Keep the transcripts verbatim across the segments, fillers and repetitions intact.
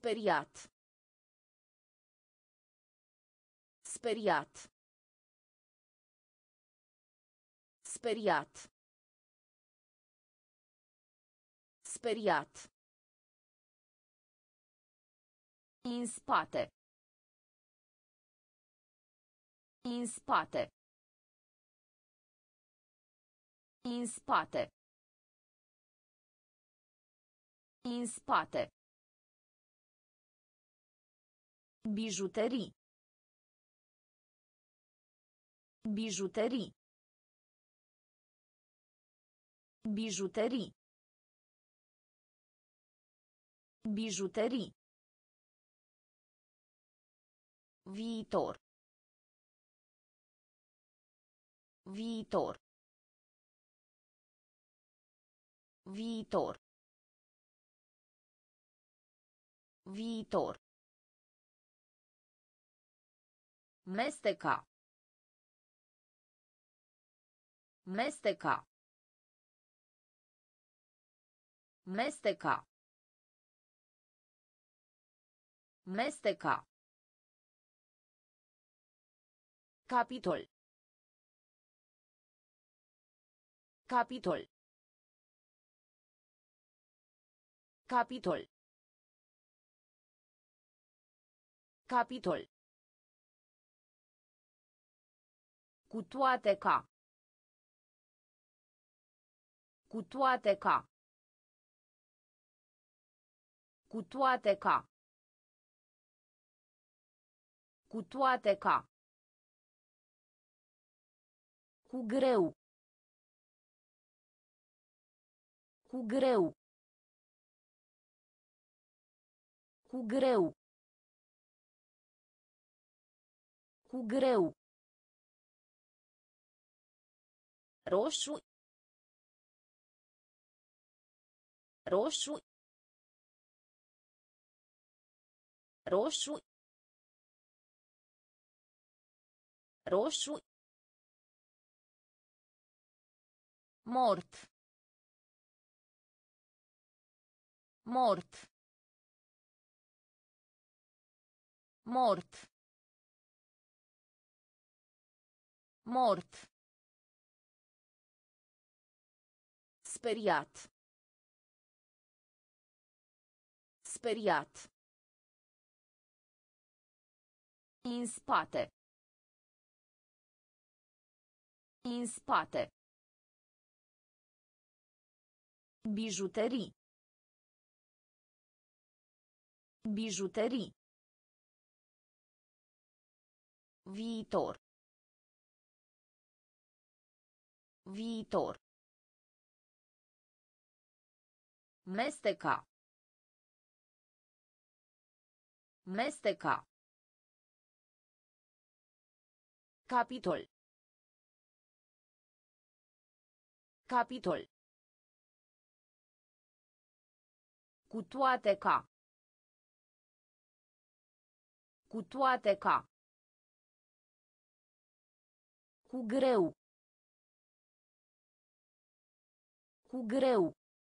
Speriat. Speriat. Speriat. Speriat. În spate. În spate. În spate. În spate. Bijuterii. Bijuterii. Bijuterii. Bijuterii. Viitor. Viitor. Viitor. Viitor. Mesteca. Mesteca. Mesteca. Mesteca. Capitol. Capitol. Capitol. Capitol. Cu toate ca. Cu toate ca. Cu toate ca. Cu toate ca. Cu greu. Cu greu. Cu greu. Cu greu. Roșu. Roșu. Roșu. Roșu. Mort. Mort. Mort. Mort. Speriat. Speriat. În spate. În spate. Bijuterii. Bijuterii. Viitor. Viitor. Mesteca. Mesteca. Capitol. Capitol. Cu toate ca. Cu toate ca. Cu greu. Cu greu.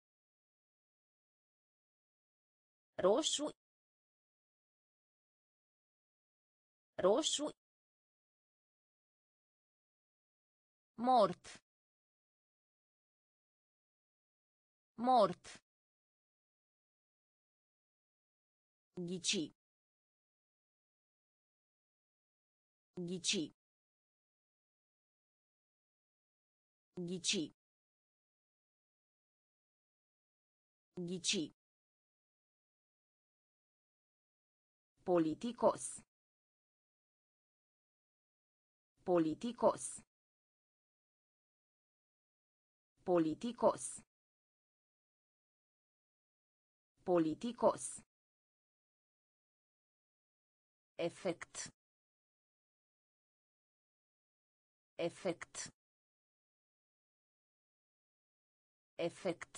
Roșu. Roșu. Mort. Mort. Ghici. Ghici. Ghici. Ghici. Politicos. Politicos. Politicos. Politicos. Efect. Efect. Efect.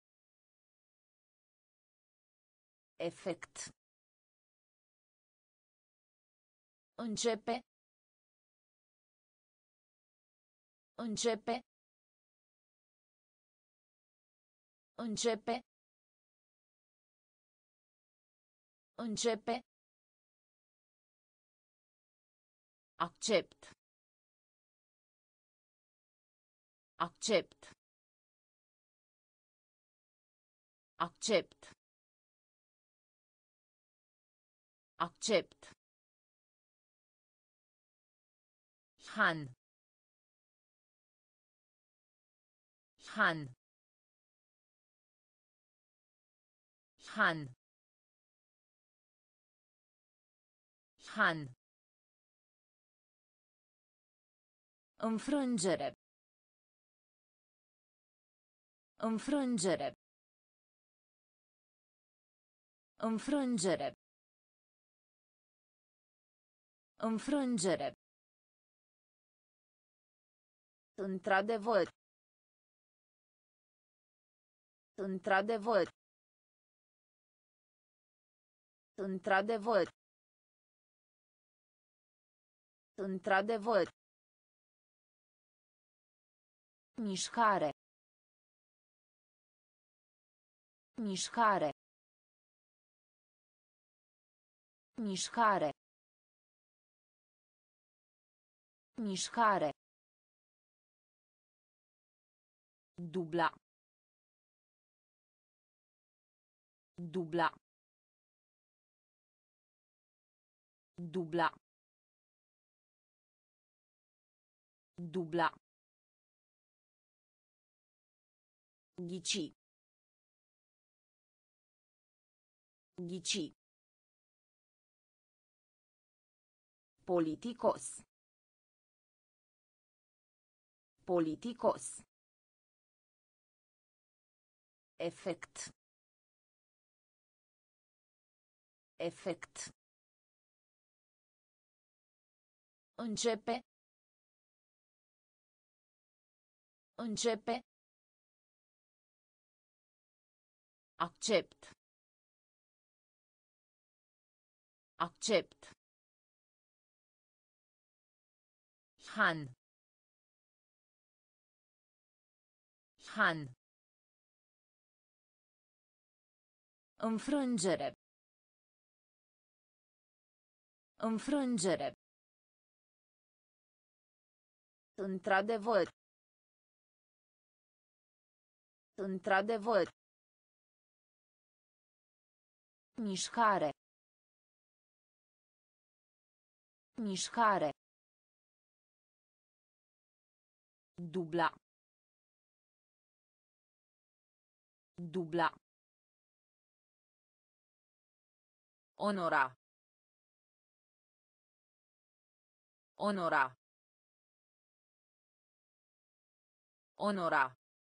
Efect. Începe. Începe. Începe. Începe. Accept. Accept. Accept. Accept. Han. Han. Han. Han. Înfrângere. Înfrângere. Înfrângere. Înfrângere. Într-adevăr. Într-adevăr. Într-adevăr. Într-adevăr. Mișcare. Mișcare. Mișcare. Mișcare. Dubla. Dubla. Dubla. Dubla. Ghici. Ghici. Politicos. Politicos. Efect. Efect. Începe. Începe. Accept. Accept. Han. Han. Înfrângere. Înfrângere. Într-adevăr. Într-adevăr. Mișcare. Mișcare. Dubla. Dubla. Onora. Onora. Onora.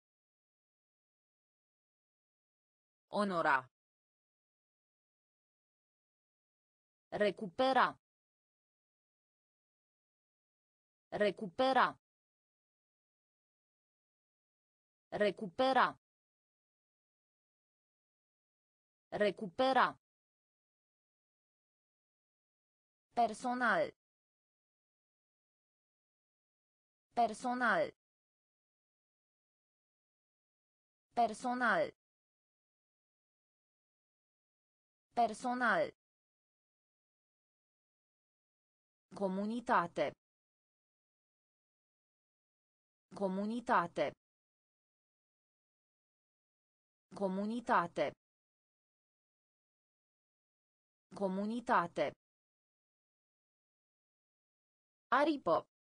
Onora. Recupera. Recupera. Recupera. Recupera. Personal. Personal. Personal. Personal. Comunitate. Comunitate. Comunitate. Comunitate. Aripă.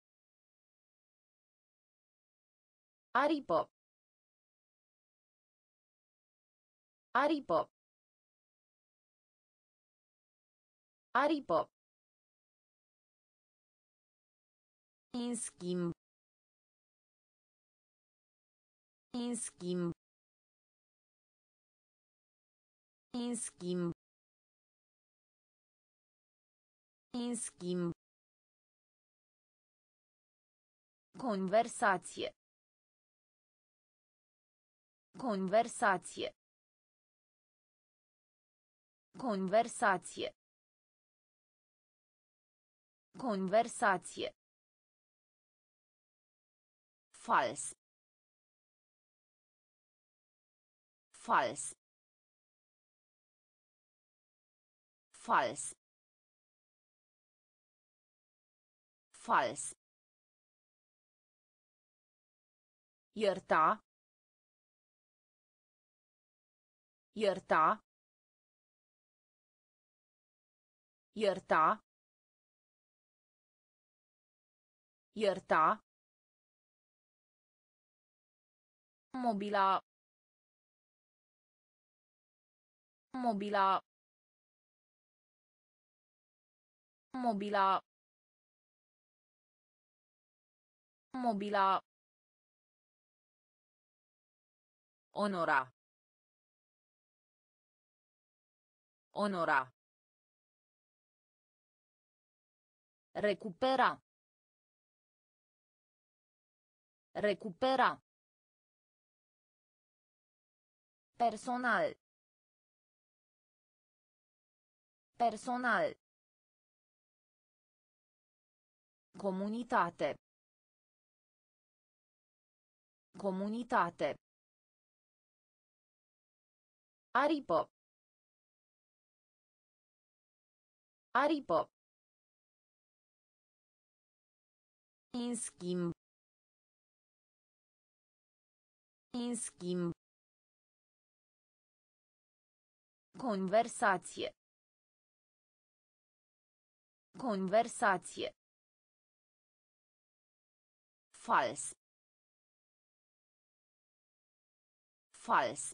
Aripă. Aripă. Aripă. În schimb. În schimb. În schimb. În schimb. Conversație. Conversație. Conversație. Conversație. Fals. Fals. Fals. Fals. Ierta. Ierta. Ierta. Ierta. Mobila. Mobila. Mobila. Mobila. Onora. Onora. Recupera. Recupera. Personal. Personal. Comunitate. Comunitate. Aripă. Aripă. În schimb. În schimb. Conversație. Conversație. Fals. Fals.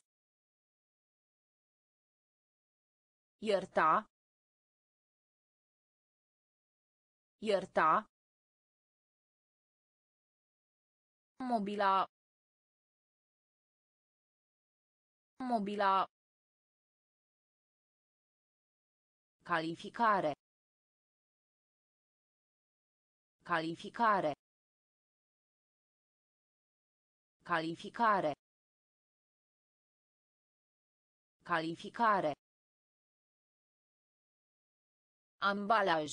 Ierta. Ierta. Mobila. Mobila. Calificare. Calificare. Calificare. Calificare. Ambalaj.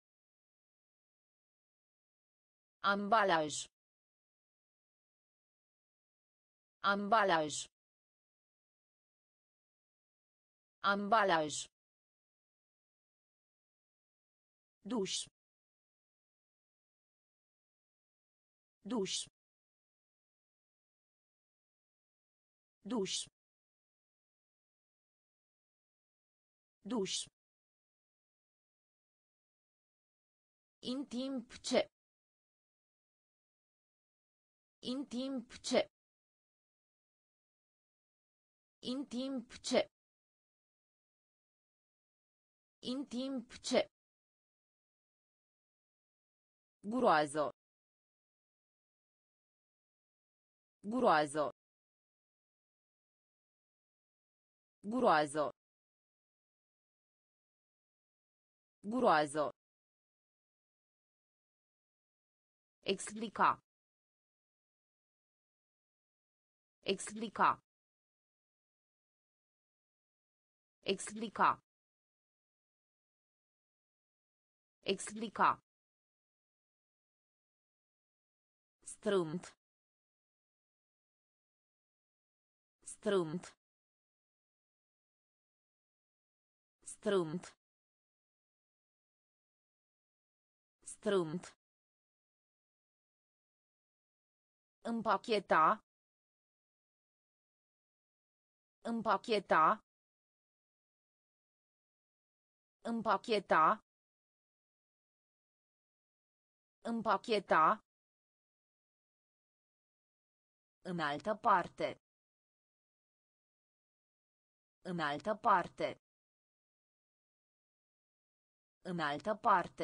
Ambalaj. Ambalaj. Ambalaj. Duș. Duș. Duș. Duș. În timp ce. În timp ce. În timp ce. În timp ce. Groază. Groază. Groază. Groază. Explica. Explica. Explica. Explica. Strâmt. Strâmt. Strâmt. Strâmt. Împacheta. Împacheta. Împacheta. Împacheta. În altă parte. În altă parte. În altă parte.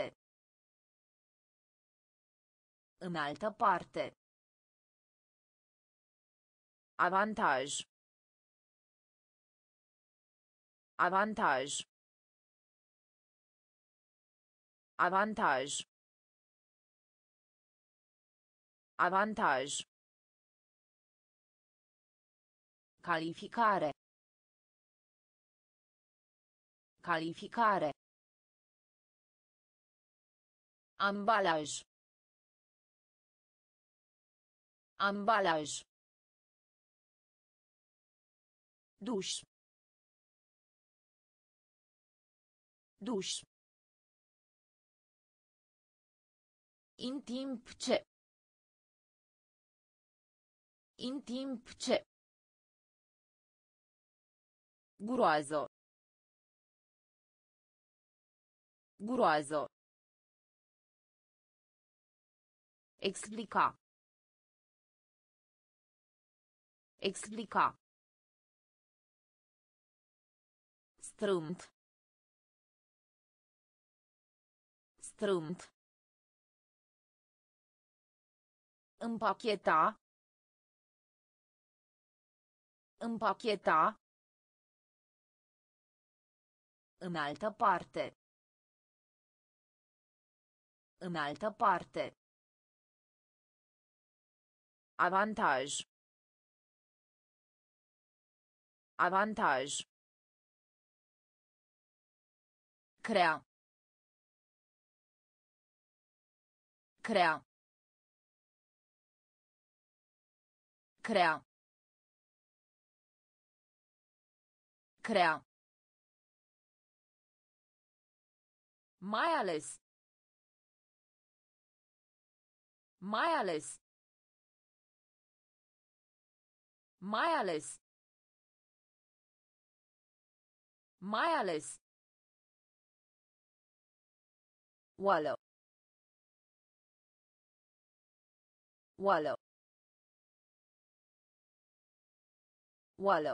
În altă parte. Avantaj. Avantaj. Avantaj. Avantaj. Calificare. Calificare. Ambalaj. Ambalaj. Duș. Duș. În timp ce. În timp ce. Groază. Groază. Explica. Explica. Strâmt. Strâmt. Împacheta. Împacheta. În altă parte. În altă parte. Avantaj. Avantaj. Crea. Crea. Crea. Crea. Mai ales. Mai ales. Mai ales. Mai ales. Oală. Oală. Oală.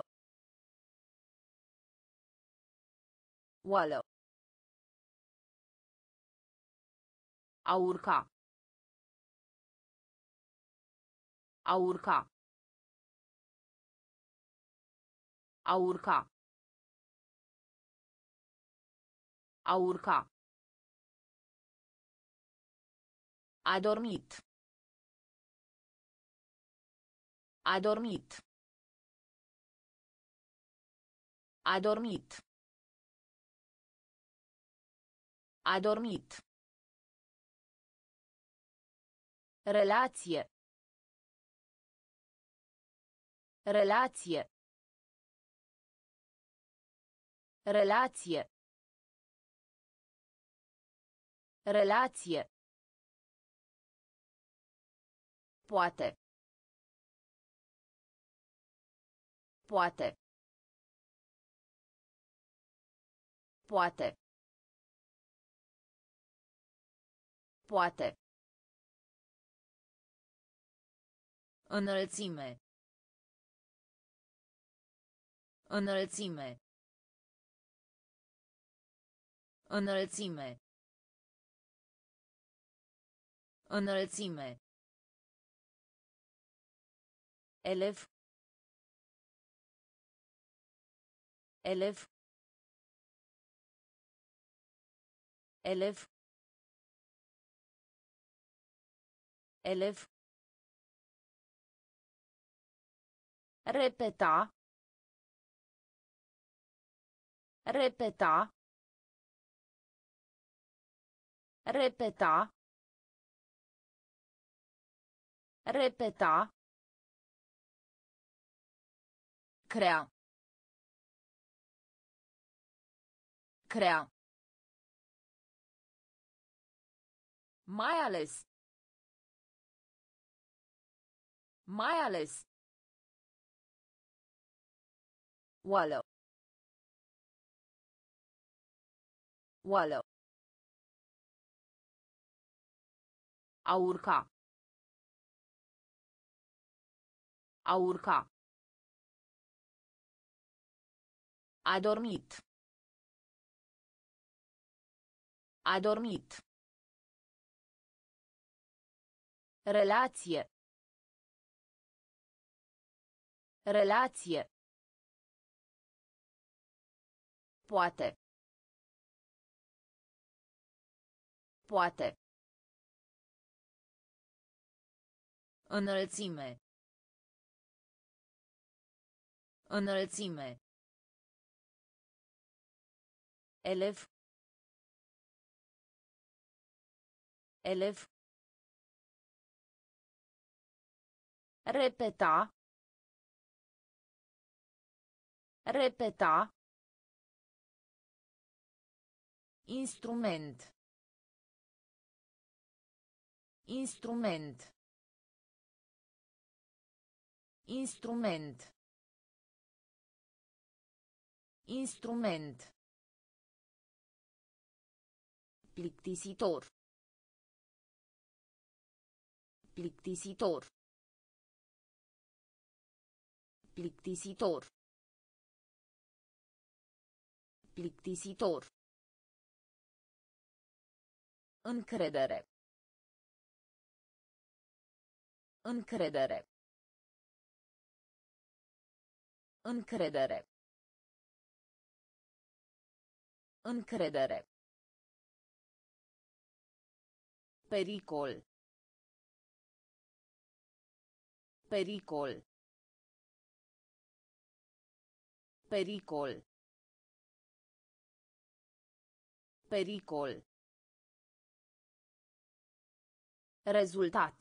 Oală. A urca. A urca. A urca. A urca. A dormit. A dormit. A dormit. A dormit. Relație. Relație. Relație. Relație. Poate. Poate. Poate. Poate. Înălțime. Înălțime. Înălțime. Înălțime. Elev. Elev. Elev. Elev. Repeta. Repeta. Repeta. Repeta. Crea. Crea. Mai ales. Mai ales. Oală. Oală. A urca. A urca. A dormit. A dormit. Relație. Relație. Poate. Poate. Înălțime. Înălțime. Elev. Elev. Repeta. Repeta. Instrument. Instrument. Instrument. Instrument. Plictisitor. Plictisitor. Plictisitor. Plictisitor. Încredere. Încredere. Încredere. Încredere. Pericol. Pericol. Pericol. Pericol. Rezultat.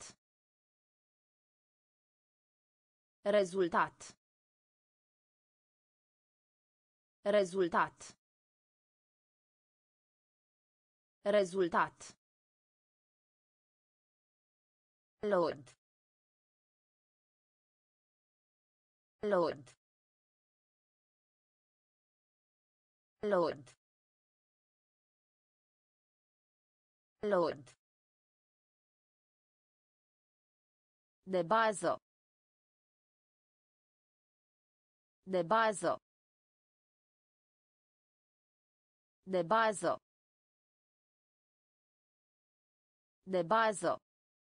Rezultat. Rezultat. Rezultat. Lord. Lord. Lord. Lord. De bază. De bază. De bază. De bază.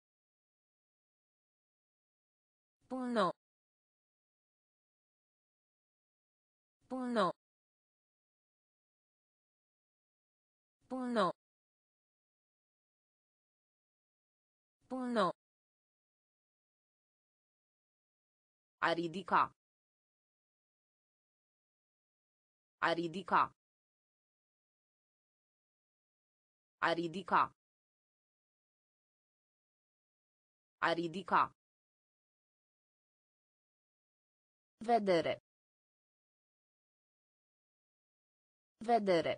Până. Până. Până. Până. A ridica. A ridica. A ridica. A ridica. Vedere. Vedere.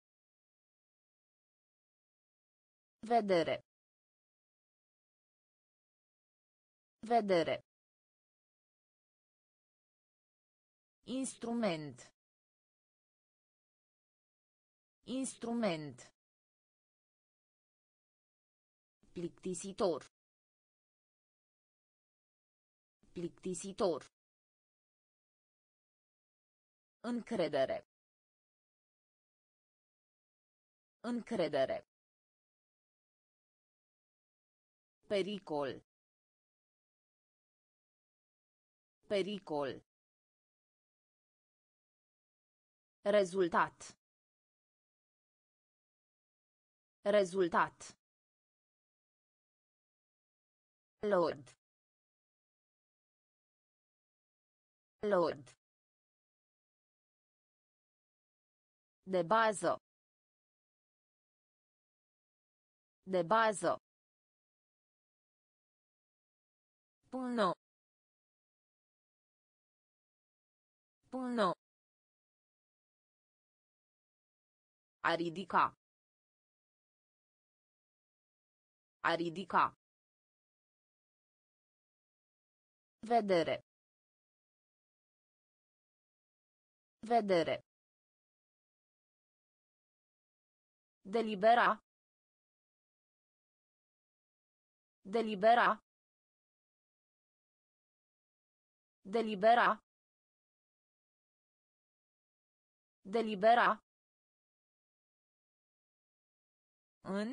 Vedere. Vedere. Instrument. Instrument. Plictisitor. Plictisitor. Încredere. Încredere. Pericol. Pericol. Rezultat. Rezultat. Lord. Lord. De bază. De bază. Până. Până. A ridica. A ridica. Vedere. Vedere. Delibera. Delibera. Delibera. Delibera. În.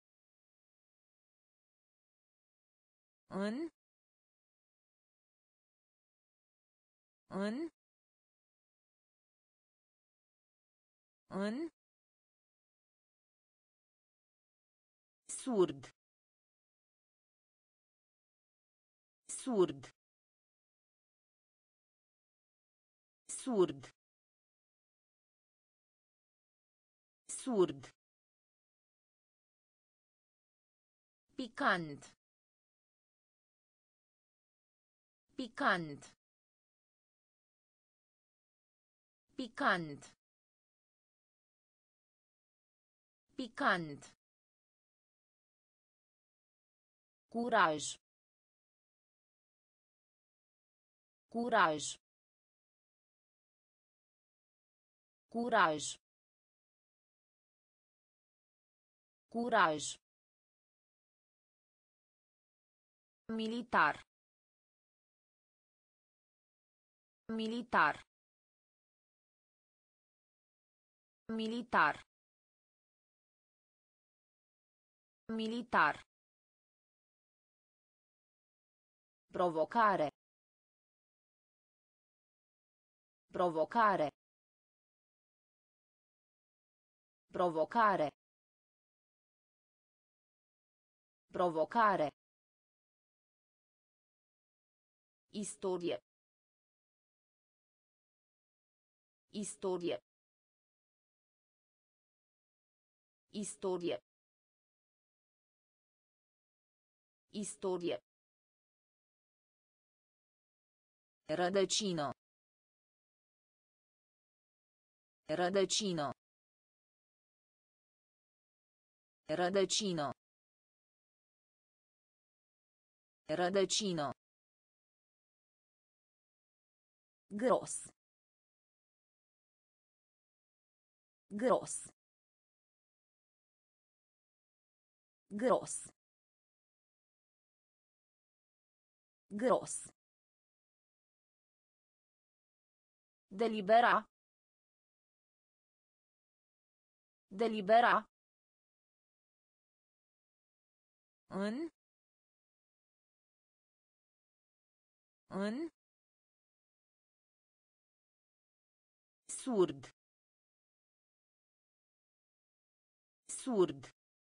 În. În. În. Surd. Surd. Surd. Surd. Picant. Picant. Picant. Picant. Curaj. Curaj. Curaj. Curaj. Militar. Militar. Militar. Militar. Provocare. Provocare. Provocare. Provocare. Istorie. Istorie. Istorie. Istorie. Rădăcină. Rădăcină. Rădăcină. Rădăcină. Gros. Gros. Gros. Gros. Delibera. Delibera. În. În. Surd. Surd.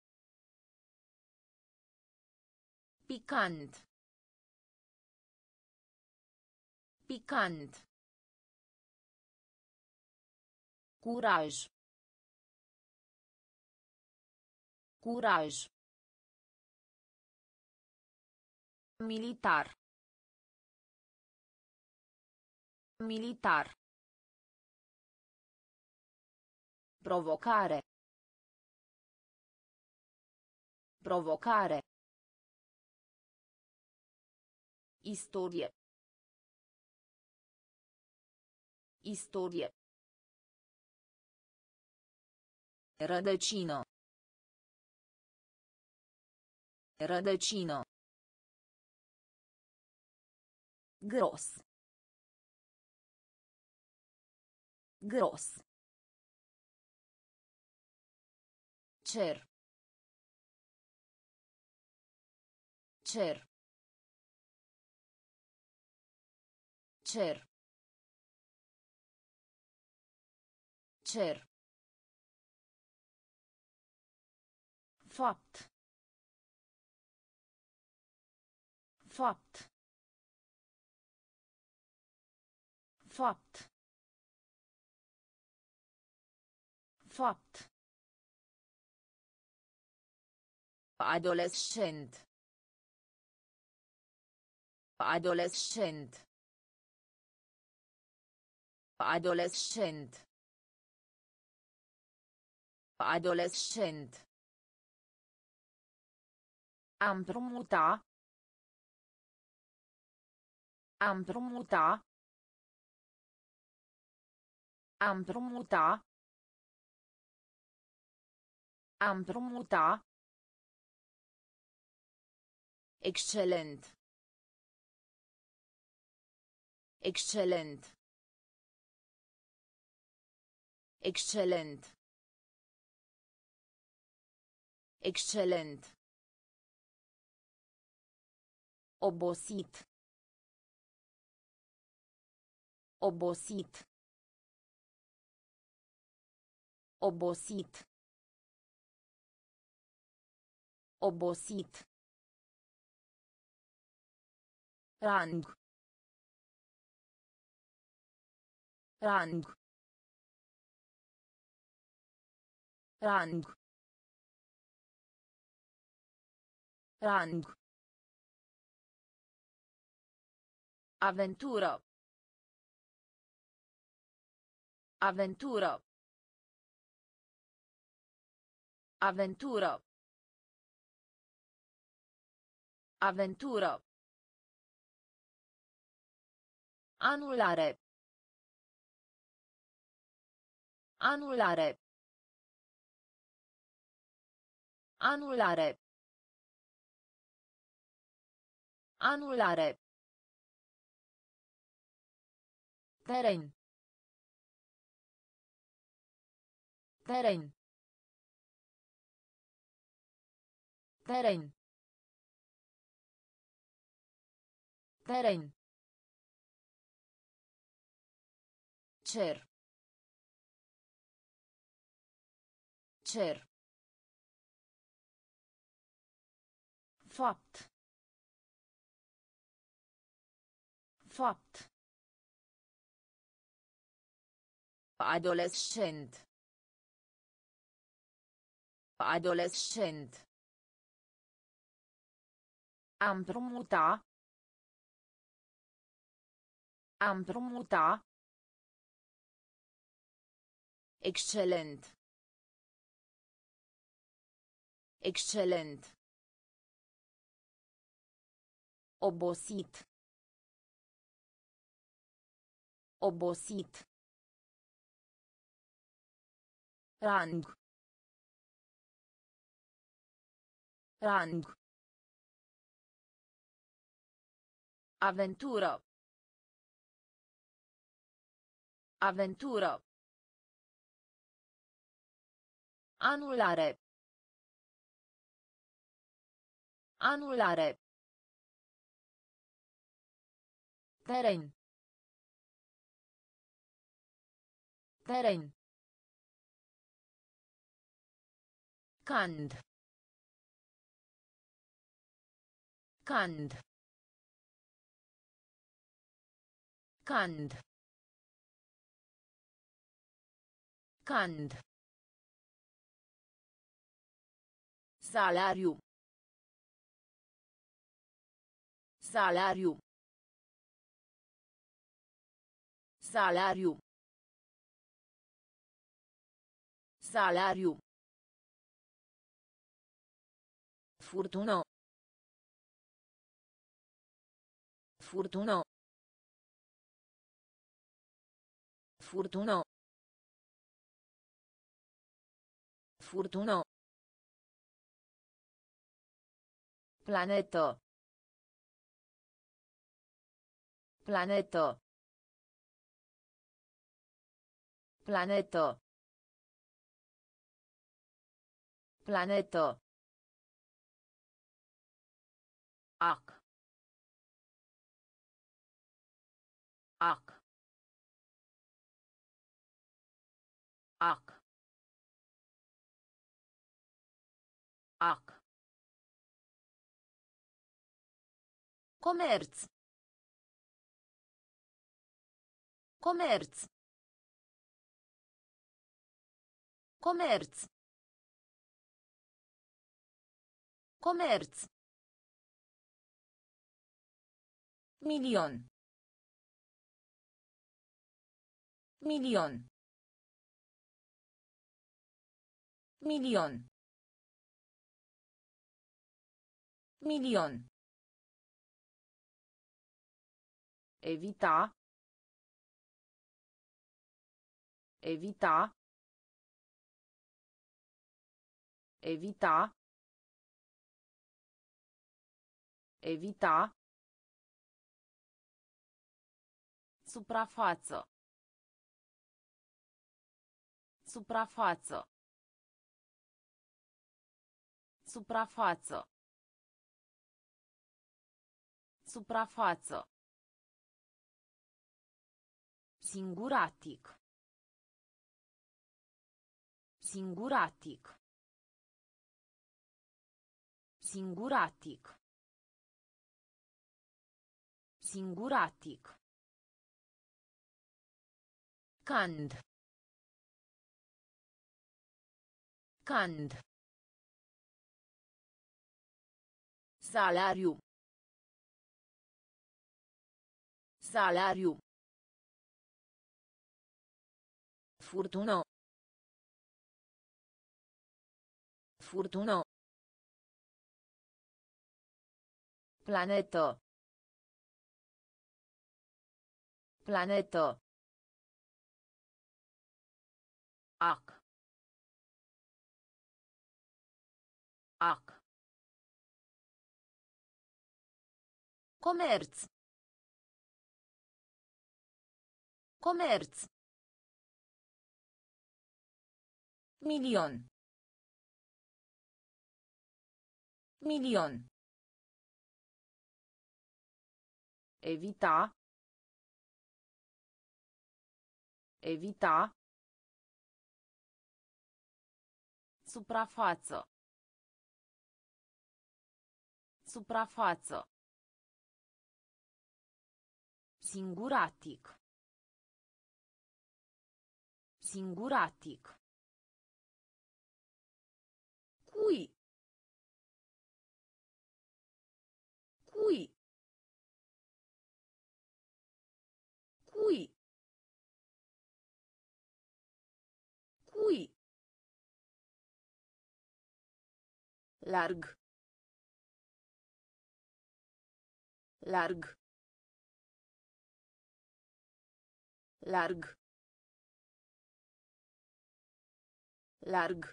Picant. Picant. Curaj. Curaj. Militar. Militar. Provocare. Provocare. Istorie. Istorie. Rădăcină. Rădăcină. Gros. Gros. Cer. Cer. Cer. Cer. Fapt. Fapt. Fapt. Fapt. Adolescent. Adolescent. Adolescent. Adolescent. A împrumuta. A împrumuta. A împrumuta. A împrumuta. Excelent. Excelent. Excelent. Excelent. Obosit. Obosit. Obosit. Obosit. Rang. Rang. Rang. Rang. Aventură. Aventură. Aventură. Aventură. Anulare. Anulare. Anulare. Anulare. Teren. Teren. Teren. Teren. Cer. Cer. Fapt. Fapt. Adolescent. Adolescent. A împrumuta. A împrumuta. Excelent. Excelent. Obosit. Obosit. Rang. Rang. Aventură. Aventură. Anulare. Anulare. Teren. Teren. Cand. Cand. Cand. Cand. Salariu. Salariu. Salariu. Salariu. Furtună. Furtună. Furtună. Furtună. Planetă. Planetă. Planetă. Planetă. Ac. Ac. Ac. Ac. Comerț. Comerț. Comerț. Comerț. Milion. Milion. Milion. Milion. Evita. Evita. Evita. Evita. Suprafață. Suprafață. Suprafață. Suprafață. Singuratic. Singuratic. Singuratic. Singuratic. Cand. Cand. Salariu. Salariu. Furtună. Furtună. Planetă. Planetă. Ac. Ac. Comerț. Comerț. Milion. Milion. Evita. Evita. Suprafață. Suprafață. Singuratic. Singuratic. Cui. Cui. Cui. Cui. Larg. Larg. Larg. Larg.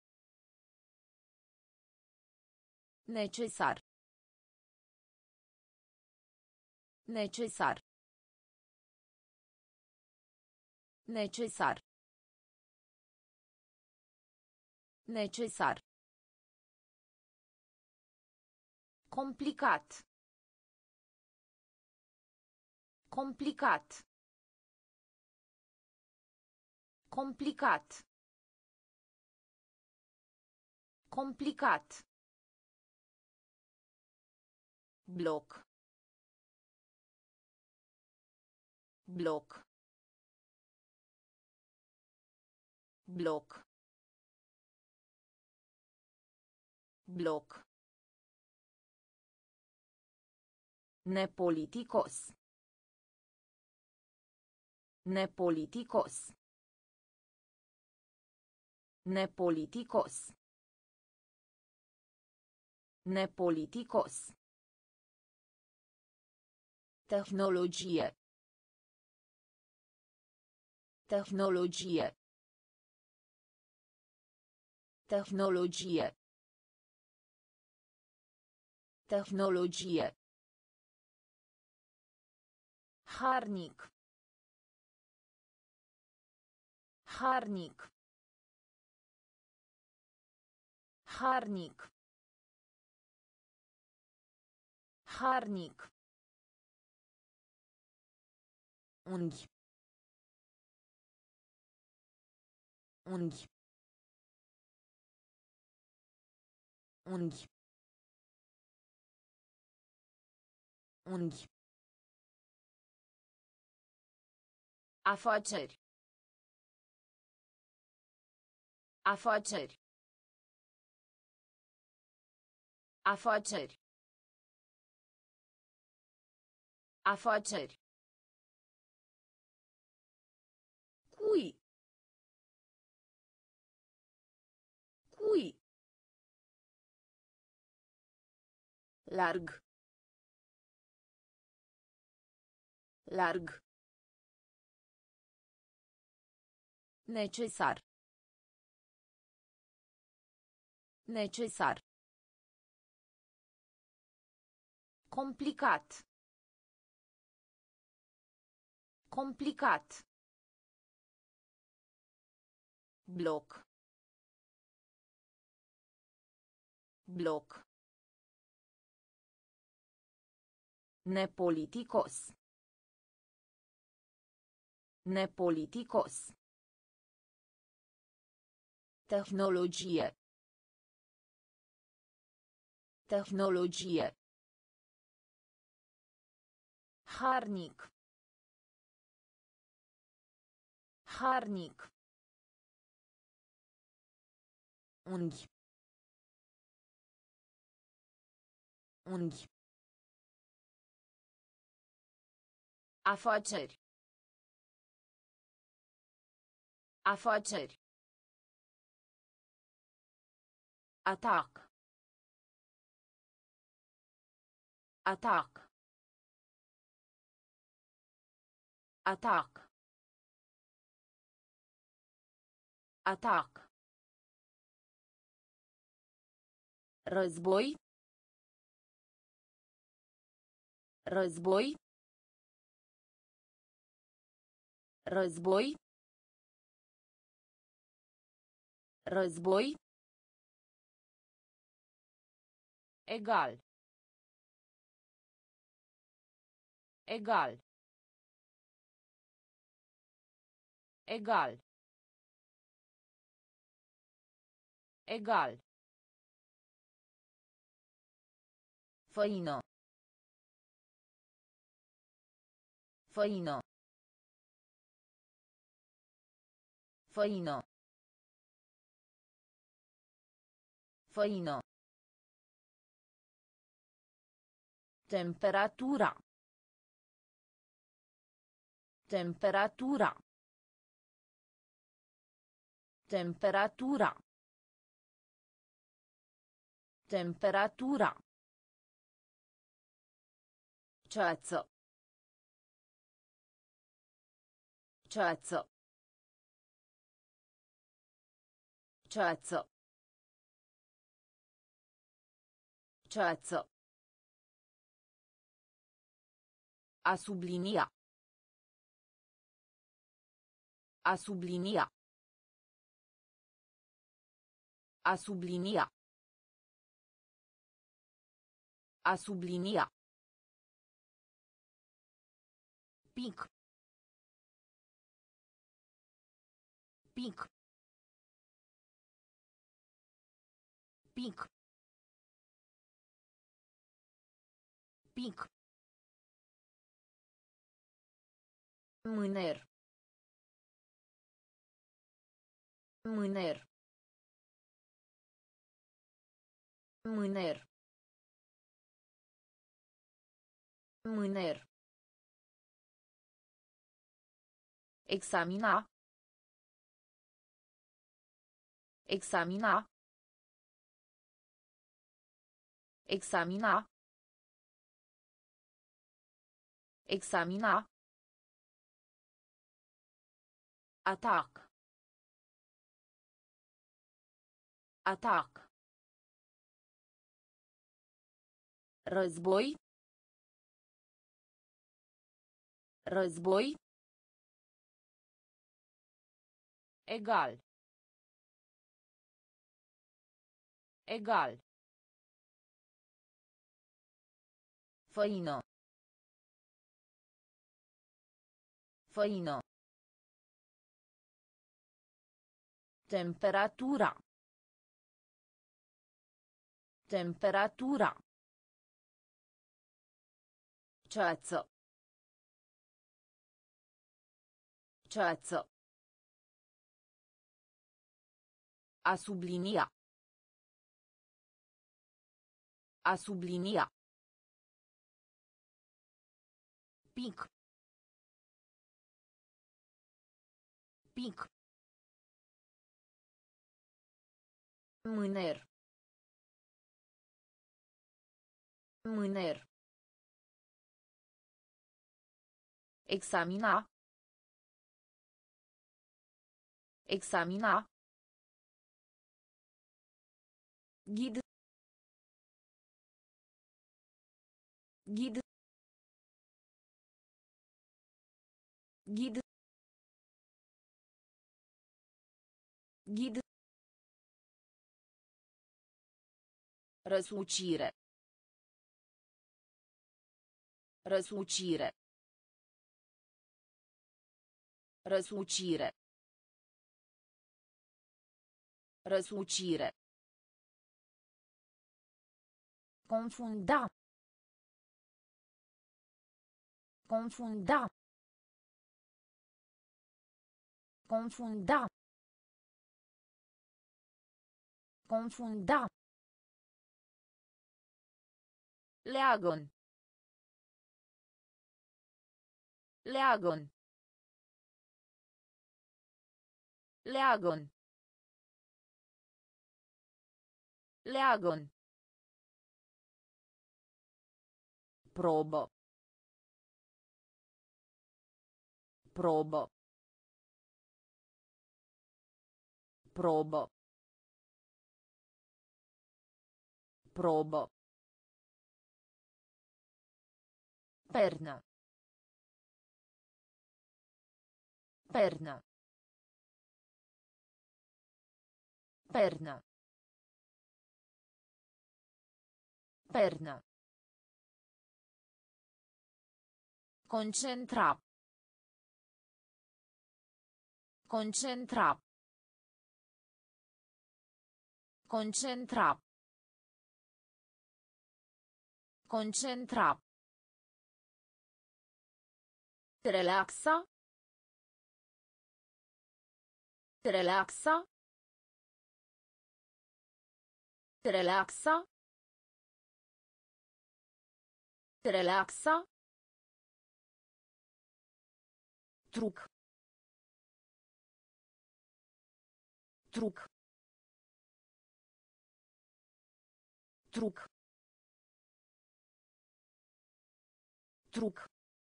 Necesar. Necesar. Necesar. Necesar. Complicat. Complicat. Complicat. Complicat. Bloc. Bloc. Bloc. Bloc. Nepoliticos. Nepoliticos. Nepoliticos. Nepoliticos. Tehnologie. Tehnologie. Tehnologie. Tehnologie. Harnic. Harnic. Harnic. Harnic. Unghi. Unghi. Unghi. Unghi. Afaceri. Afaceri. Afaceri. Afaceri. Cui. Cui. Larg. Larg. Necesar. Necesar. Complicat. Complicat. Bloc. Bloc. Nepoliticos. Nepoliticos. Tehnologie. Tehnologie. Harnic. Harnic. Unghi. Unghi. Afaceri. Afaceri. Atac. Atac. Atac. Atac. Război. Război. Război. Război. Egal. Egal. Egal. Egal. Făină. Făină. Făină. Făină. Temperatura. Temperatura. Temperatura. Temperatura. Ceață. Ceață. Ceață. Ceață. A sublinia. A sublinia. A sublinia. A sublinia. Pic. Pic. Pic. Pic. Mâner. Mâner. Mâner. Mâner. Examina. Examina. Examina. Examina. Atac. Atac. Război. Război. Egal. Egal. Făină. Făină. Temperatura. Temperatura. Ceață. Ceață. A sublinia. A sublinia. Pic. Pic. Mâner. Mâner. Examina. Examina. Ghid. Ghid. Ghid. Ghid. Răsucire. Răsucire. Răsucire. Răsucire. Confunda. Confunda. Confunda. Confunda. Leagăn. Leagăn. Leagăn. Leagăn. Probă. Probă. Probă. Probă. Pernă. Pernă. Pernă. Pernă. Concentra. Concentra. Concentra. Concentra. Relaxa. Relaxa. Relaxa. Relaxa. Truc. Truc. Truc. Truc.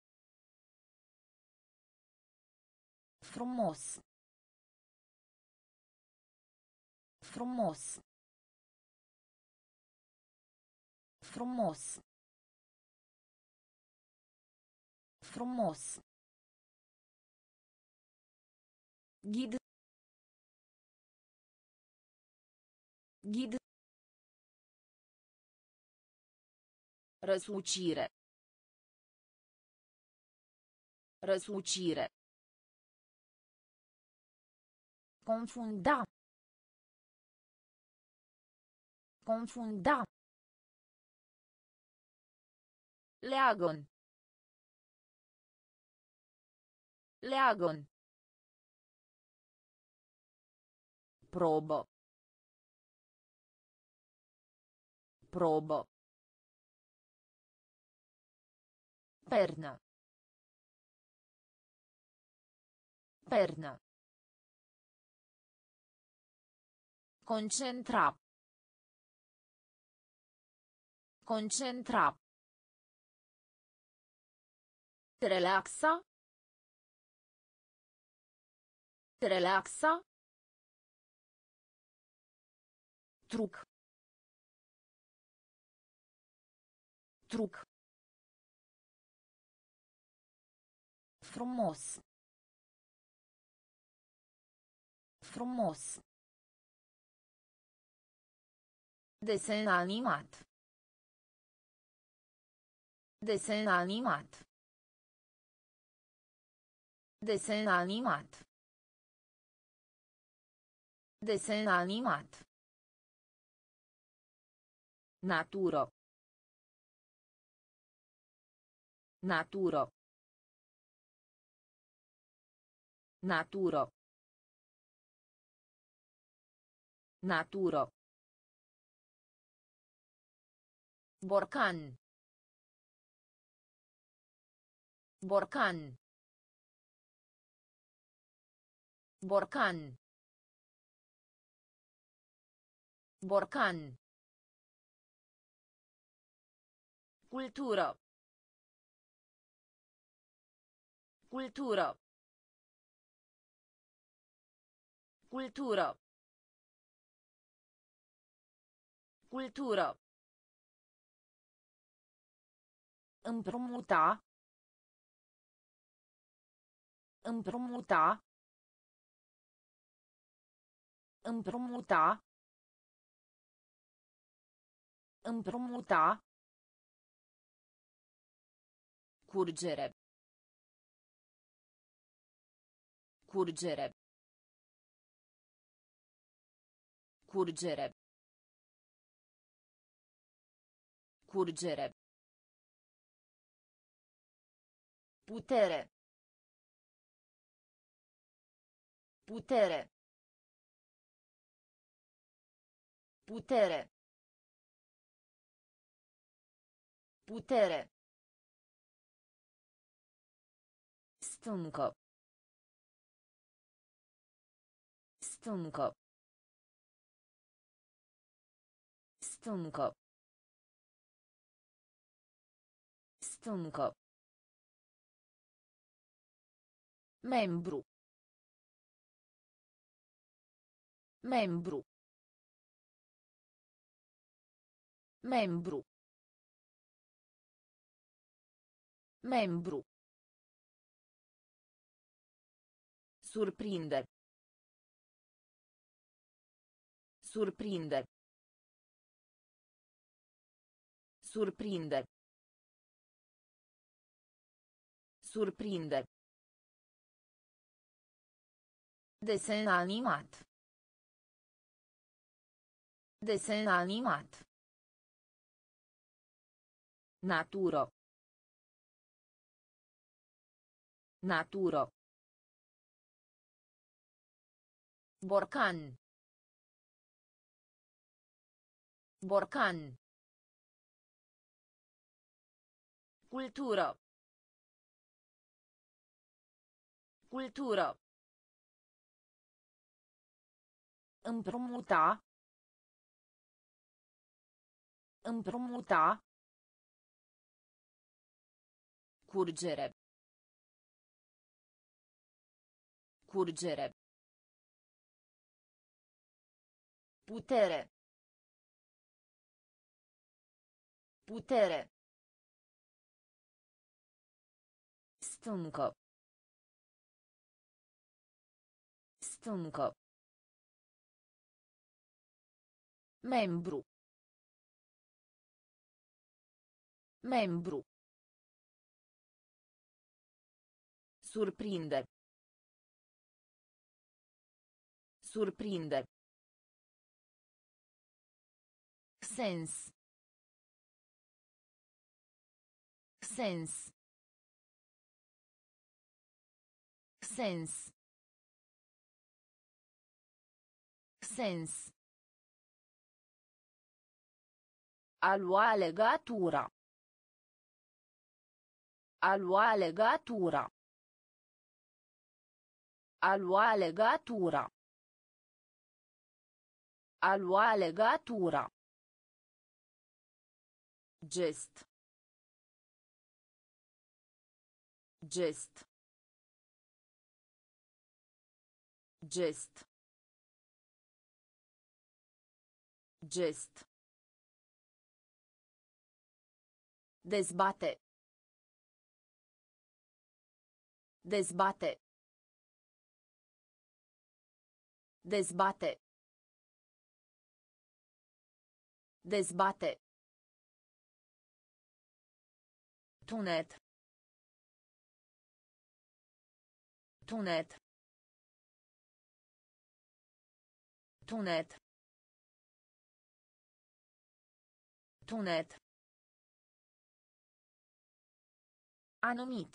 Frumos. Frumos. Frumos. Frumos. Ghid. Ghid. Răsucire. Răsucire. Confunda. Confunda. Leagăn. Leagăn. Probă. Probă. Pernă. Pernă. Concentra. Concentra. Relaxa. Relaxa. Truc. Truc. Frumos. Frumos. Desen animat. Desen animat. Desen animat. Desen animat. Natură. Natură. Natură. Natură. Borcan. Borcan. Borcan. Borcan. Cultură. Cultură. Cultură. Cultură. Împrumuta. Împrumuta. Împrumuta. Împrumuta. Curgere. Curgere. Curgere. Curgere. Putere. Putere. Putere. Putere. Stâncă. Stâncă. Stâncă. Stâncă. Membru. Membru. Membru. Membru. Surprinde. Surprinde. Surprinde. Surprinde. Desen animat. Desen animat. Naturo. Naturo. Borcan. Borcan. Cultură. Cultură. Împrumuta. Împrumuta. Curgere. Curgere. Putere. Putere. Stâncă. Stâncă. Membru. Membru. Surprinde. Surprinde. Sens. Sens. Sens. Sens. A lua legatura. A lua legatura. A lua legatura. A lua legatura. Gest. Gest. Gest. Gest. Dezbate. Dezbate. Dezbate. Dezbate. Tunet. Tunet. Tunet. Tunet. Anumit.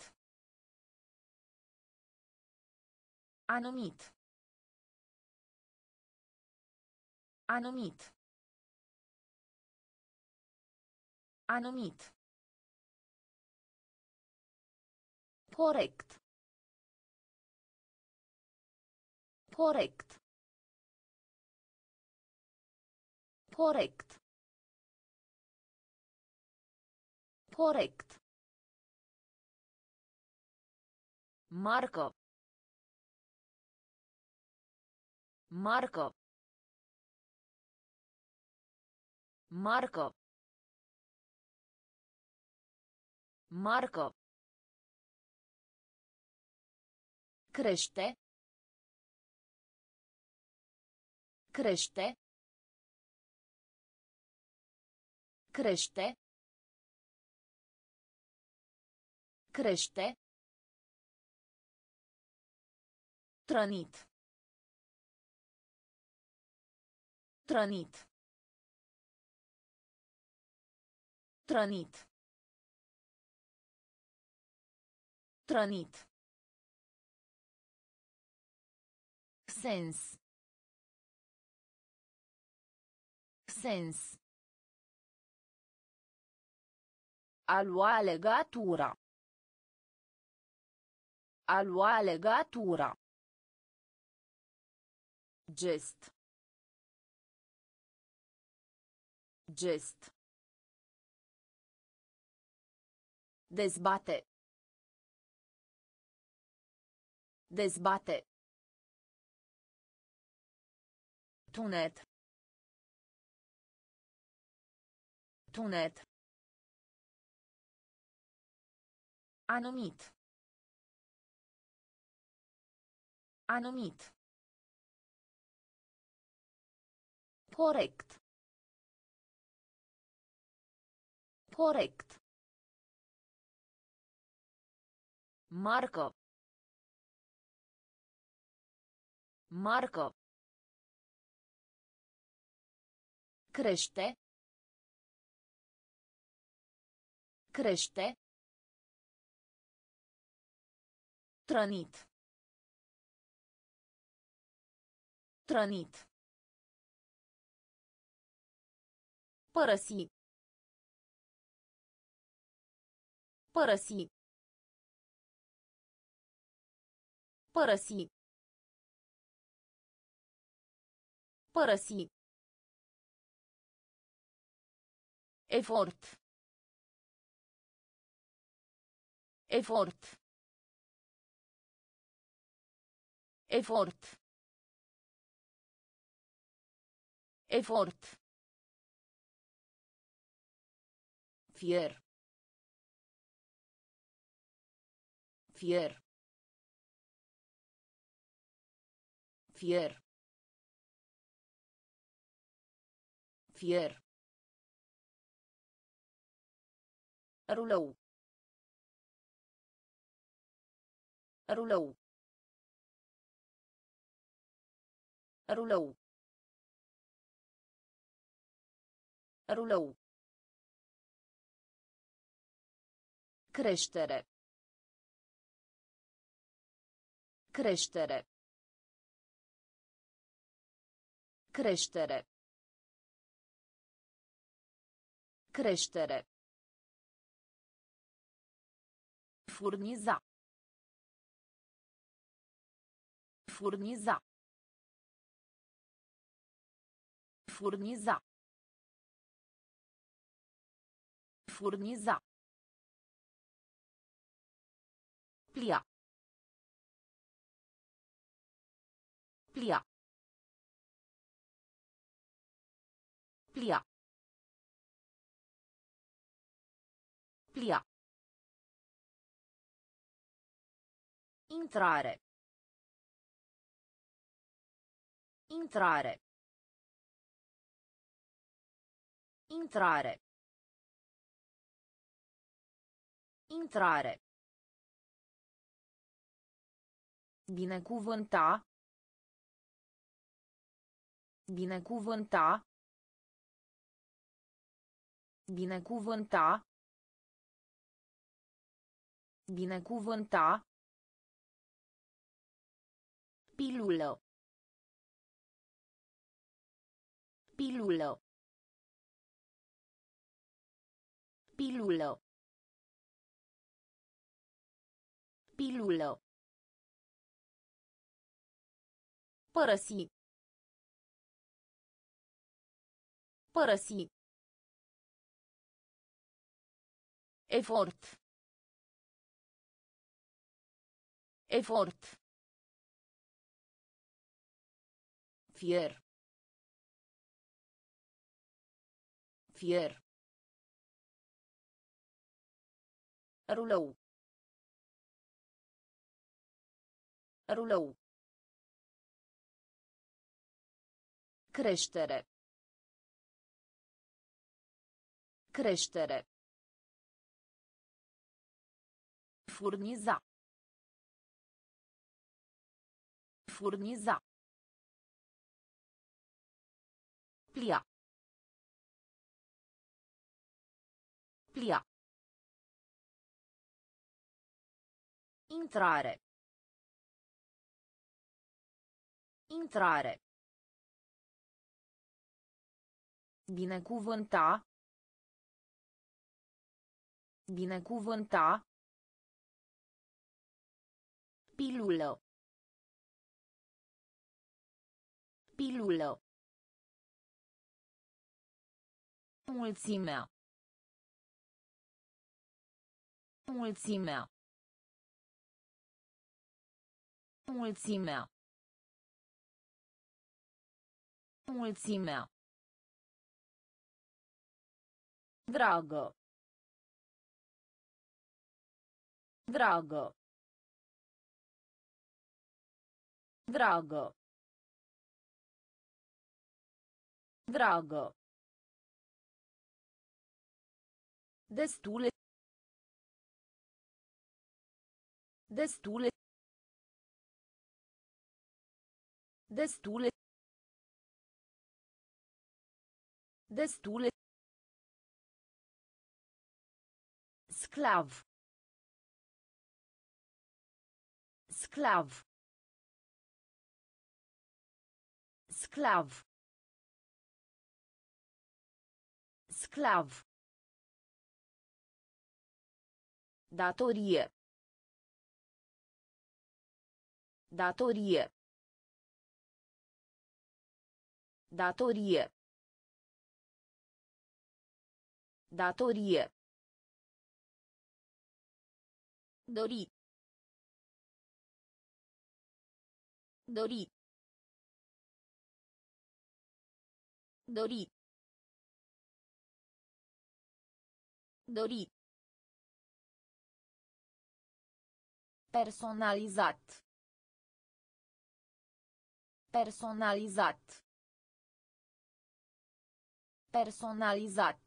Anumit. Anumit. Anumit. Corect. Corect. Corect. Corect. Marcă. Marcă. Marcă. Marcă. Crește. Crește. Crește. Crește. Trănit. Trănit. Trănit. Trănit. Sens. Sens. A lua legatura. A lua legatura. Gest. Gest. Dezbate. Dezbate. Tunet. Tunet. Anumit. Anumit. Corect. Corect. Marcă. Marcă. Crește. Crește. Trănit. Trănit. Părăsi. Părăsi. Părăsi. Părăsi. Efort. Efort. Efort. Efort. Fier. Fier. Fier. Fier. Rulou. Rulou. Rulou. Rulou. Creștere. Creștere. Creștere. Creștere. Furniza. Furniza. Furniza. Furniza. Plia. Plia. Plia. Plia. Intrare. Intrare. Intrare. Intrare. Binecuvânta. Binecuvânta. Binecuvânta. Binecuvânta. Pilulă. Pilulă. Pilulă. Pilulă. Părăsi. Părăsi. Efort. Efort. Fier. Fier. Rulou. Rulou. Creștere. Creștere. Furniza. Furniza. Plia. Plia. Intrare. Intrare. Binecuvânta. Binecuvânta. Pilulă. Pilulă. Mulțimea. Mulțimea. Mulțimea. Mulțimea. Dragă. Dragă. Dragă. Dragă. Destule. Destule. Destule. Destule. Sclav. Sclav. Sclav. Sclav. Datorie. Datorie. Datorie. Datorie. Dori. Dori. Dori. Dori. Personalizat. Personalizat. Personalizat.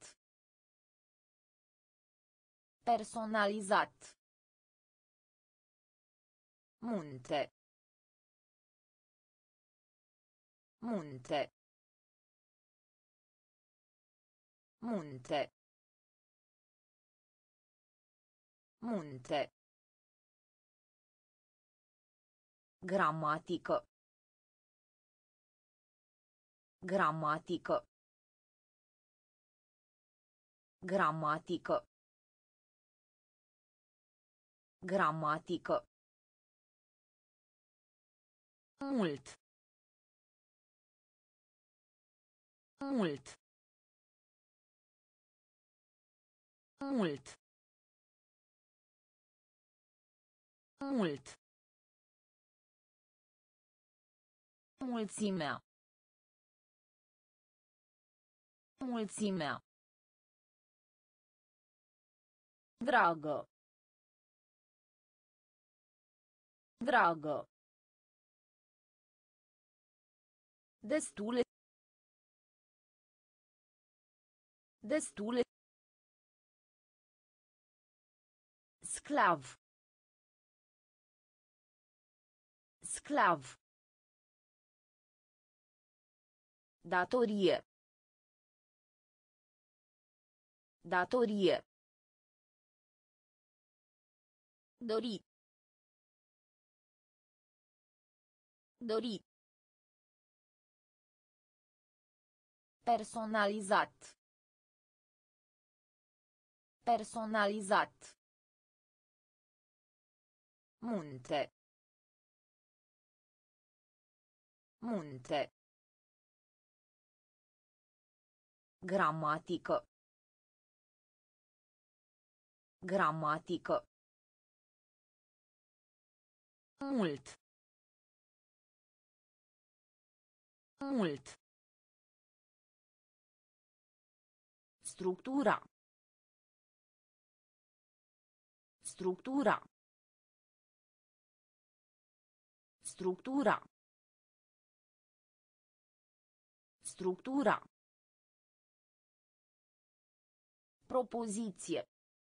Personalizat. Munte. Munte. Munte. Munte. Gramatică. Gramatică. Gramatică. Gramatică. Mult. Mult. Mult. Mult. Mulțimea. Mulțimea. Dragă. Dragă. Destule. Destule. Sclav. Sclav. Datorie. Datorie. Dori. Dori. Personalizat. Personalizat. Munte. Munte. Gramatică. Gramatică. Mult. Mult. Structura. Structura. Structura. Structura. Propoziție.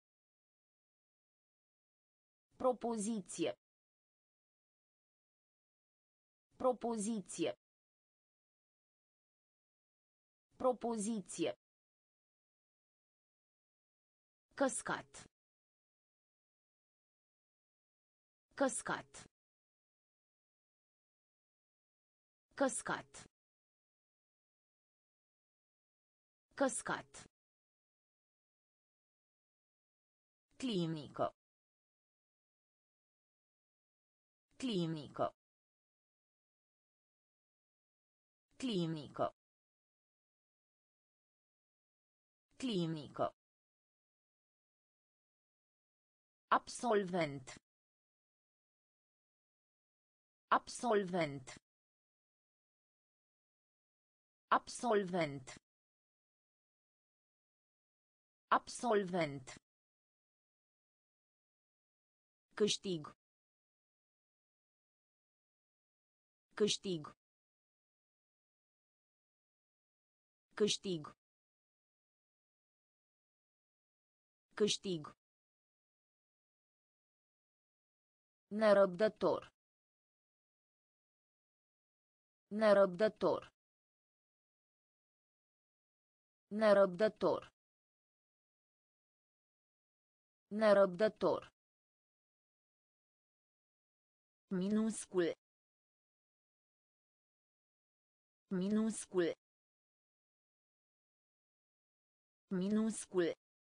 Propoziție. Propoziție. Propoziție. Căscat. Căscat. Căscat. Căscat. Clinică. Clinică. Clinică. Clinico. Absolvent. Absolvent. Absolvent. Absolvent. Câștig. Câștig. Câștig. Câștig. Nerăbdător. Nerăbdător. Nerăbdător. Nerăbdător. Minuscul. Minuscul. Minuscul.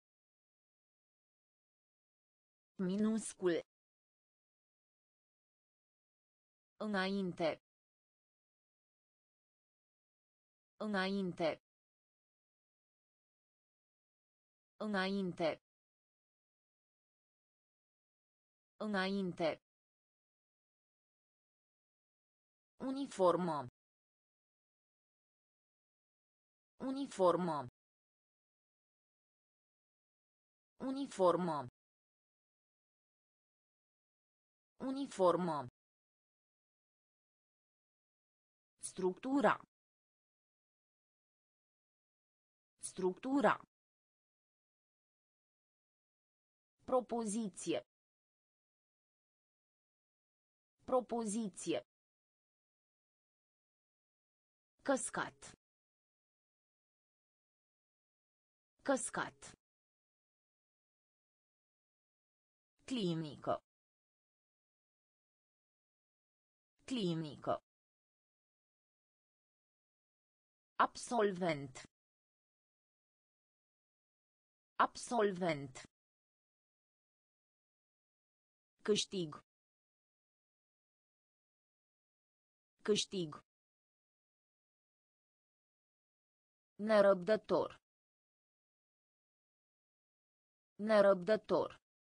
Minuscul. Înainte. Înainte. Înainte. Înainte. Uniformă. Uniformă. Uniformă. Uniformă. Structura. Structura. Propoziție. Propoziție. Căscat. Căscat. Clinico. Clinico. Absolvent. Absolvent. Câștig. Câștig. Nerăbdător. Nerăbdător.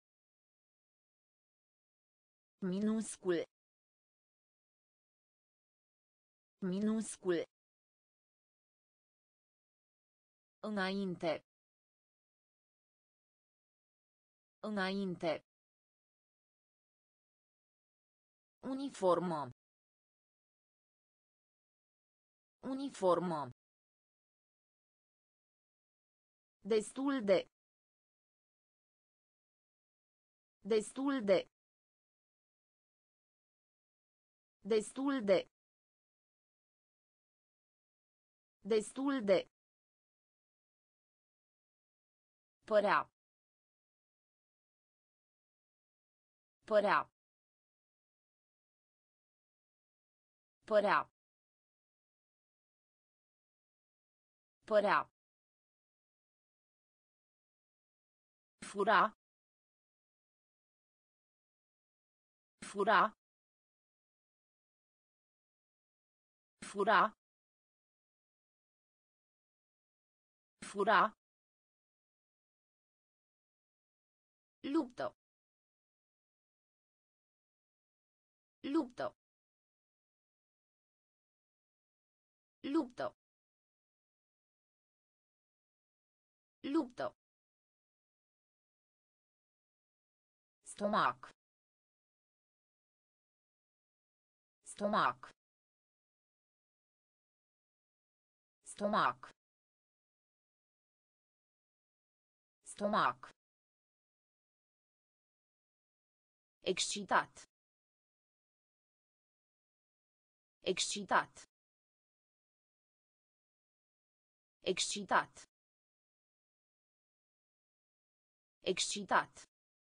Minuscul. Minuscul. Înainte. Înainte. Uniformă. Uniformă. Destul de. Destul de. Destul de. Destul de. Părea. Părea. Părea. Părea. Fura. Fura. Fura. Fura. Luptă. Luptă. Luptă. Luptă. Stomac. Stomac. Stomac. Stomac. Excitat. Excitat. Excitat. Excitat.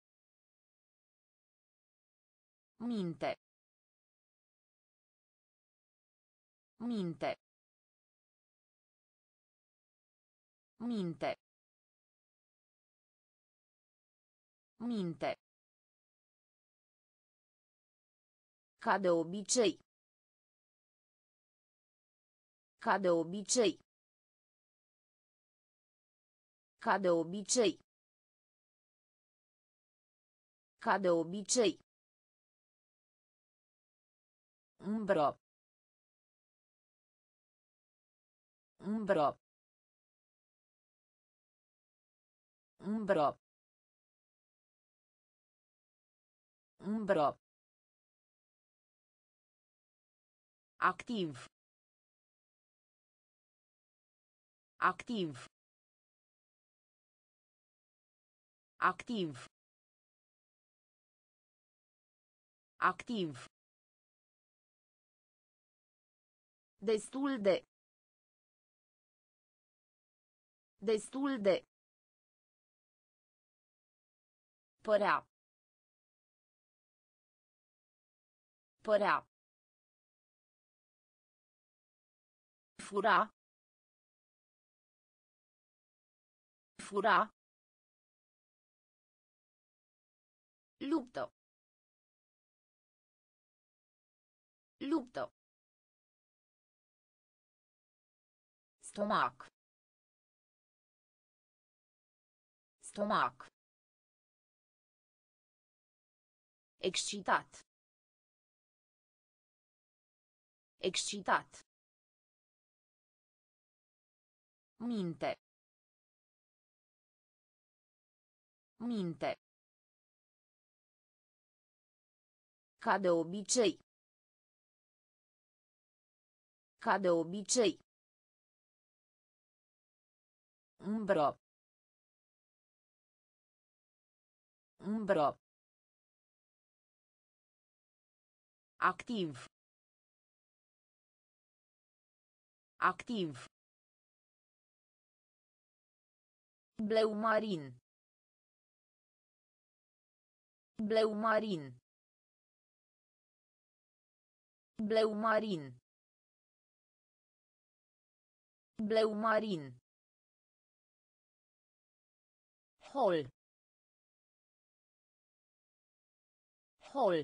Minte. Minte. Minte. Minte. Ca de obicei. Ca de obicei. Ca de obicei. Ca de obicei. Umbră. Umbră. Umbră. Umbră. Activ. Activ. Activ. Activ. Destul de. Destul de. Părea. Părea. Fura. Fura. Luptă. Luptă. Stomac. Stomac. Excitat. Excitat. Minte. Minte. Ca de obicei. Ca de obicei. Umbră. Umbră. Activ. Activ. Bleu marin. Bleu marin. Bleu marin. Bleu marin. Hol. Hol.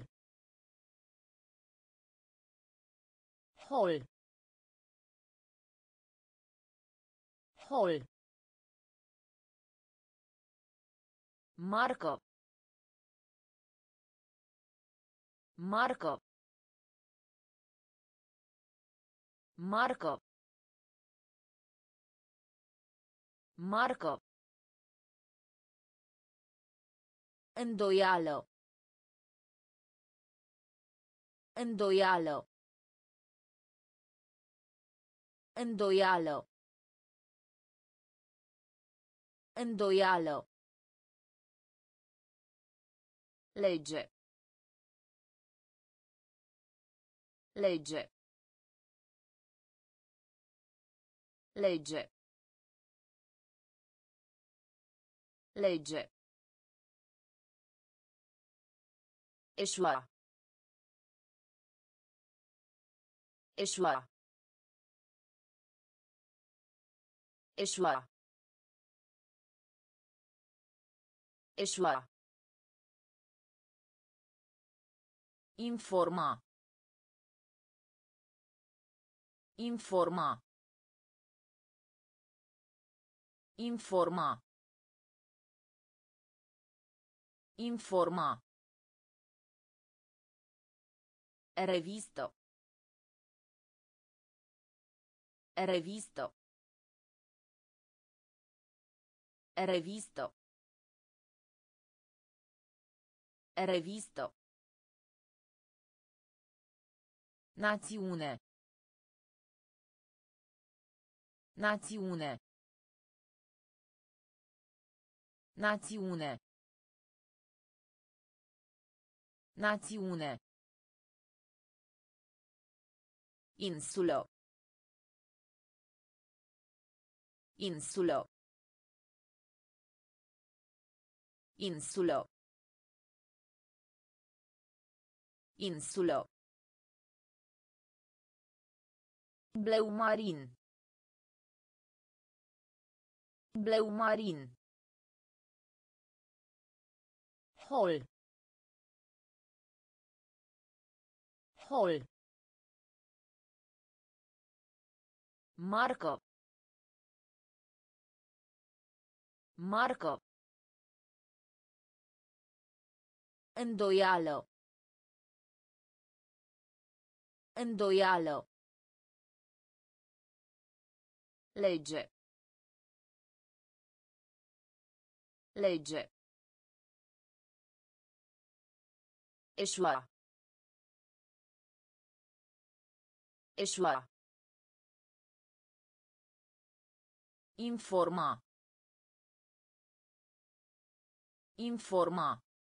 Hol. Hol. Marcă. Marcă. Marcă. Marcă. Îndoială. Îndoială. Îndoială. Îndoială. Legge. Legge. Legge. Legge. Eșua. Eșua. Eșua. Eșua. Informa. Informa. Informa. Informa. Revisto. Revisto. Revisto. Revisto. Națiune. Națiune. Națiune. Națiune. Insulă. Insulă. Insulă. Insulă. Bleu marin. Bleu marin. Hol. Hol. Marcă. Marcă. Îndoială. Îndoială. Legge. Legge. Eșua. Eșua. Informa. Informa.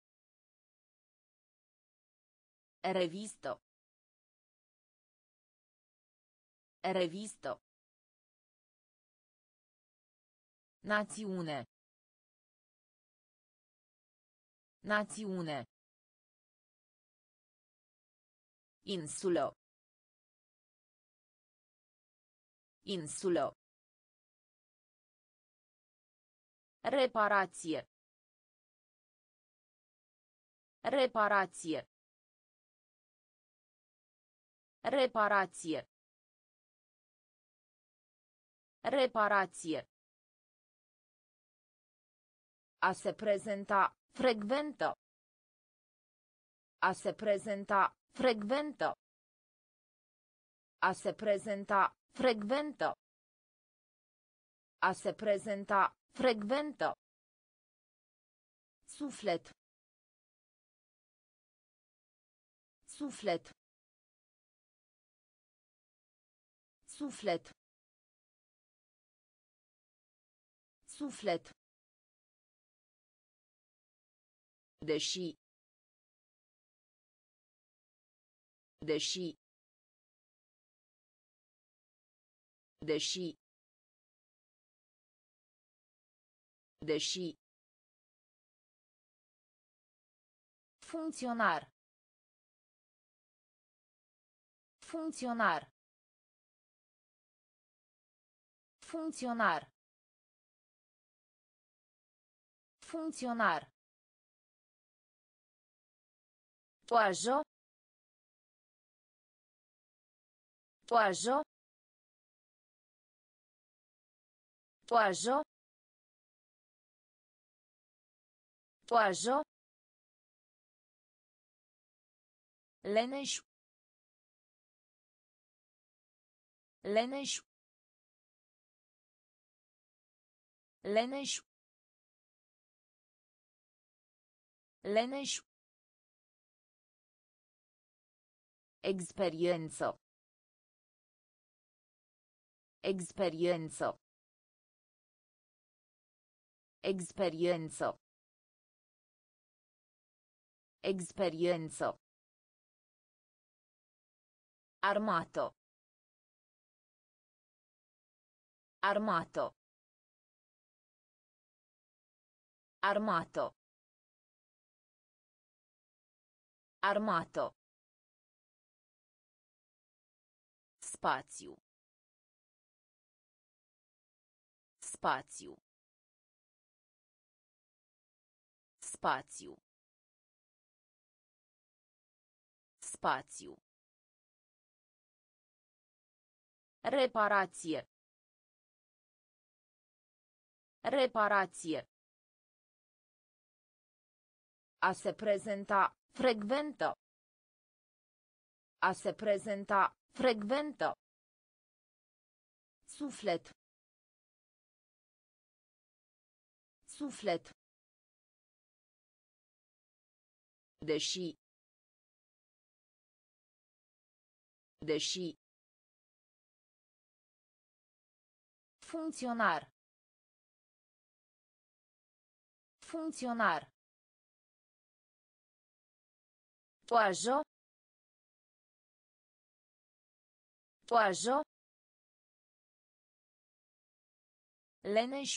Revisto. Revisto. Națiune. Națiune. Insulă. Insulă. Reparație. Reparație. Reparație. Reparație. A se prezenta, frecventă. A se prezenta, frecventă. A se prezenta, frecventă. A se prezenta, frecventă. Suflet. Suflet. Suflet. Suflet. Deși. Deși. Deși. Deși. Funcționar. Funcționar. Funcționar. Funcționar. Toajă. Toajă. Toajă. Toajă. Leneș. Leneș. Leneș. Leneș. Experiență. Experiență. Experiență. Experiență. Armato. Armato. Armato. Armato. Spațiu. Spațiu. Spațiu. Spațiu. Reparație. Reparație. A se prezenta, frecventă. A se prezenta, frecventă. Suflet. Suflet. Deși. Deși. Funcționar. Funcționar. Toajă. Toajă. Leneș.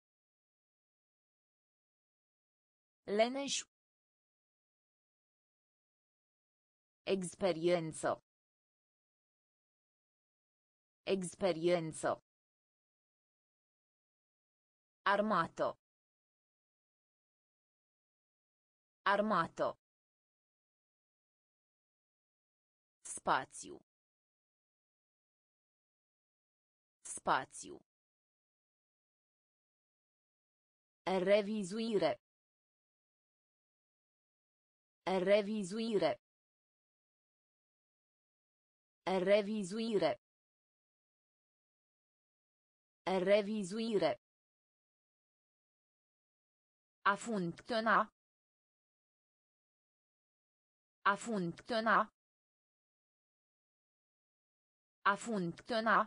Leneș. Experiență. Experiență. Armato. Armato. Spațiu. Spațiu. Revizuire. Revizuire. Revizuire. Revizuire. A funcționa. A funcționa. A funcționa.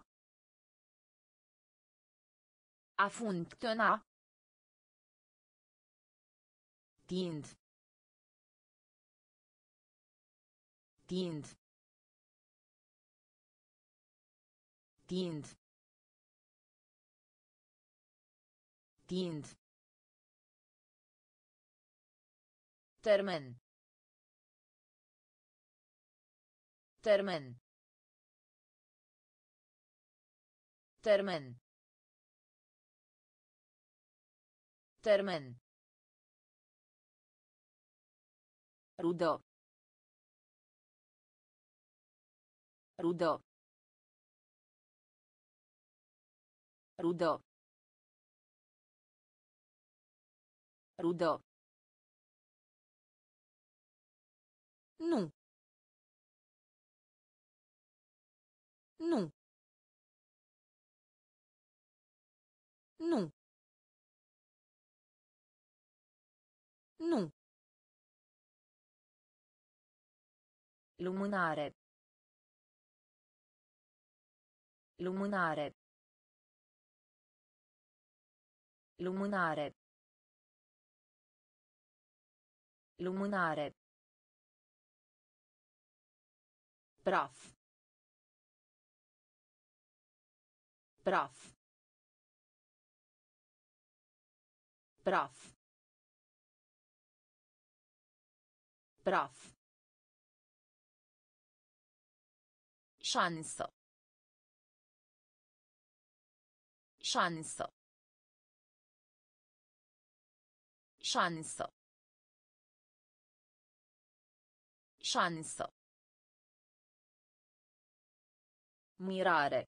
A funcționa. Tind. Tind. Tind. Tind. Termen. Termen. Termen. Termen. Rudo. Rudo. Rudo. Rudo. Nu. Nu. Nu. Nu. Lumânare. Lumânare. Lumânare. Lumânare. Praf. Praf. Praf. Praf. Șansă. Șansă. Șansă. Șansă. Mirare.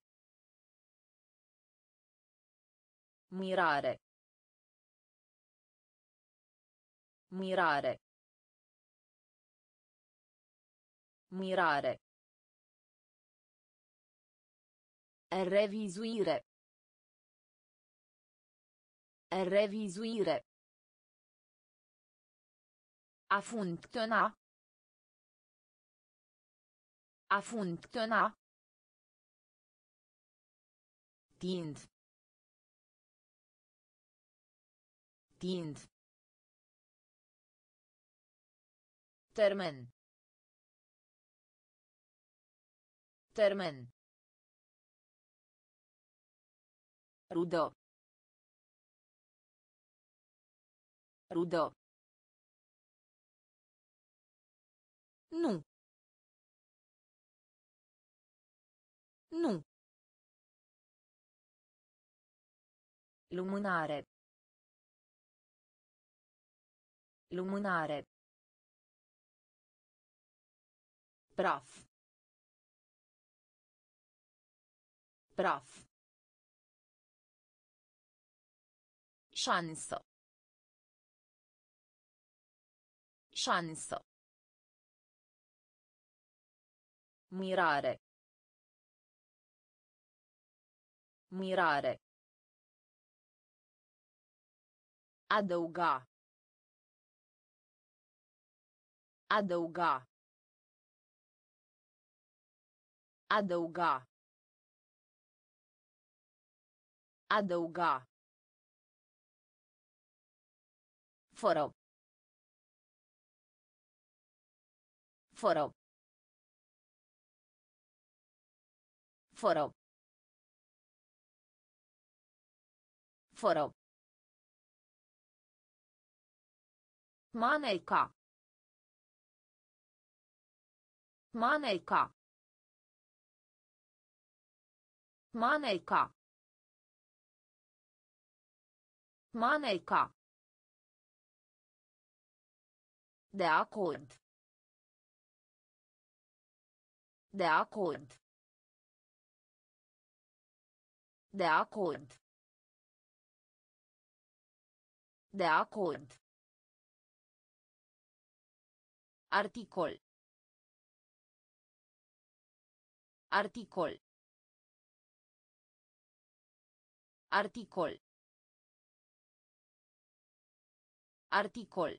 Mirare. Mirare. Mirare. Revizuire. Revizuire. A funcționa. A funcționa. Tind. Tind. Termen. Termen. Rudo. Rudo. Nu. Nu. Lumânare. Lumânare. Praf. Praf. Șansă. Șansă. Mirare. Mirare. Adăuga. Adăuga. Adăuga. Adăuga. Fără. Fără. Fără. Fără. Maneca. Maneca. Maneca. Maneca. De acord. De acord. De acord. De acord. Articol. Articol. Articol. Articol.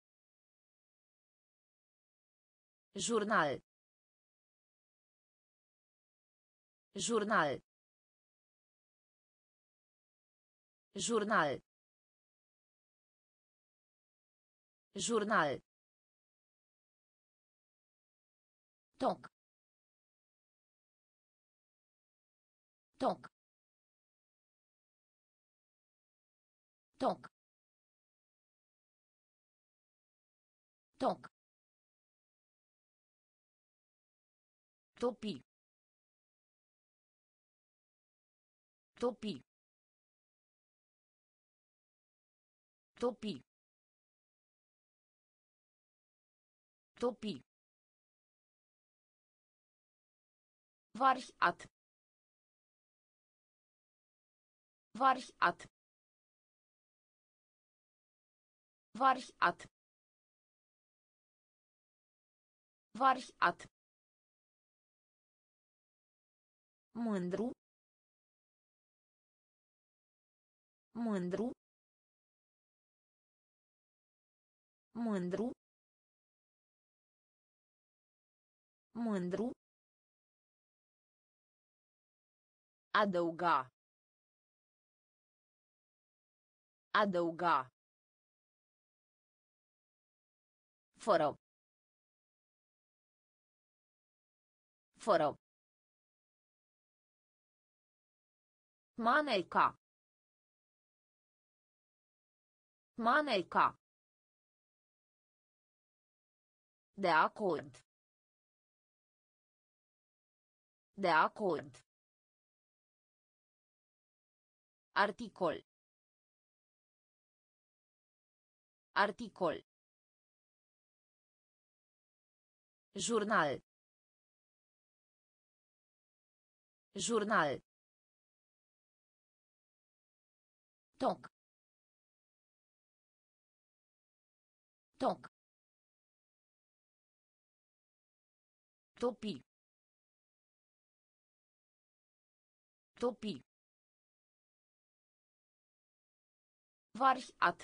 Jurnal. Jurnal. Jurnal. Jurnal. Toc. Toc. Toc. Toc. Topi. Topi. Topi. Topi. Variat. Variat. Variat. Variat. Mândru. Mândru. Mândru. Mândru. Adăuga. Adăuga. Fără. Fără. Maneca. Maneca. De acord. De acord. Articol. Articol. Jurnal. Jurnal. Toc. Toc. Topi. Topi. Variat.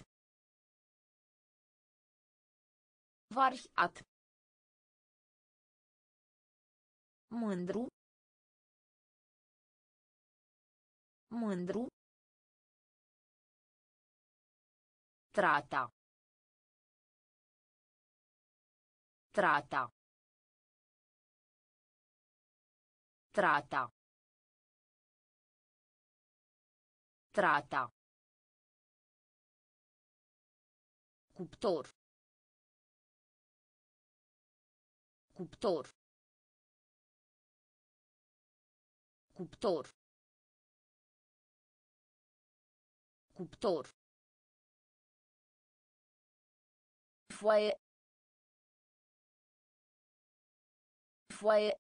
Variat. Mândru. Mândru. Trata. Trata. Trata. Trata. Cuptor. Cuptor. Cuptor. Cuptor. Foaie. Foaie.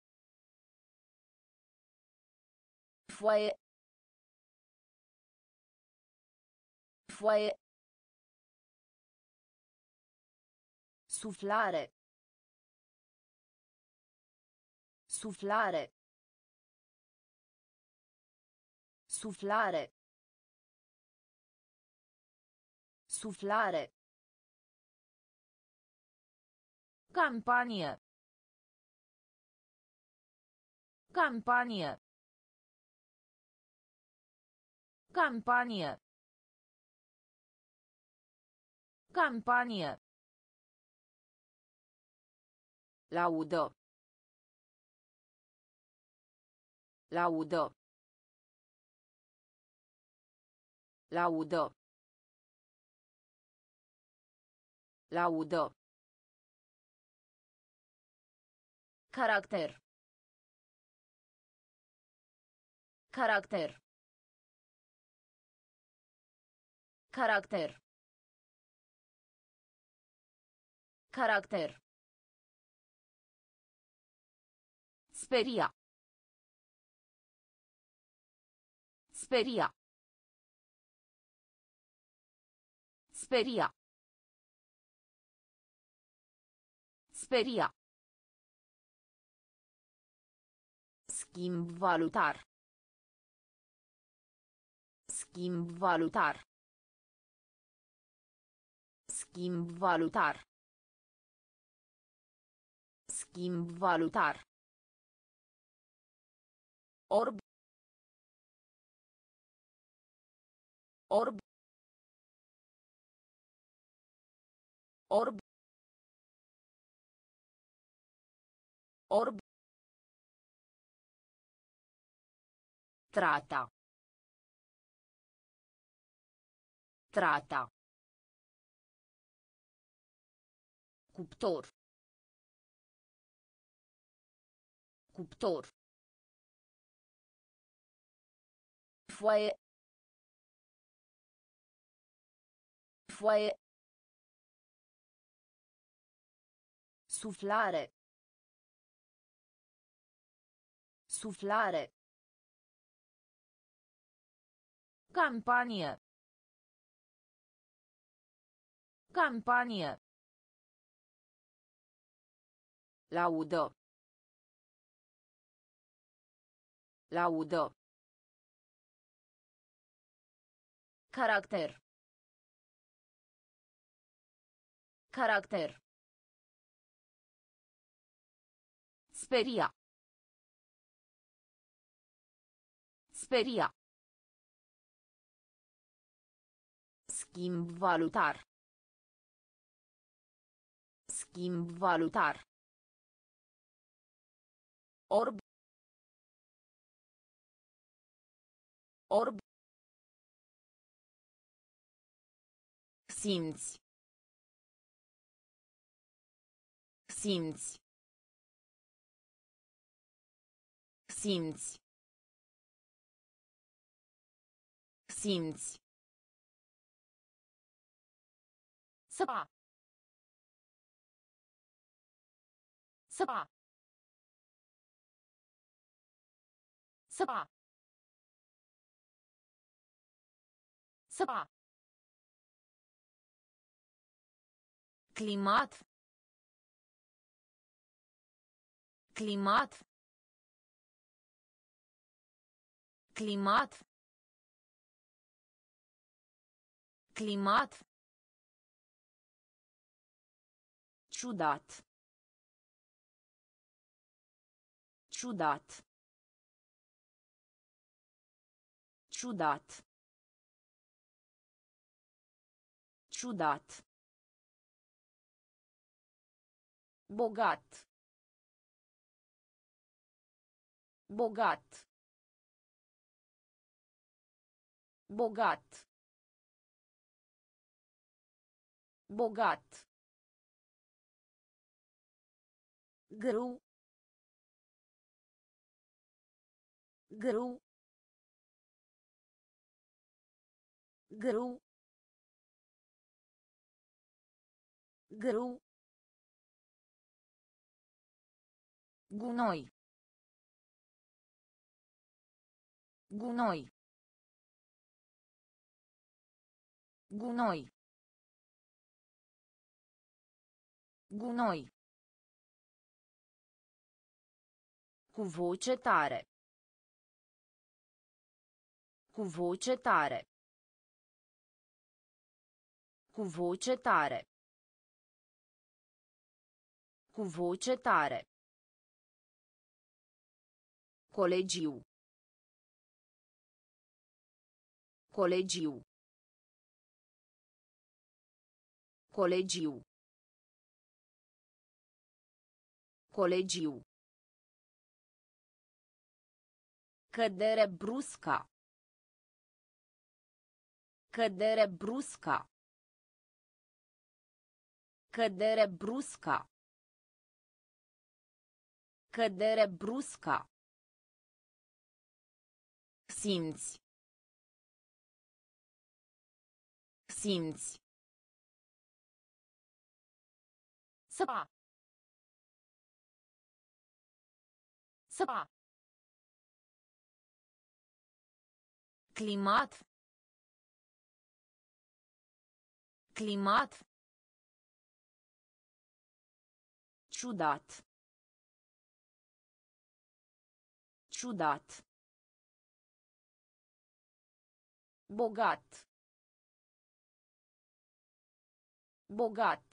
Foaie. Foaie. Suflare. Suflare. Suflare. Suflare. Campanie. Campanie. Campanie. Campanie. Laudă. Laudă. Laudă. Laudă. Caracter. Caracter. Caracter. Caracter. Speria. Speria. Speria. Speria. Schimb valutar. Schimb valutar. Schimb valutar. Schimb valutar. Orb. Orb. Orb. Orb. Trata. Trata. Cuptor. Cuptor. Foaie. Foaie. Suflare. Suflare. Campanie. Campanie. Laudă. Laudă. Caracter. Caracter. Speria. Speria. Schimb valutar. Schimb valutar. Orb. Orb. Simți. Simți. Simți. Simți. Săpa. Săpa. Săpa. Săpa. Climat. Climat. Climat. Climat. Ciudat. Ciudat. Ciudat. Ciudat. Bogat. Bogat. Bogat. Bogat. Grâu. Grâu. Grâu. Grâu. Gunoi. Gunoi. Gunoi. Gunoi. Cu voce tare. Cu voce tare. Cu voce tare. Cu voce tare. Colegiu. Colegiu. Colegiu. Colegiu. Cădere brusca. Cădere brusca. Cădere brusca. Cădere brusca. Simți. Simți. Săpa. Săpa. Climat. Climat. Ciudat. Ciudat. Bogat. Bogat.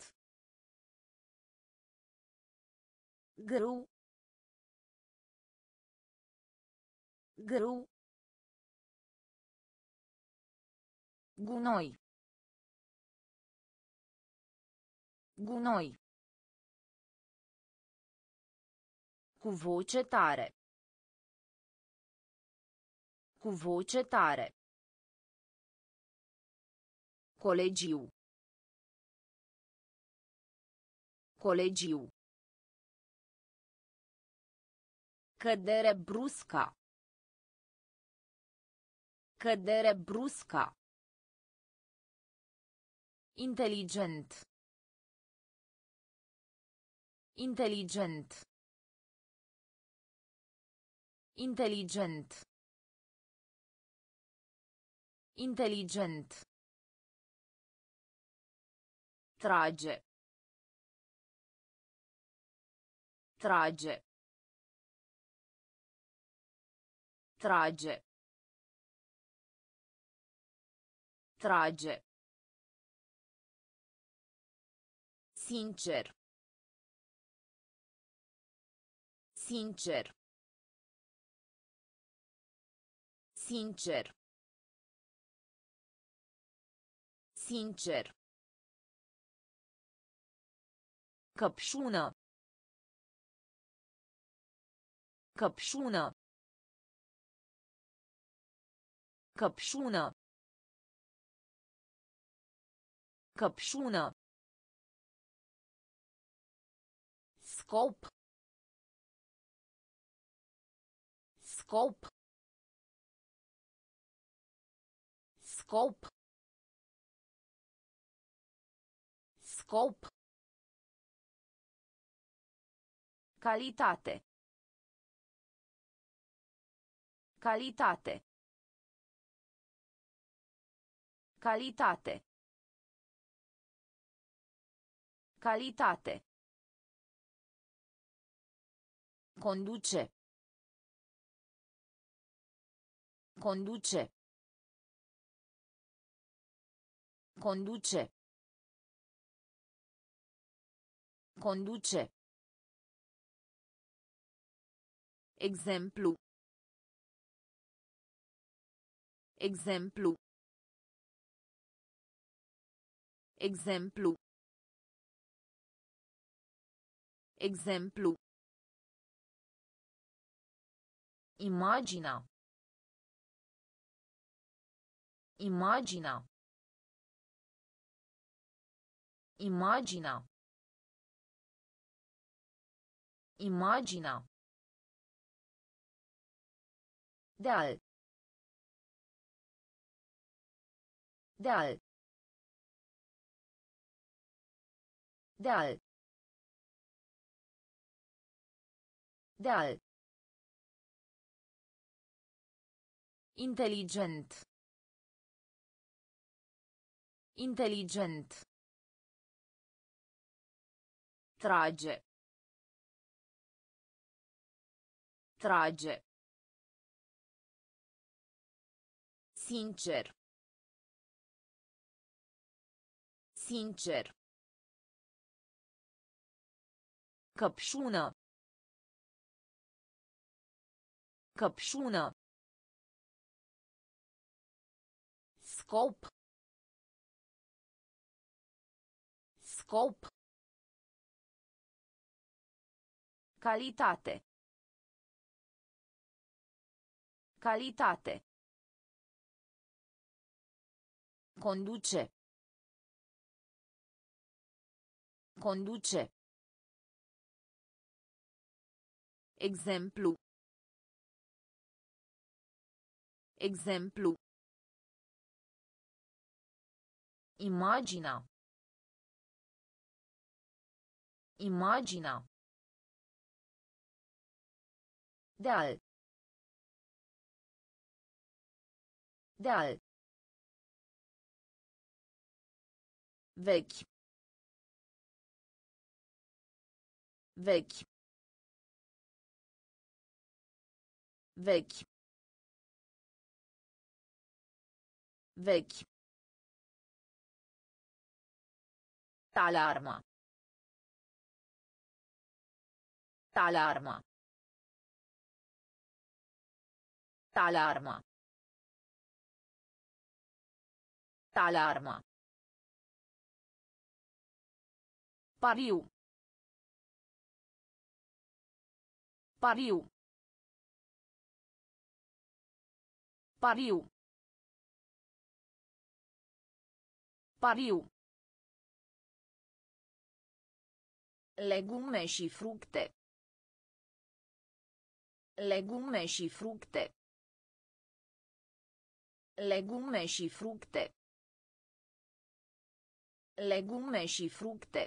Grâu. Grâu. Gunoi. Gunoi. Cu voce tare. Cu voce tare. Colegiu. Colegiu. Cădere brusca. Cădere brusca. Inteligent. Inteligent. Inteligent. Inteligent. Trage. Trage. Trage. Trage. Sincer. Sincer. Sincer. Sincer. Căpșună. Căpșună. Căpșună. Căpșună. Scop. Scop. Scop. Scop. Calitate. Calitate. Calitate. Calitate. Conduce. Conduce. Conduce. Conduce. Exemplu. Exemplu. Exemplu. Exemplu. Imagina. Imagina. Imagina. Imagina. De-al. De-al. De-al. De-al. Inteligent. Inteligent. Trage. Trage. Sincer. Sincer. Căpșună. Căpșună. Scop. Scop. Calitate. Calitate. Conduce. Conduce. Exemplu. Exemplu. Imagina. Imagina. De-al. De-al. Vechi. Vechi. Vechi. Vechi. Alarma. Alarma. Alarma. Alarma. Pariu. Pariu. Pariu. Pariu. Legume și fructe. Legume și fructe. Legume și fructe. Legume și fructe.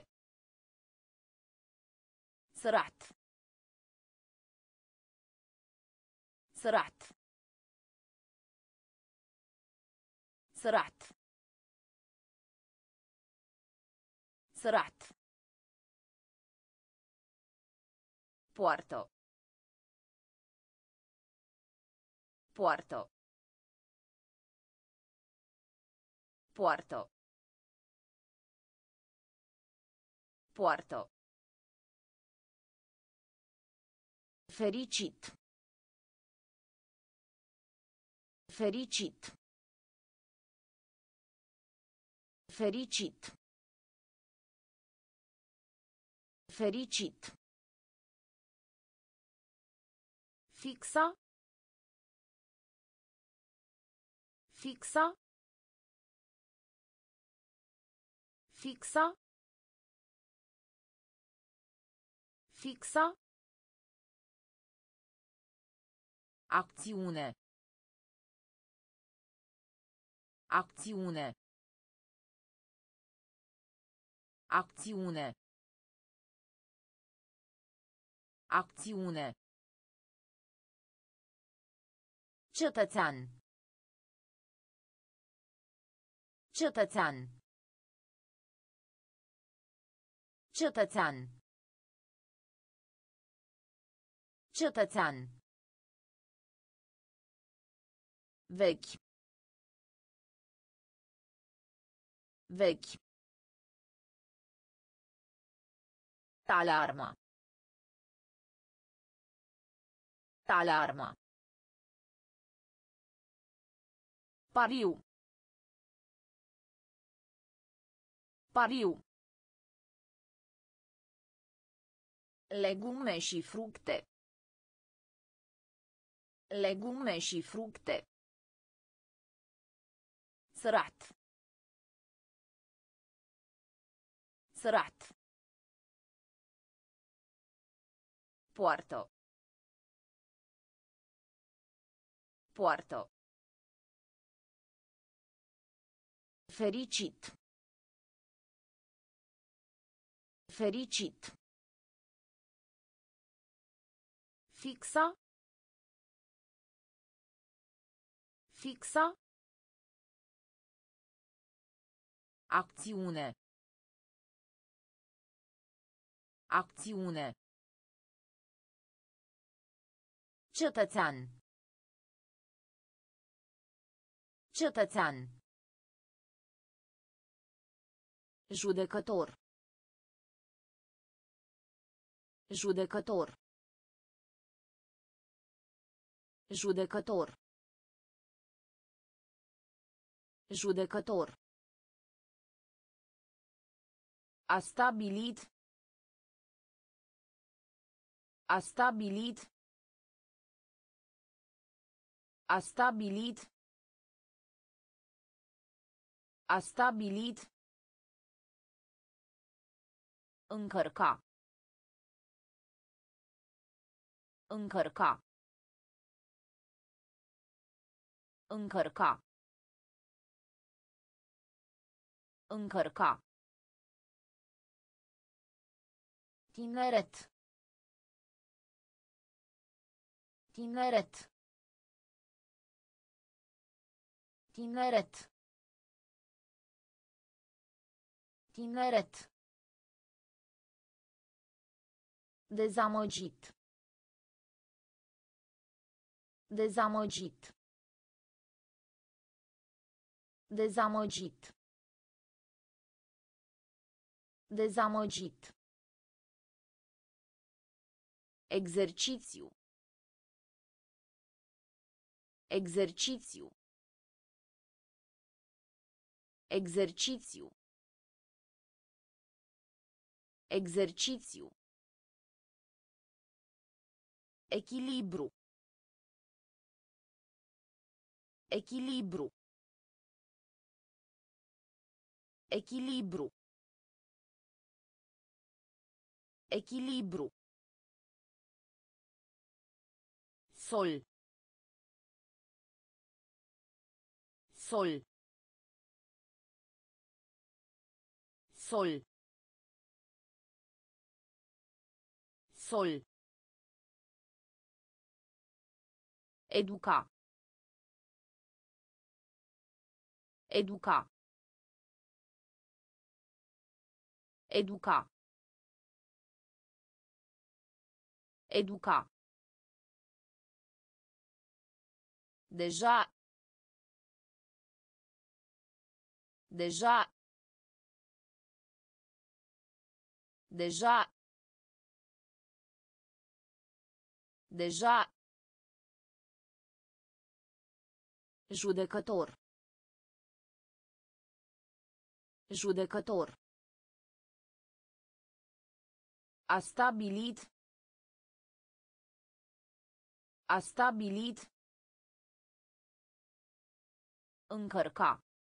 Sărat. Sărat. Sărat. Sărat. Poartă. Poartă. Poartă. Poartă. Fericit. Fericit. Fericit. Fericit. Fixa. Fixa. Fixa. Fixa. Acțiune. Acțiune. Acțiune. Acțiune. Cetățean. Cetățean. Cetățean. Cetățean. Vechi. Vechi. Alarma. Alarma. Pariu. Pariu. Legume și fructe. Legume și fructe. Sărat. Sărat. Poartă. Poartă. Fericit. Fericit. Fixa. Fixa. Acțiune. Acțiune. Cetățean. Cetățean. Judecător. Judecător. Judecător. Judecător. A stabilit. A stabilit. A stabilit. A stabilit. Încărca. Încărca. Încărca. Încărca. Tineret. Tineret. Tineret. Tineret. Dezamăgit. Dezamăgit. Dezamăgit. Dezamăgit. Exercițiu. Exercițiu. Exercițiu. Exercițiu. Echilibru. Echilibru. Echilibru. Echilibru. Sol. Sol. Sol. Sol. Educa. Educa. Educa. Educa. Deja. Deja. Deja. Deja. Judecător. Judecător. A stabilit. A stabilit. Încărca.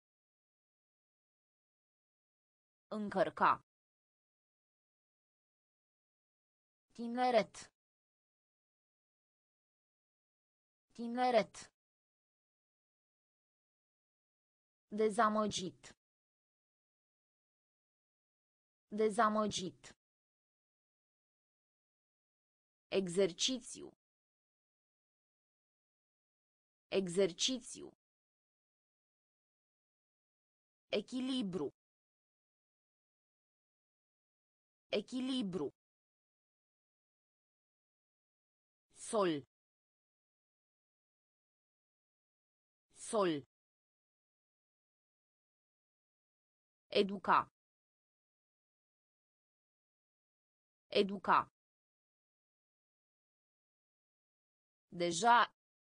Încărca. Tineret. Tineret. Dezamăgit. Dezamăgit. Exercițiu. Exercițiu. Echilibru. Echilibru. Sol. Sol. Educa. Educa. Deja.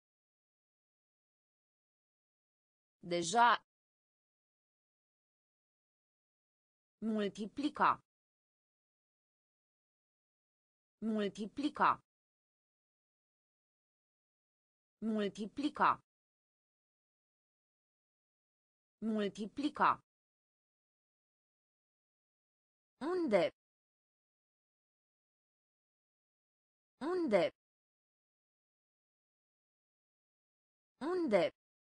Deja. Multiplica. Multiplica. Multiplica. Multiplica. Unde? Unde? Unde?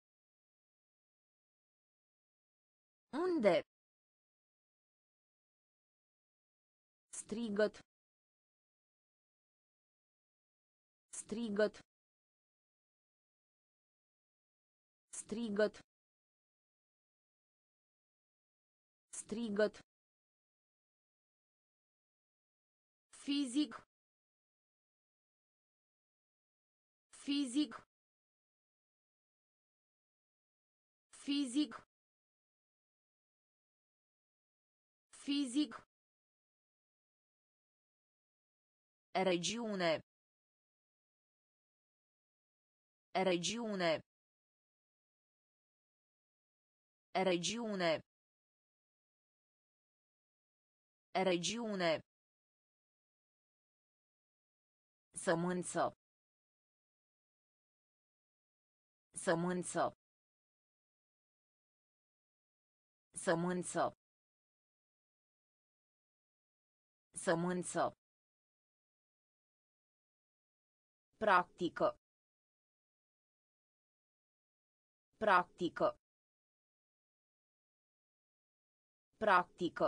Unde? Strigăt. Strigăt. Strigăt. Strigăt. Fizic. Fizic. Fizic. Fizic. Regiune. Regiune. Regiune. Regiune. Sămânță. Sămânță. Sămânță. Sămânță. Practică. Practică. Practică.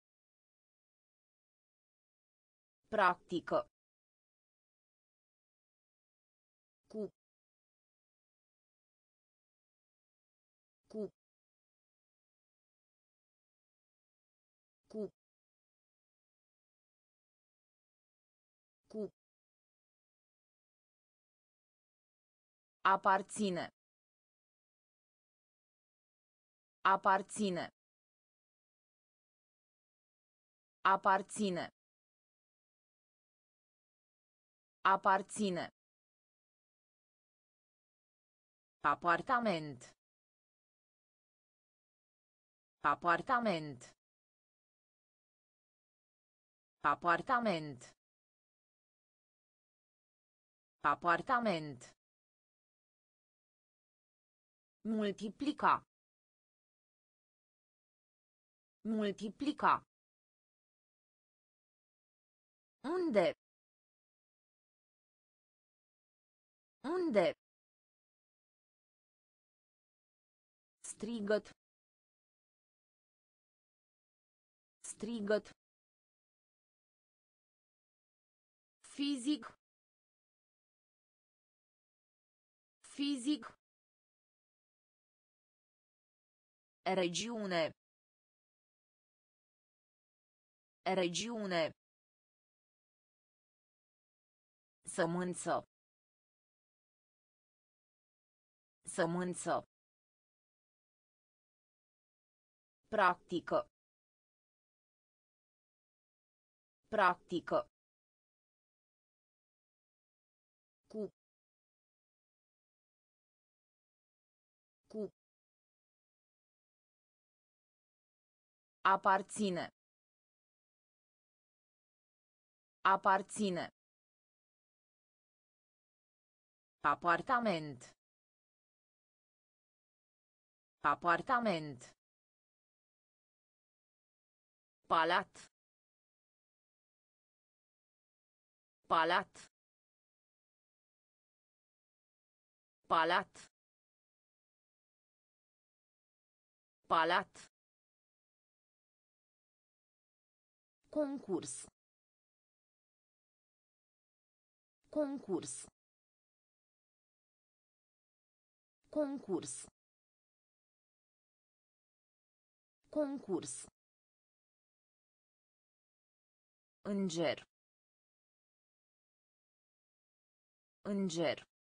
Practică. Cu. Cu. Aparține. Aparține. Aparține. Aparține. Apartament. Apartament. Apartament. Apartament. Multiplica. Multiplica. Unde? Unde? Strigăt. Strigăt. Fizic. Fizic. Regiune. Regiune. Sămânță. Sămânță. Practică. Practică. Cu. Cu. Aparține. Aparține. Apartament. Apartament. Palat. Palat. Palat. Palat. Concurs. Concurs. Concurs. Concurs. Înger. Înger.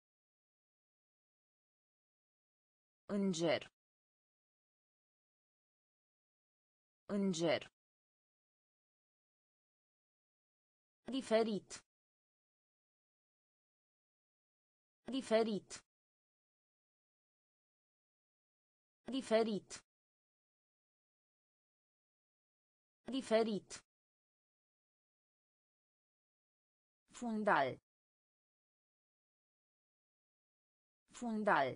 Înger. Înger. Diferit. Diferit. Diferit. Diferit. Fundal. Fundal.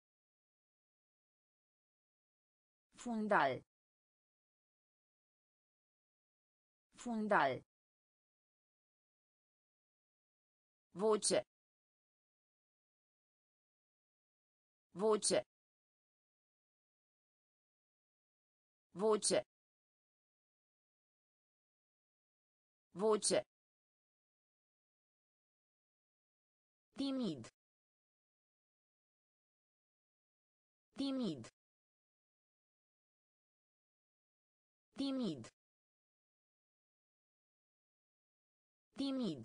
Fundal. Fundal. Voce. Voce. Voce. Voce. Timid. Timid. Timid. Timid.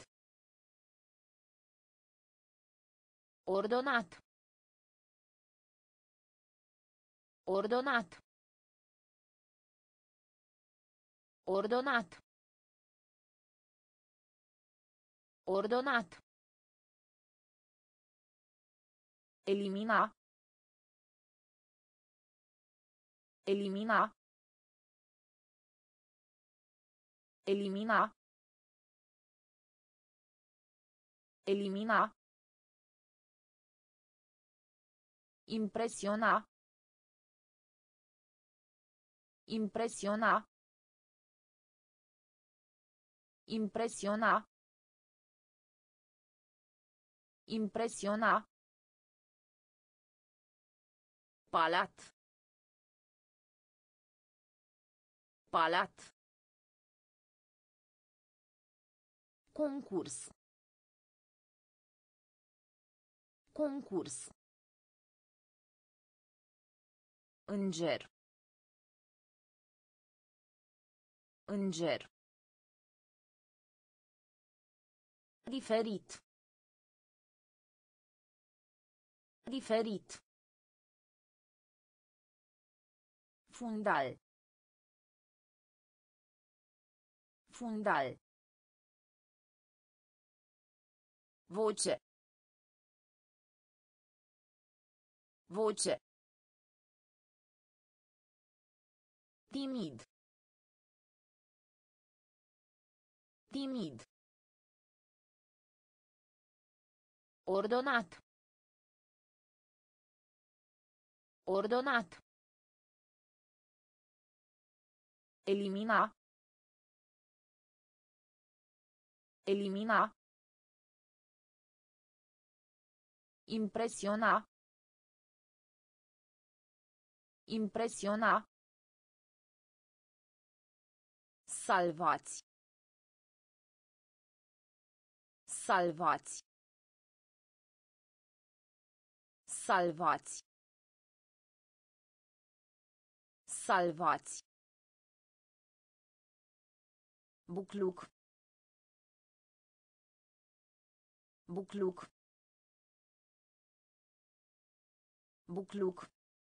Ordonat. Ordonat. Ordonat. Ordonat. Elimina. Elimina. Elimina. Elimina. Impresiona. Impresiona. Impresiona. Impresiona. Palat. Palat. Concurs. Concurs. Înger. Înger. Diferit. Diferit. Fundal. Fundal. Voce. Voce. Timid. Timid. Ordonat. Ordonat. Elimina. Elimina. Impresiona. Impresiona. Salvați. Salvați. Salvați. Salvați. Bucluc. Bucluc. Bucluc.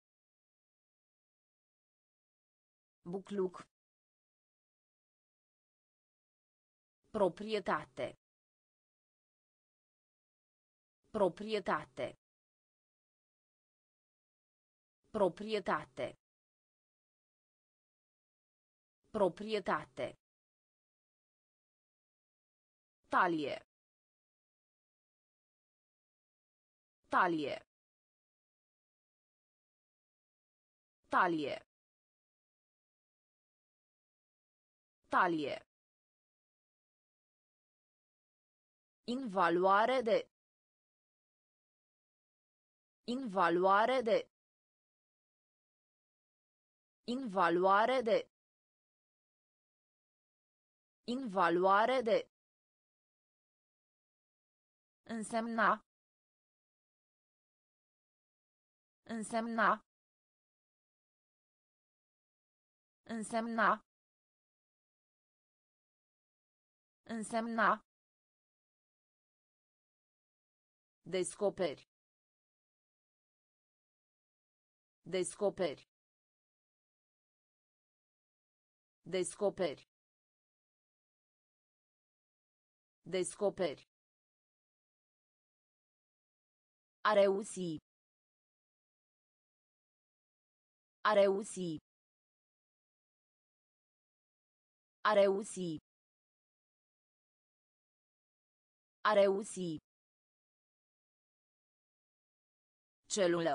Bucluc. Proprietate. Proprietate. Proprietate. Proprietate. Talie. Talie. Talie. Talie. Invaluare de. Invaluare de. Invaluare de. Invaluare de. Însemna. Însemna. Însemna. Însemna. Descoperi. Descoperi. Descoperi. Descoperi. A reuși. A reuși. A reuși. A reuși. Celulă.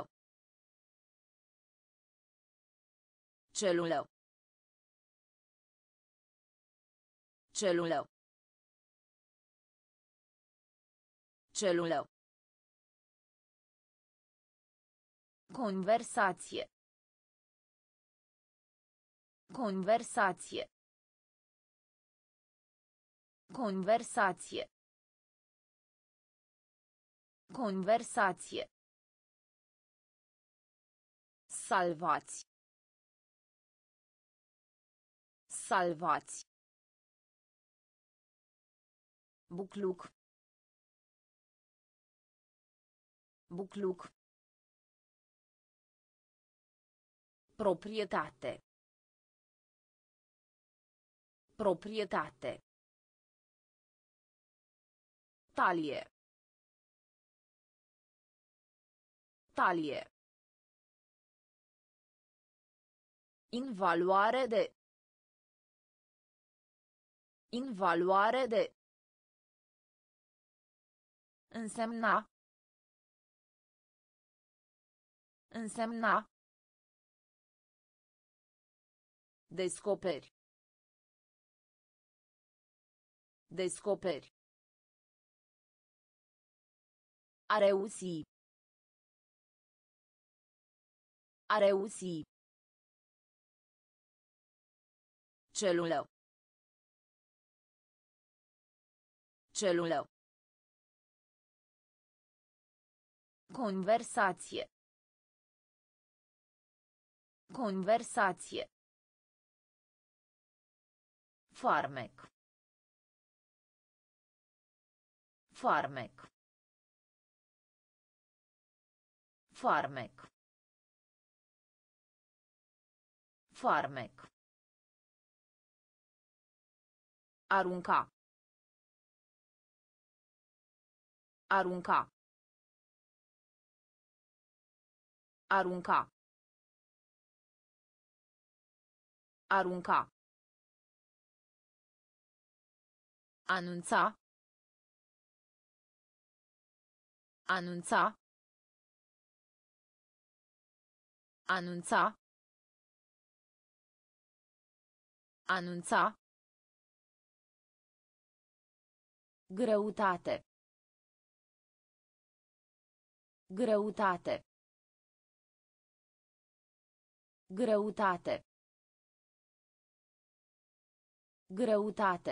Celulă. Celulă. Celulă. Conversație. Conversație. Conversație. Conversație. Salvați. Salvați. Bucluc. Bucluc. Proprietate. Proprietate. Talie. Talie. Invaluare de. Invaluare de. Însemna. Însemna. Descoperi. Descoperi. A reuși. A reuși. Celulă. Celulă. Conversație. Conversație. Farmec. Farmec. Farmec. Farmec. Arunca. Arunca. Arunca. Arunca. Anunța. Anunța. Anunța. Anunța. Greutate. Greutate. Greutate. Greutate.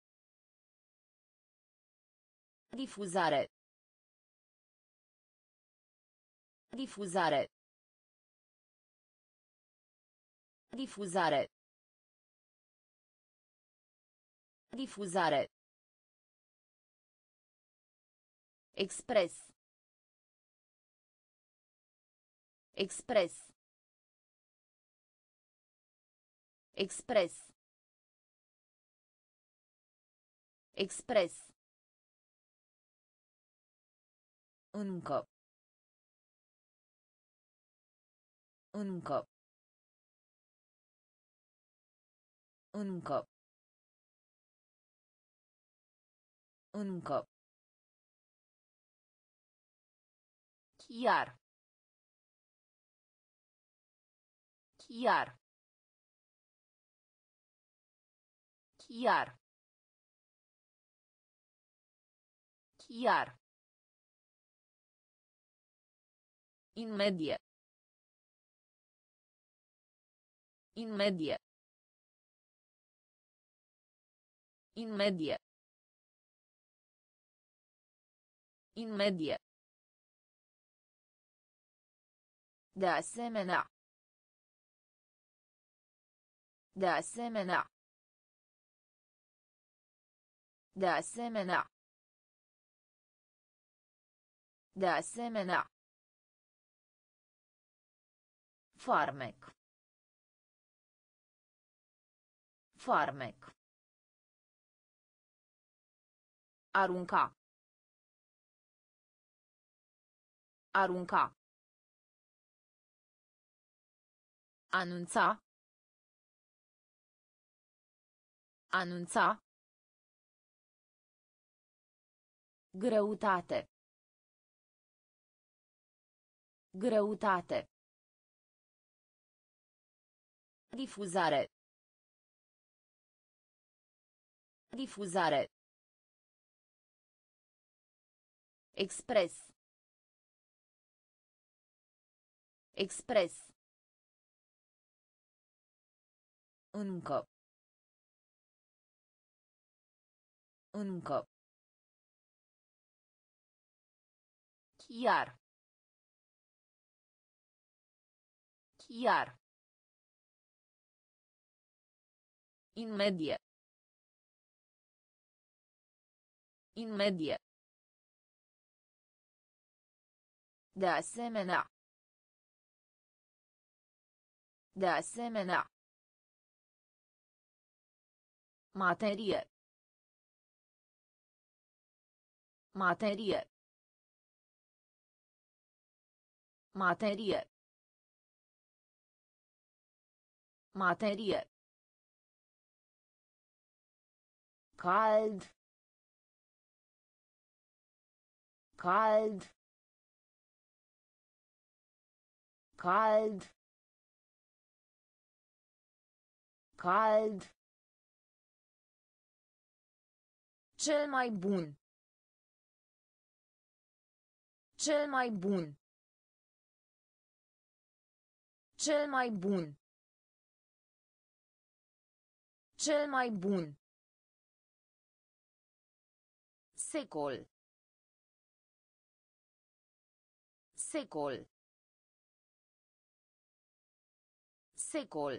Difuzare. Difuzare. Difuzare. Difuzare. Express. Express. Express. Express. Încă. Încă. Încă. Încă. Chiar. Chiar. Chiar. Chiar. Imedie. Imedie. Imedie. Imedie. De asemenea. De asemenea. De asemenea. De asemenea. Farmec. Farmec. Arunca. Arunca. Anunța. Anunța. Greutate. Greutate. Difuzare. Difuzare. Express. Express. Încă. Încă. Chiar. Chiar. Imedie. Imedie. De asemenea. De asemenea. Materie. Materie. Materie. Materie. Cald. Cald. Cald. Cald. Cel mai bun. Cel mai bun. Cel mai bun. Cel mai bun. Secol. Secol. Secol.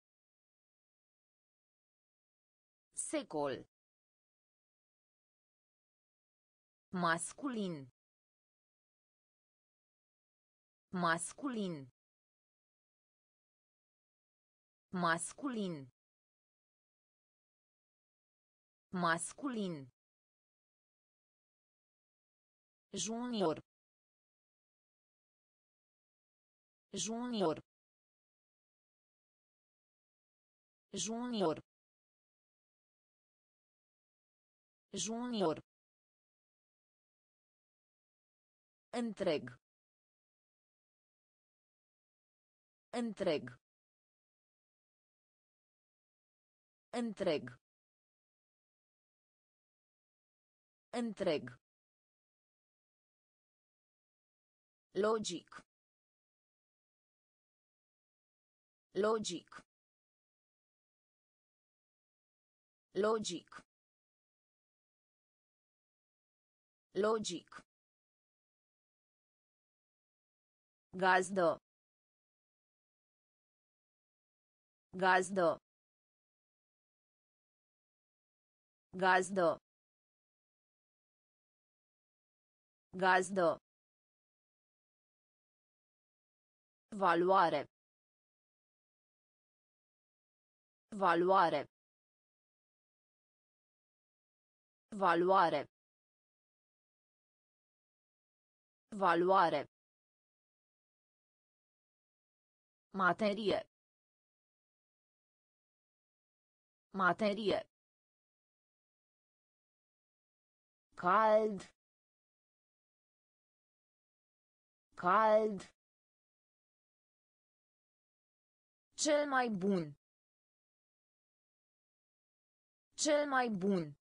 Secol. Masculin. Masculin. Masculin. Masculin. Junior. Junior. Junior. Junior. Întreg. Întreg. Întreg. Întreg. Logic. Logic. Logic. Logic. Gazdă. Gazdă. Gazdă. Gazdă. Valoare. Valoare. Valoare. Valoare. Materie. Materie. Cald. Cald. Cel mai bun. Cel mai bun.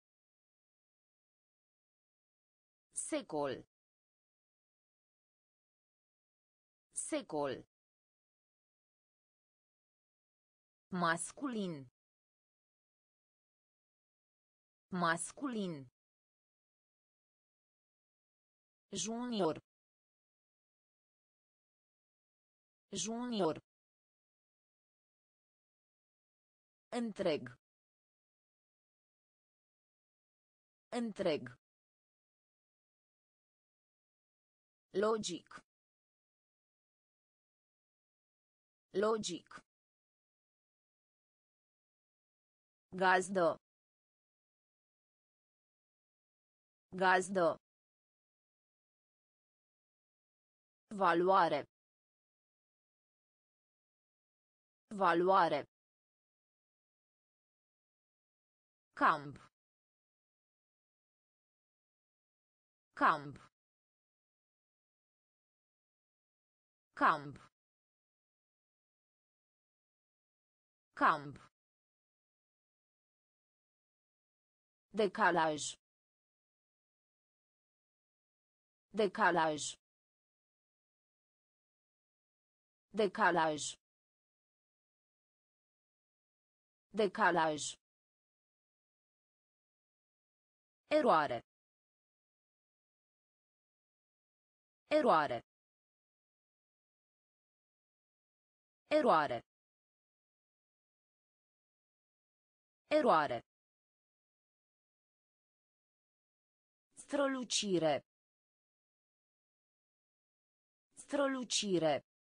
Secol. Secol. Masculin. Masculin. Junior. Junior. Întreg. Întreg. Logic. Logic. Gazdă. Gazdă. Valoare. Valoare. Camp. Camp. Camp. Camp. Decalaj. Decalaj. Decalaj. Decalaj. Eroare. Eroare. Eroare. Eroare. Strălucire. Strălucire.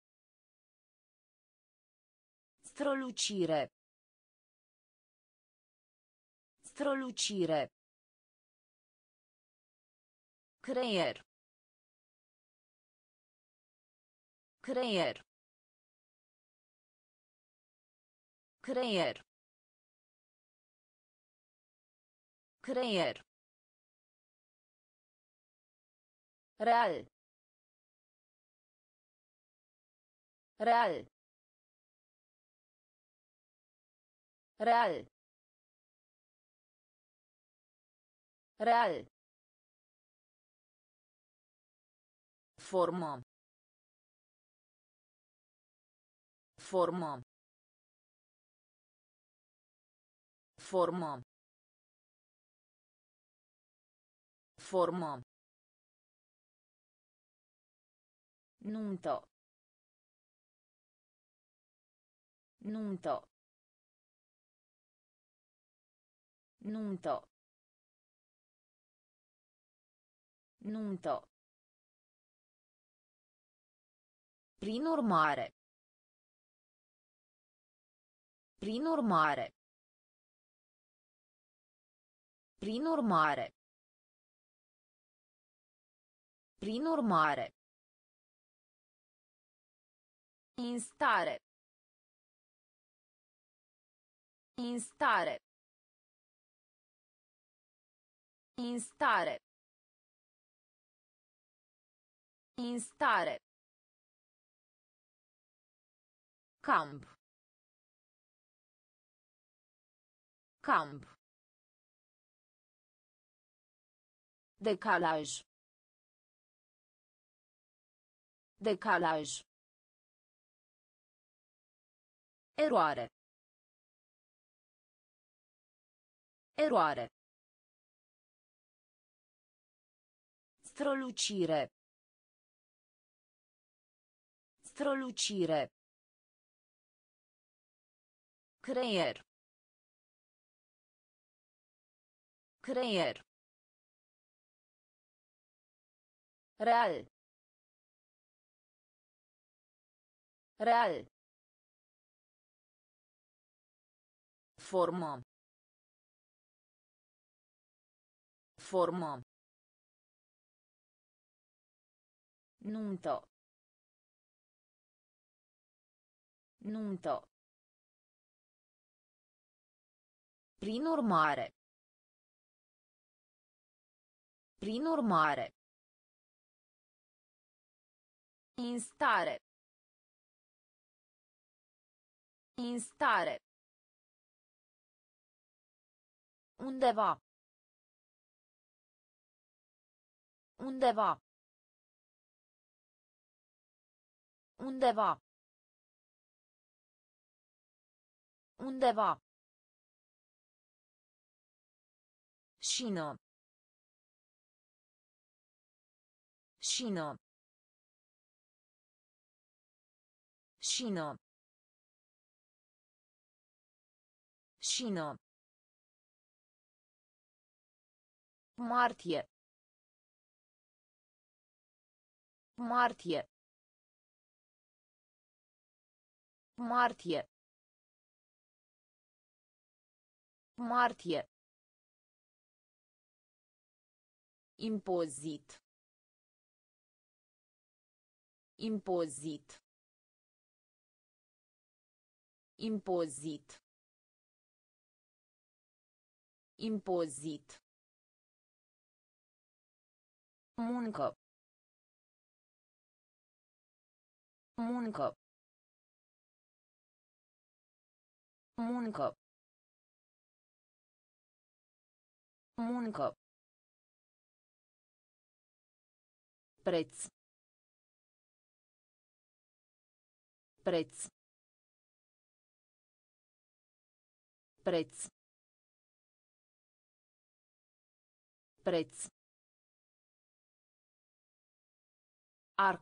Strălucire. Strălucire. Creier. Creier. Creier. Creier. Real. Real. Real. Real. Formă. Formă. Formă. Formă. Nuntă. Nuntă. Nuntă. Nuntă. Prin urmare. Prin urmare. Prin urmare. Prin urmare. Instare. Instare. Instare. Instare. Camp. Camp. Decalaj. Decalaj. Eroare. Eroare. Strălucire. Strălucire. Creier. Creier. Real. Real. Formă. Formă. Nuntă. Nuntă. Prin urmare. Prin urmare. Instare. Instare. Undeva. Undeva. Undeva. Undeva. Șină. Șină. Șină. Șină. Martie. Martie. Martie. Martie. Impozit. Impozit. Impozit. Impozit. Muncă. Muncă. Muncă. Muncă. Preț. Preț. Preț. Preț. Arc.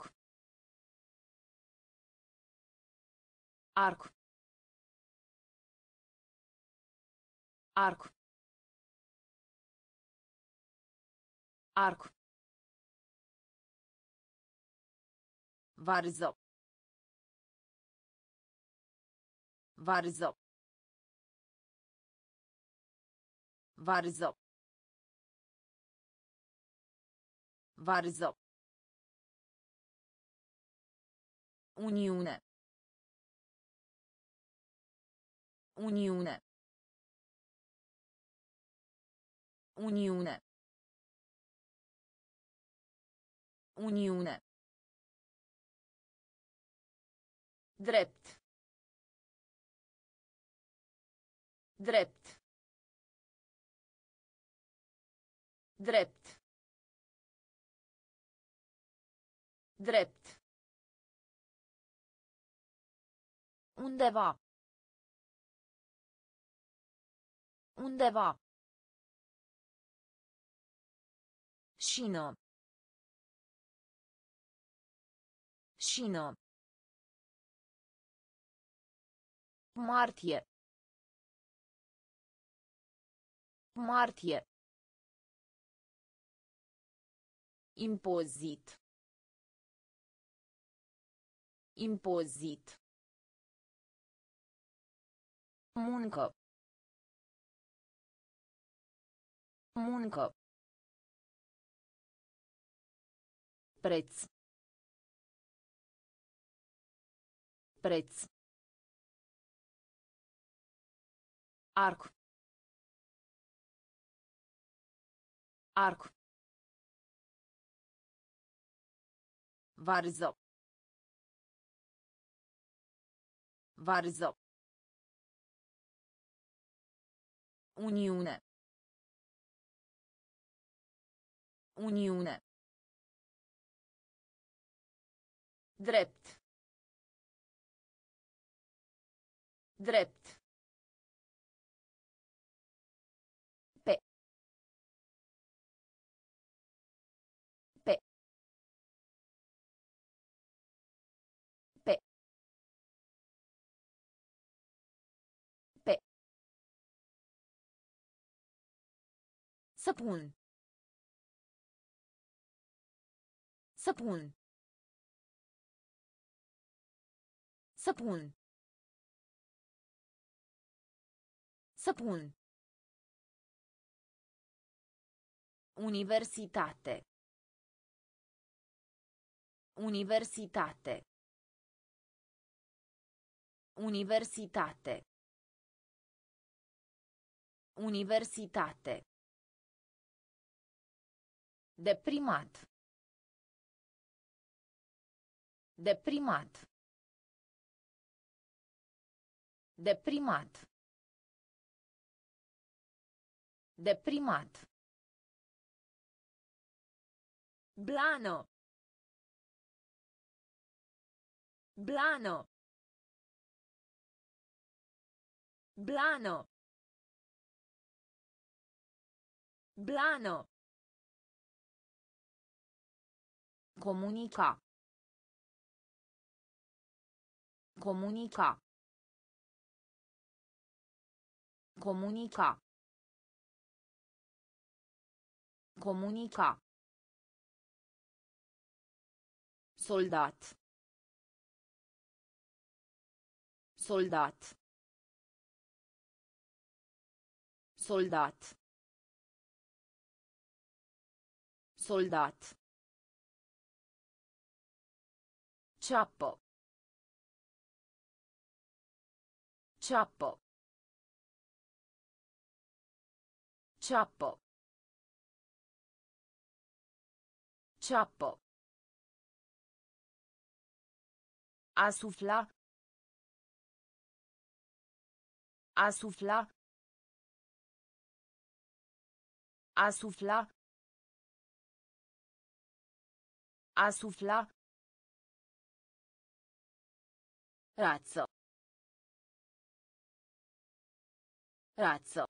Arc. Arc. Arc. Varză. Varză. Varză. Varză. Uniune. Uniune. Uniune. Uniune. Drept. Drept. Drept. Drept. Undeva. Undeva. Șină. Șină. Martie. Martie. Impozit. Impozit. Muncă. Muncă. Preț. Preț. Arc. Arc. Varză. Varză. Uniune. Uniune. Drept. Drept. Pe. Pe. Pe. Pe. Săpun. Săpun. Săpun. Săpun. Universitate. Universitate. Universitate. Universitate. Deprimat. Deprimat. Deprimat. Deprimat. Blano. Blano. Blano. Blano. Comunica. Comunica. Comunica. Comunica. Soldat. Soldat. Soldat. Soldat. Ciappo. Ciappo. Ciappo. Ciappo. A sufla. A sufla. A sufla. A sufla. Razzo. Razzo.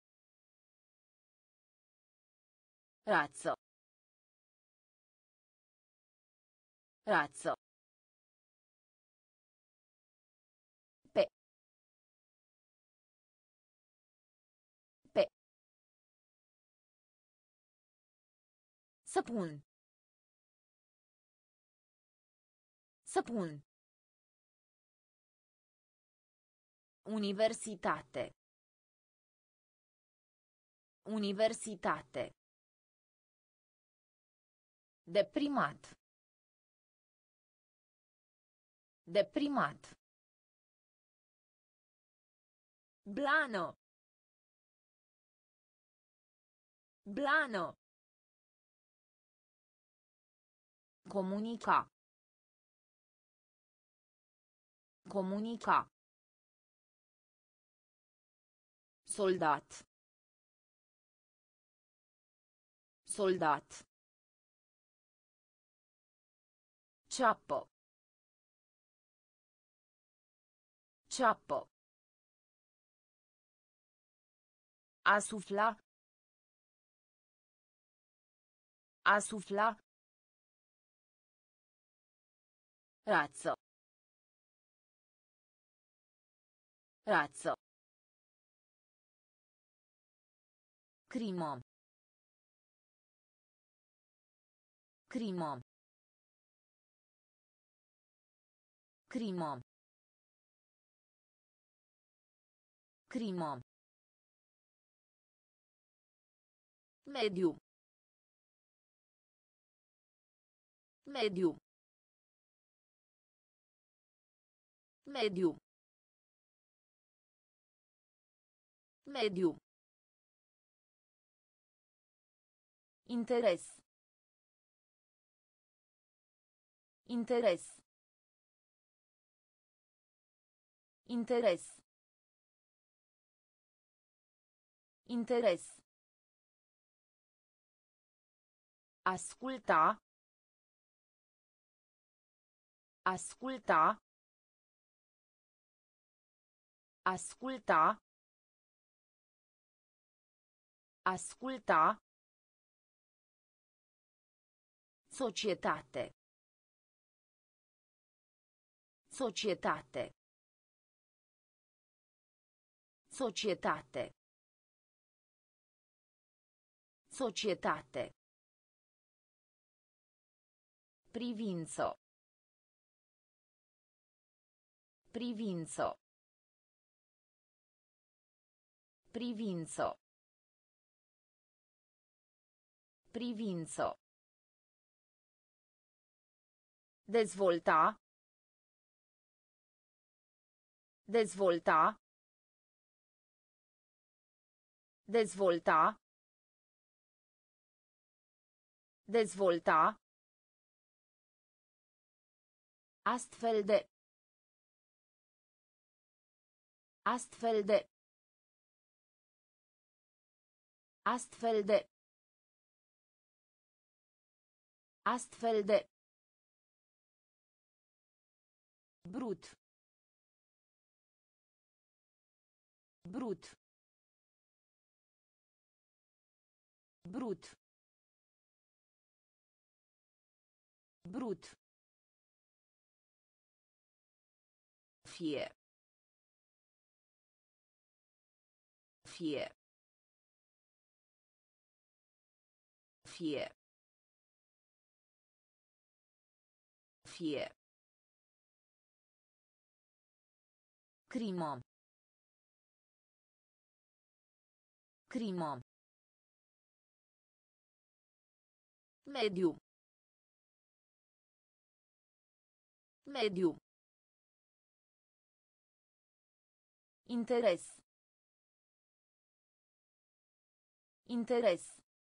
Razzo. Razzo. Pe. Pe. Săpun. Săpun. Universitate. Universitate. Deprimat. Deprimat. Blano. Blano. Comunica. Comunica. Soldat. Soldat. Ciappo. Ciappo. A sufla. A sufla. Razzo. Razzo. Crimă. Crimă. Crimă. Crimă. Mediu. Mediu. Mediu. Mediu. Interes. Interes. Interes. Interes. Asculta. Asculta. Asculta. Asculta. Societate. Societate. Societate. Societate. Privință. Privință. Privință. Privință. Dezvolta. Dezvolta. Dezvolta. Dezvolta. Astfel de. Astfel de. Astfel de. Astfel de. Brut. Brut. Brut. Brut. Fie. Fie. Fie. Fie. Crimă. Crimă. Mediu. Mediu. Interes. Interes.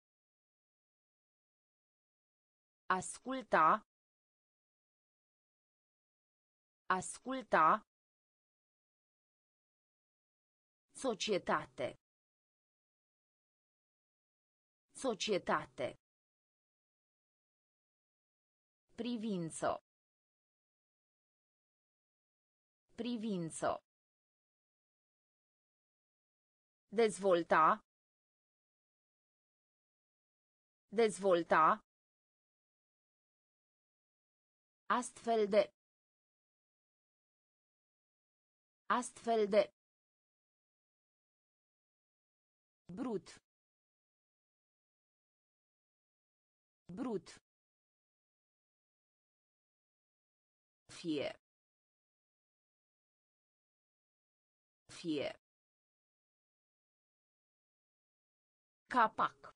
Asculta. Asculta. Societate. Societate. Privință. Privință. Dezvolta. Dezvolta. Astfel de. Astfel de. Brut. Brut. Fie. Fie. Capac.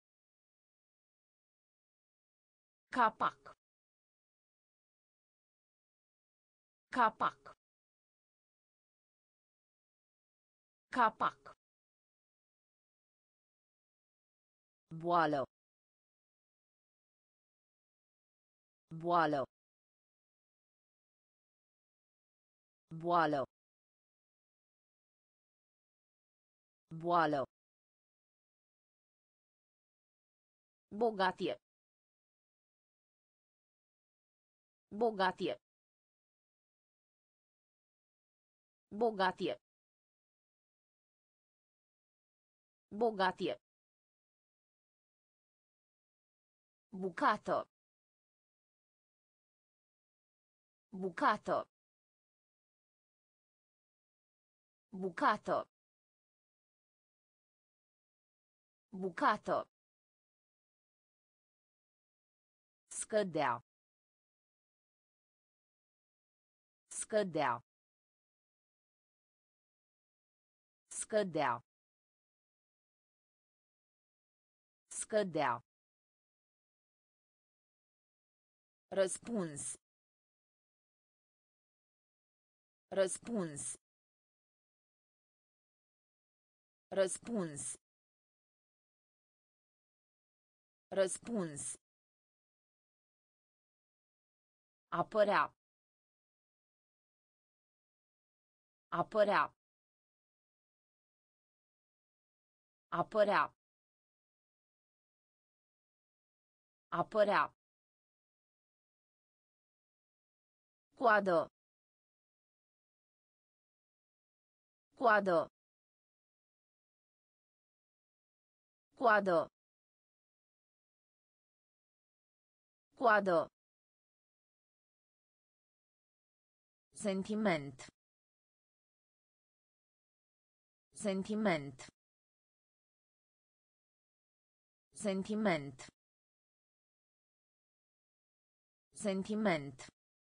Capac. Capac. Capac. Boală. Boală. Boală. Boală. Bogatie. Bogatie. Bogatie. Bogatie. Bucată. Bucată. Bucată. Bucată. Scădea. Scădea. Scădea. Scădea. Răspuns. Răspuns. Răspuns. Răspuns. Apărea. Apărea. Apărea. Apărea. Coadă. Coadă. Coadă. Coadă. Sentiment. Sentiment. Sentiment. Sentiment.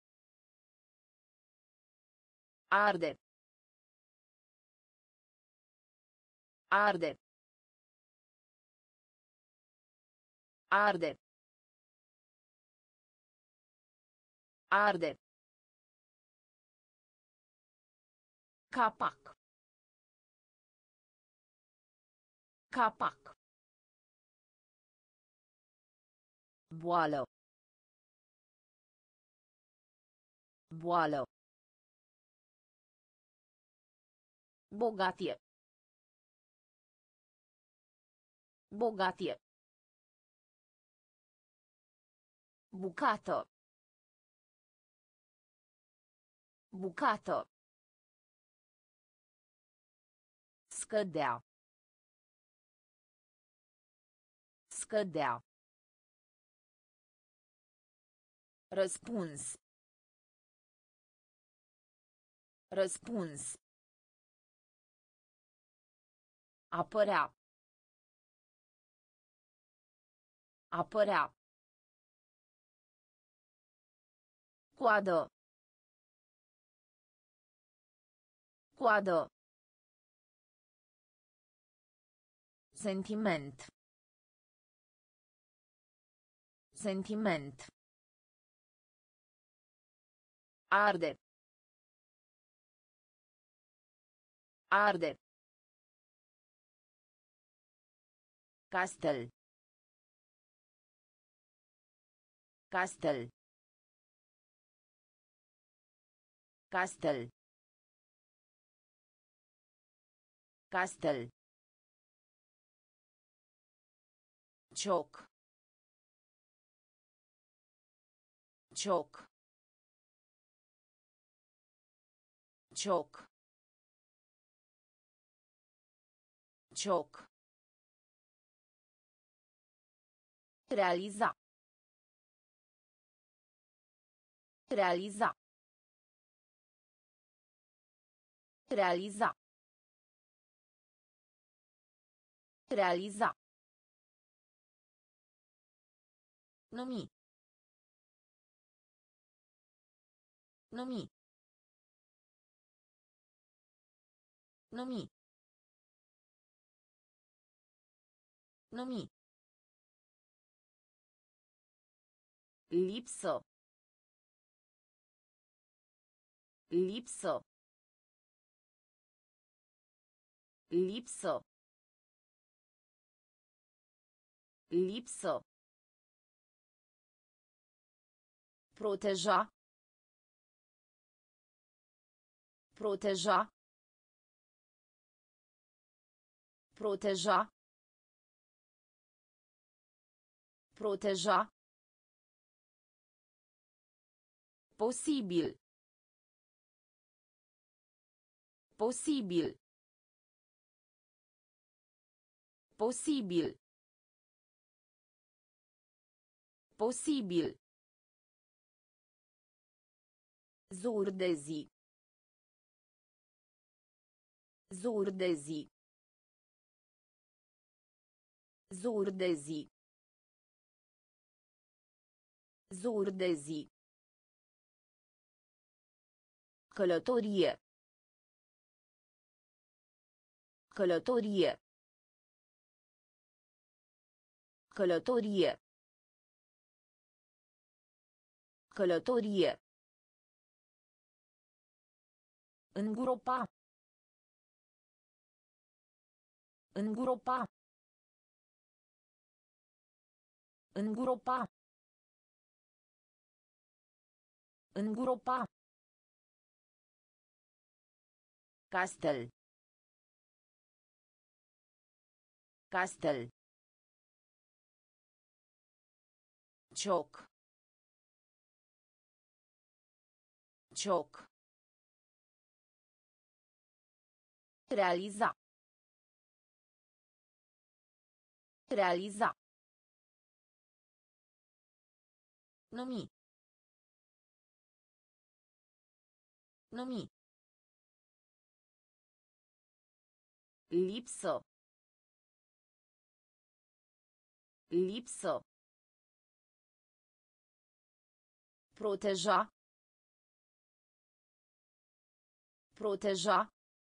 Arde. Arde. Arde. Arde. Capac. Capac. Boală. Boală. Bogatie. Bogatie. Bucată. Bucată. Scădea. Scădea. Răspuns. Răspuns. Apărea. Apărea. Coadă. Coadă. Sentiment. Sentiment. Arde. Arde. Castel. Castel. Castel. Castel. Cioc. Cioc. Cioc. Cioc. Realiza. Realiza. Realiza. Realiza. Numi. Numi. Numi. Numi. Lipsă. Lipsă. Lipsă. Lipsă. Proteja. Proteja. Proteja. Proteja. Posibil. Posibil. Posibil. Posibil. Zur de zi. Zur de zi. Zur de zi. Zur de zi. Călătorie. Călătorie. Călătorie. Călătorie. Îngropa. Îngropa. Îngropa. Îngropa. Castel. Castel. Cioc. Cioc. Realiza. Realiza. Numi. Numi. Lipsă. Lipsă. Proteja. Proteja.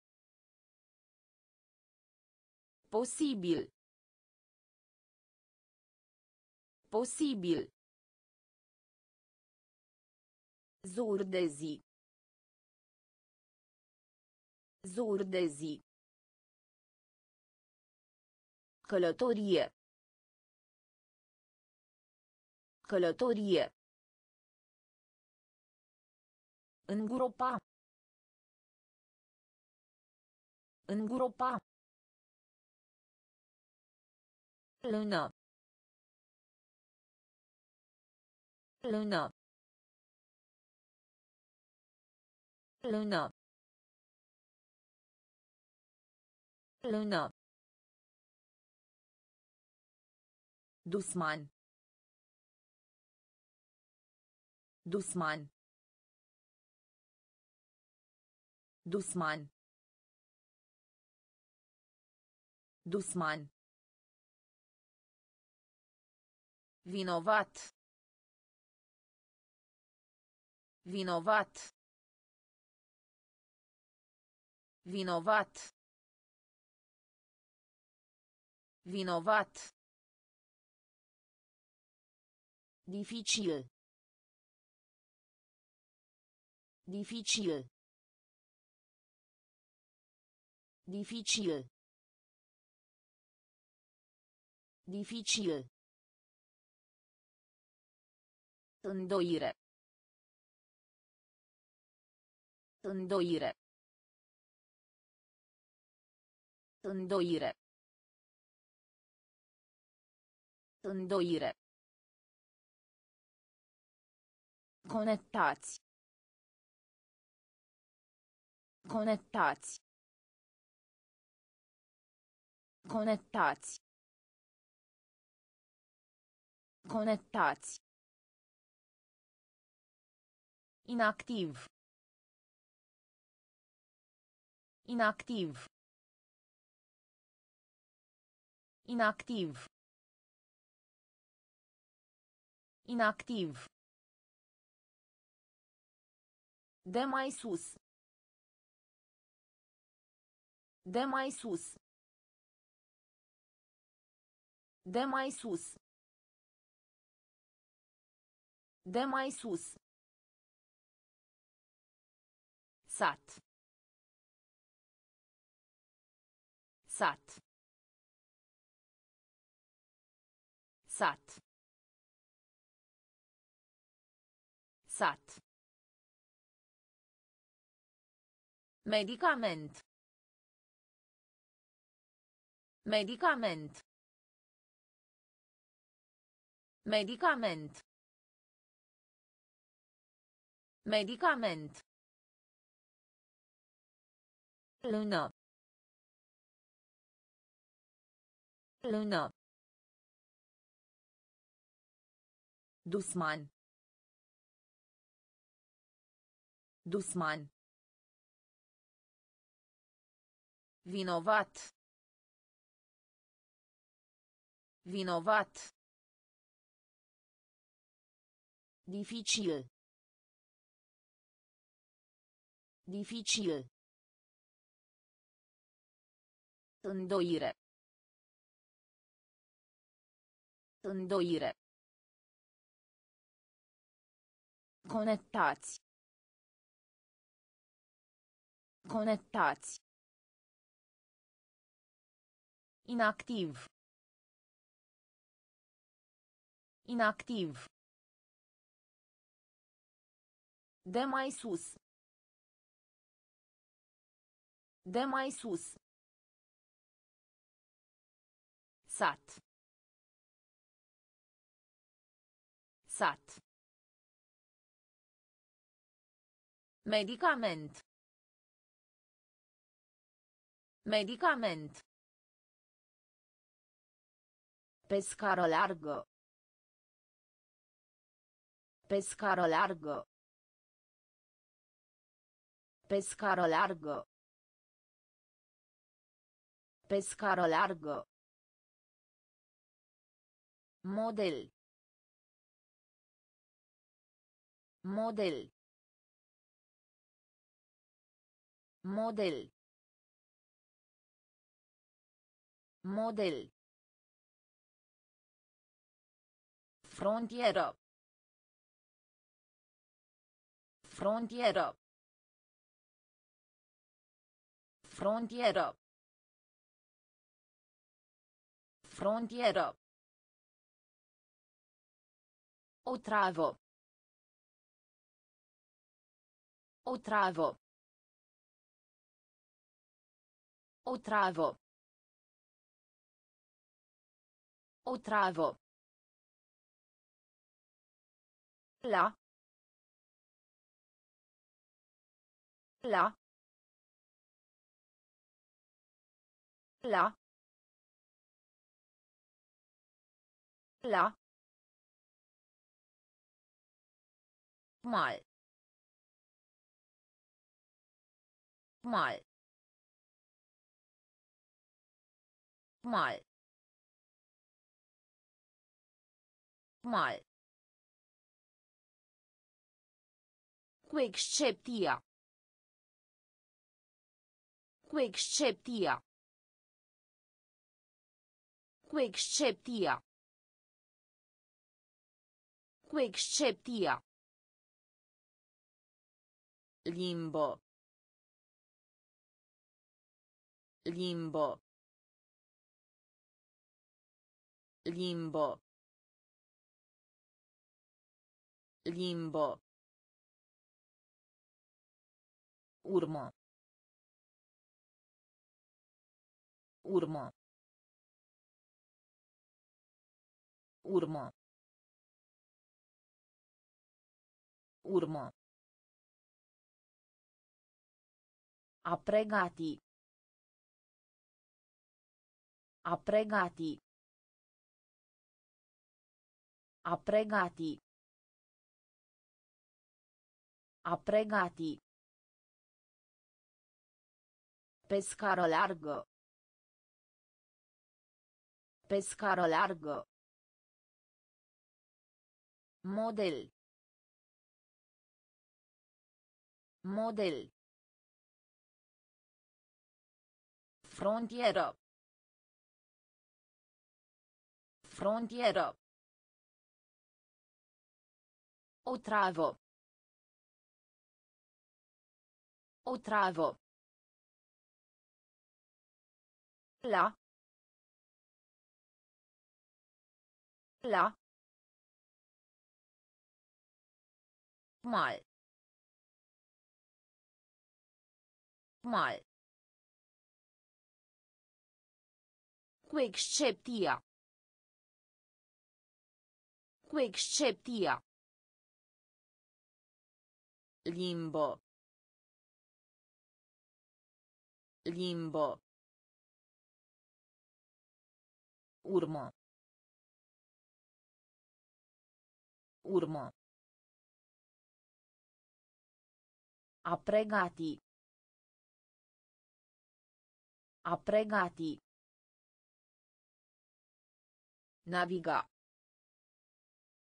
Posibil. Posibil. Zur de zi. Zur de zi. Călătorie. Călătorie. Îngropa. Îngropa. Lână. Lână. Lână. Lână. Dusman. Dusman. Dusman. Dusman. Vinovat. Vinovat. Vinovat. Vinovat. Dificil. Dificil. Dificil. Dificil. Îndoire. Îndoire. Îndoire. Îndoire. Conectați. Conectați. Conectați. Conectați. Inactiv. Inactiv. Inactiv. Inactiv. De mai sus. De mai sus. De mai sus. De mai sus. Sat. Sat. Sat. Sat. Medicament. Medicament. Medicament. Medicament. Lână. Lână. Dusman. Dusman. Vinovat. Vinovat. Dificil. Dificil. Îndoire. Îndoire. Conectați. Conectați. Inactiv. Inactiv. De mai sus. De mai sus. Sat. Sat. Medicament. Medicament. Pe scară largă. Pe scară largă. Pe scară largă. Pe scară largă. Model. Model. Model. Model. Frontieră. Frontieră. Frontieră. Frontieră. Otravă. Otravă. Otravă. Otravă. La. La. La. La. Mal. Mal. Mal. Mal. Cu excepția. Cu excepția. Cu excepția. Cu excepția. Limbo. Limbo. Limbo. Limbo. Urmă. Urmă. Urmă. Urmă. A pregati. A pregati. A pregati. A pregati. Pe scară largă. Pe scară largă. Model. Model. Frontieră. Frontieră. Otravă. Otravă. La. La. Mal. Mal. Cu excepția. Cu excepția. Limbo. Limbo. Urmă. Urmă. A pregati. A pregati. Naviga.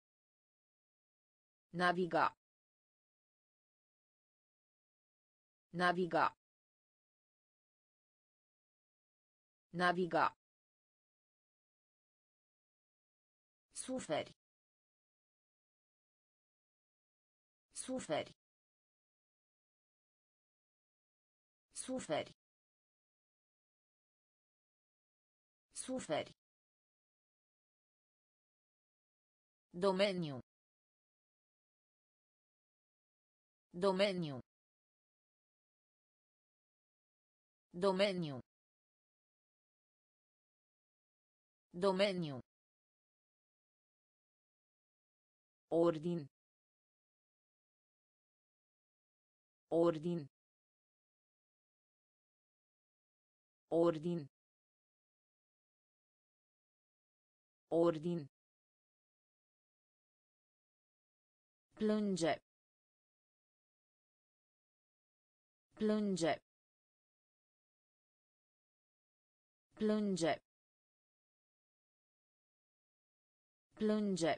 Naviga. Naviga. Naviga. Suferi. Suferi. Suferi. Suferi. Domeniu. Domeniu. Domeniu. Domeniu. Ordin. Ordin. Ordin. Ordin. Plânge. Plânge. Plânge. Plânge.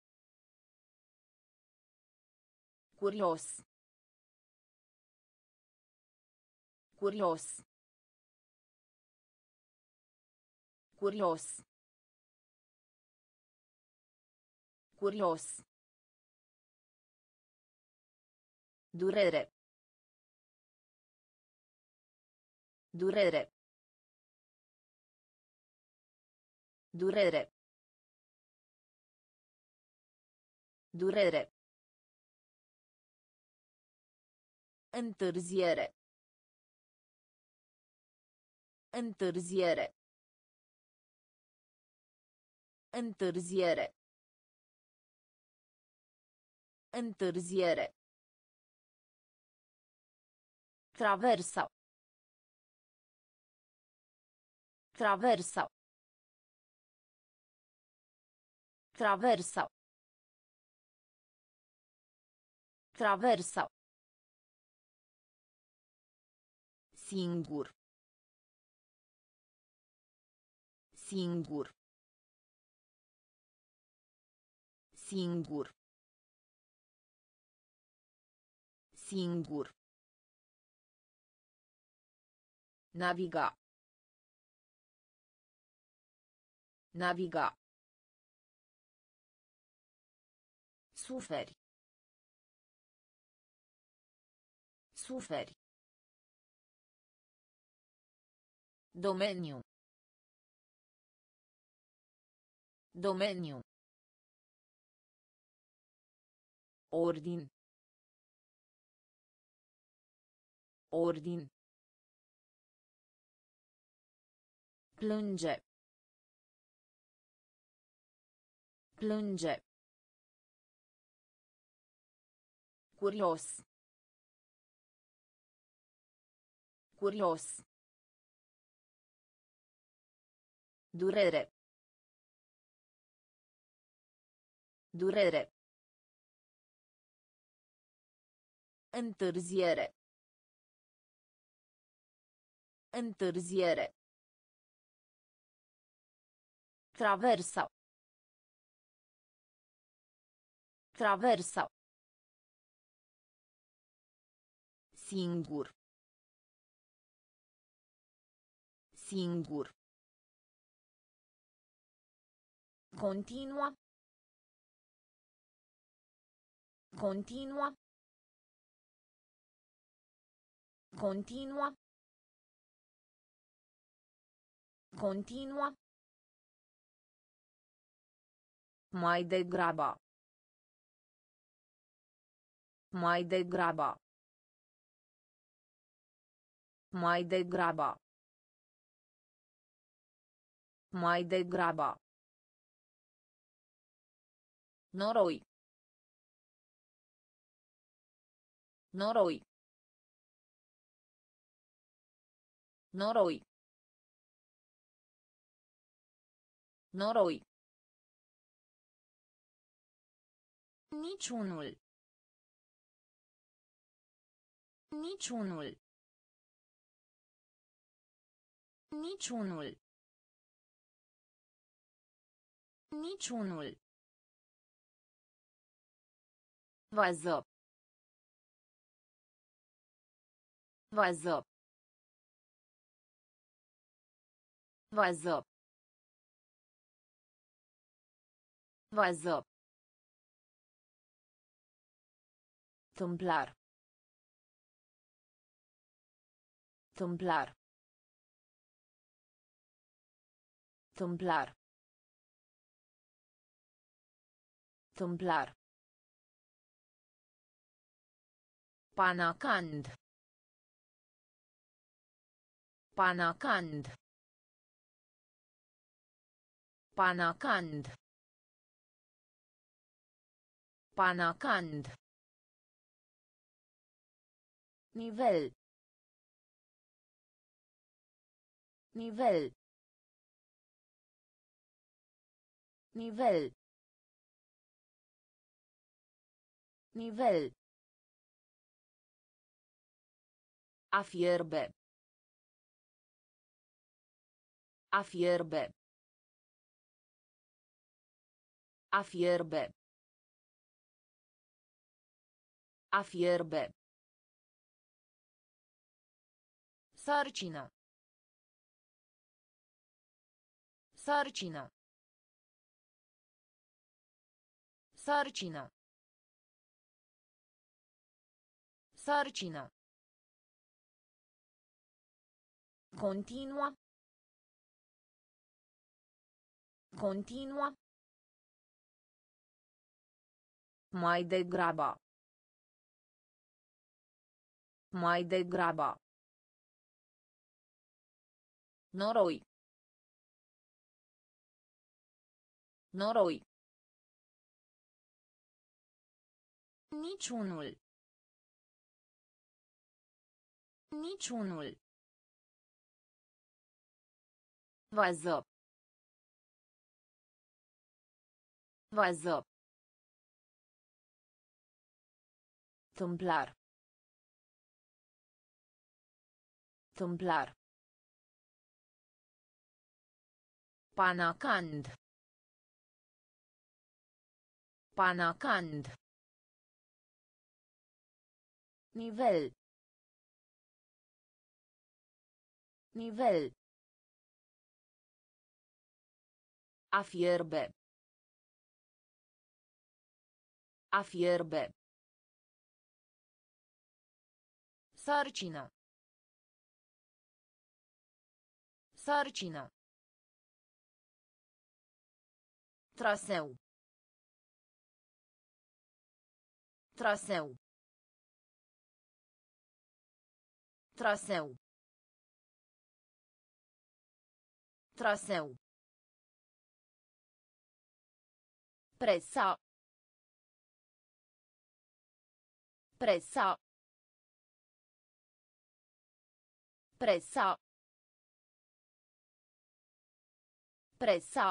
Curios. Curios. Curios. Curios. Durere. Durere. Durere. Durere. Întârziere. Întârziere. Întârziere. Întârziere. Traversa. Traversa. Traversa. Traversa. Singur. Singur. Singur. Singur. Naviga. Naviga. Suferi. Suferi. Domeniu. Domeniu. Ordin. Ordin. Plânge. Plânge. Curios. Curios. Durere. Durere. Întârziere. Întârziere. Traversa. Traversa. Singur. Singur. Continua. Continua. Continua. Continua. Mai degrabă. Mai degrabă. Mai degrabă. Mai degrabă. Noroi. Noroi. Noroi. Noroi. Niciunul. Niciunul. Niciunul. Niciunul. Vază. Vază. Vază. Vază. Tâmplar. Tâmplar. Tâmplar. Tâmplar. Panacand. Panacand. Panacand. Panacand. Nivel. Nivel. Nivel. Nivel. A fierbe. A fierbe. A fierbe. A fierbe. Sarcină. Sarcină. Sarcină. Sarcină. Continua. Continua. Mai degrabă. Mai degrabă. Noroi. Noroi. Niciunul. Niciunul. Vază. Vază. Tâmplar. Tâmplar. Panacand. Panacand. Nivel. Nivel. A fierbe. A fierbe. Sarcină. Sarcină. Traseu. Traseu. Traseu. Traseu. Presa. Presa. Presa. Presa.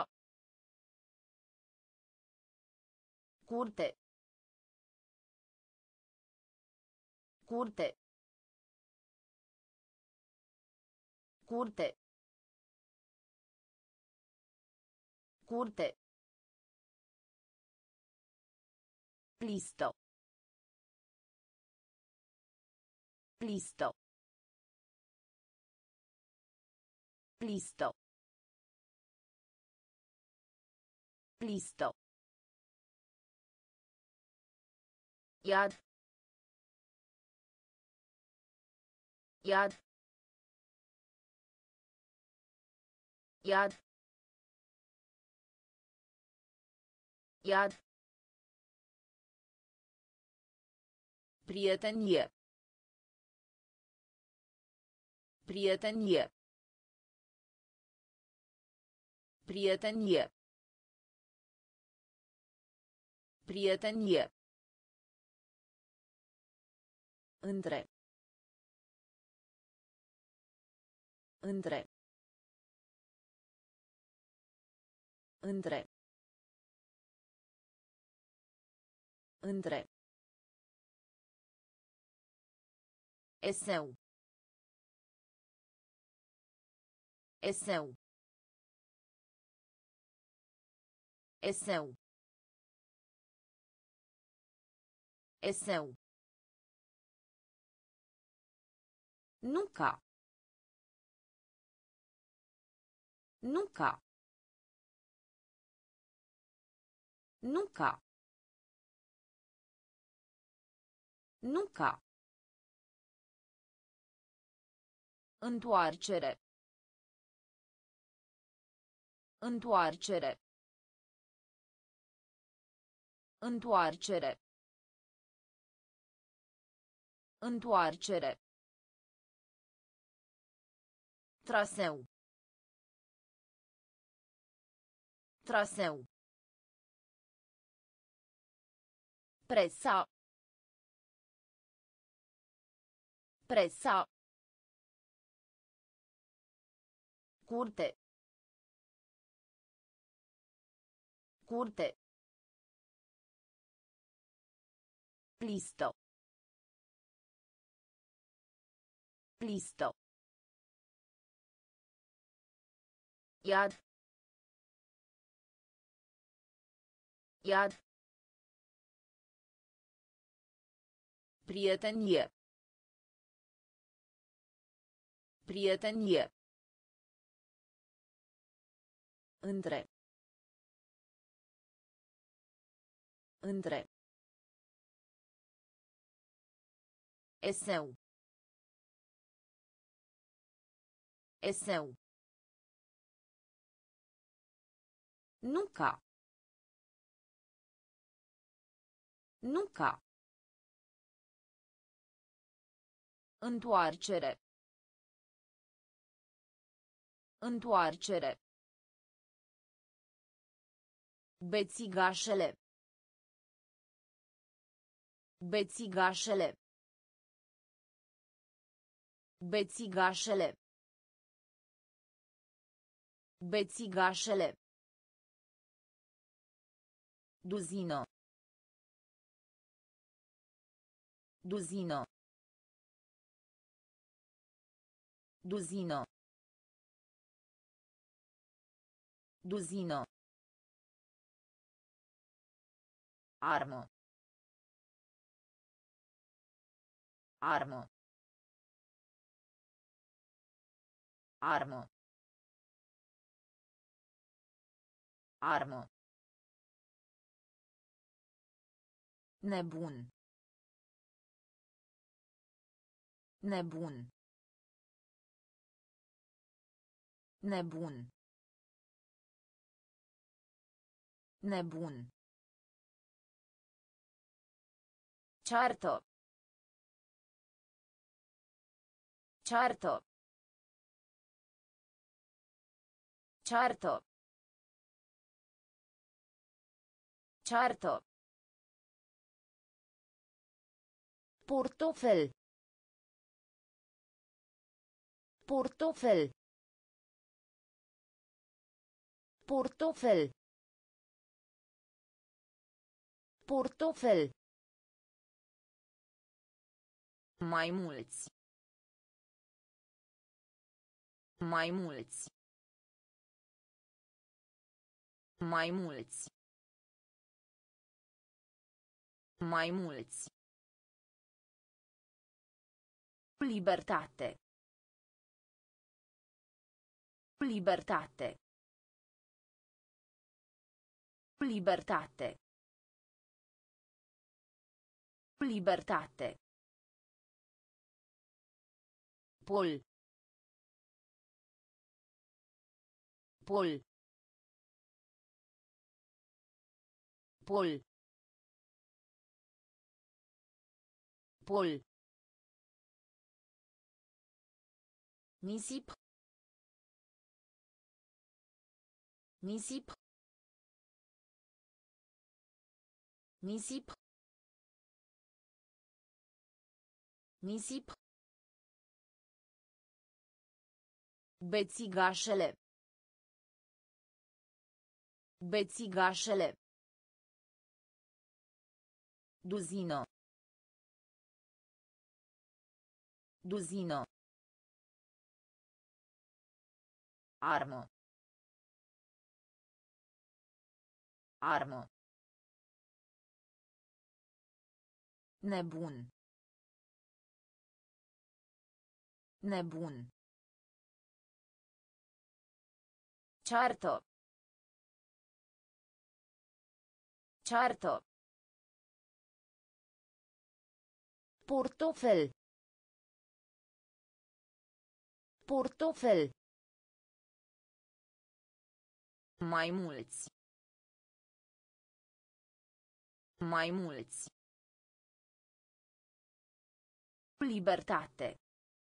Curte. Curte. Curte. Curte. Plisto. Plisto. Plisto. Plisto. Iad. Iad. Iad. Iad. Prietenie. Prietenie. Prietenie. Prietenie. Între. Între. Între. Între. Eseu. Eseu. Eseu. Eseu. Nu ca. Nu ca. Nu ca. Nu ca. Întoarcere. Întoarcere. Întoarcere. Întoarcere. Traseu. Traseu. Presa. Presa. Curte. Curte. Listo. Listo. Iad. Iad. Prietenie. Prietenie. Între. Între. Eseu. Eseu. Nu ca. Nu ca. Întoarcere. Întoarcere. Bețigașele. Bețigașele. Bețigașele. Bețigașele. Duzină. Duzină. Duzină. Duzină. Armă. Armă. Armă. Armă. Nebun. Nebun. Nebun. Nebun. Ceartă. Ceartă. Ceartă. Ceartă. Portofel. Portofel. Portofel. Portofel. Mai mulți. Mai mulți. Mai mulți. Mai mulți. Libertate. Libertate. Libertate. Libertate. Pol. Pol. Pol. Pol. Nisip. Nisip. Nisip. Nisip. Bețigașele. Bețigașele. Duzină. Duzină. Armă. Armă. Nebun. Nebun. Certo. Certo. Portofel. Portofel. Mai mulți. Mai mulți. Libertate.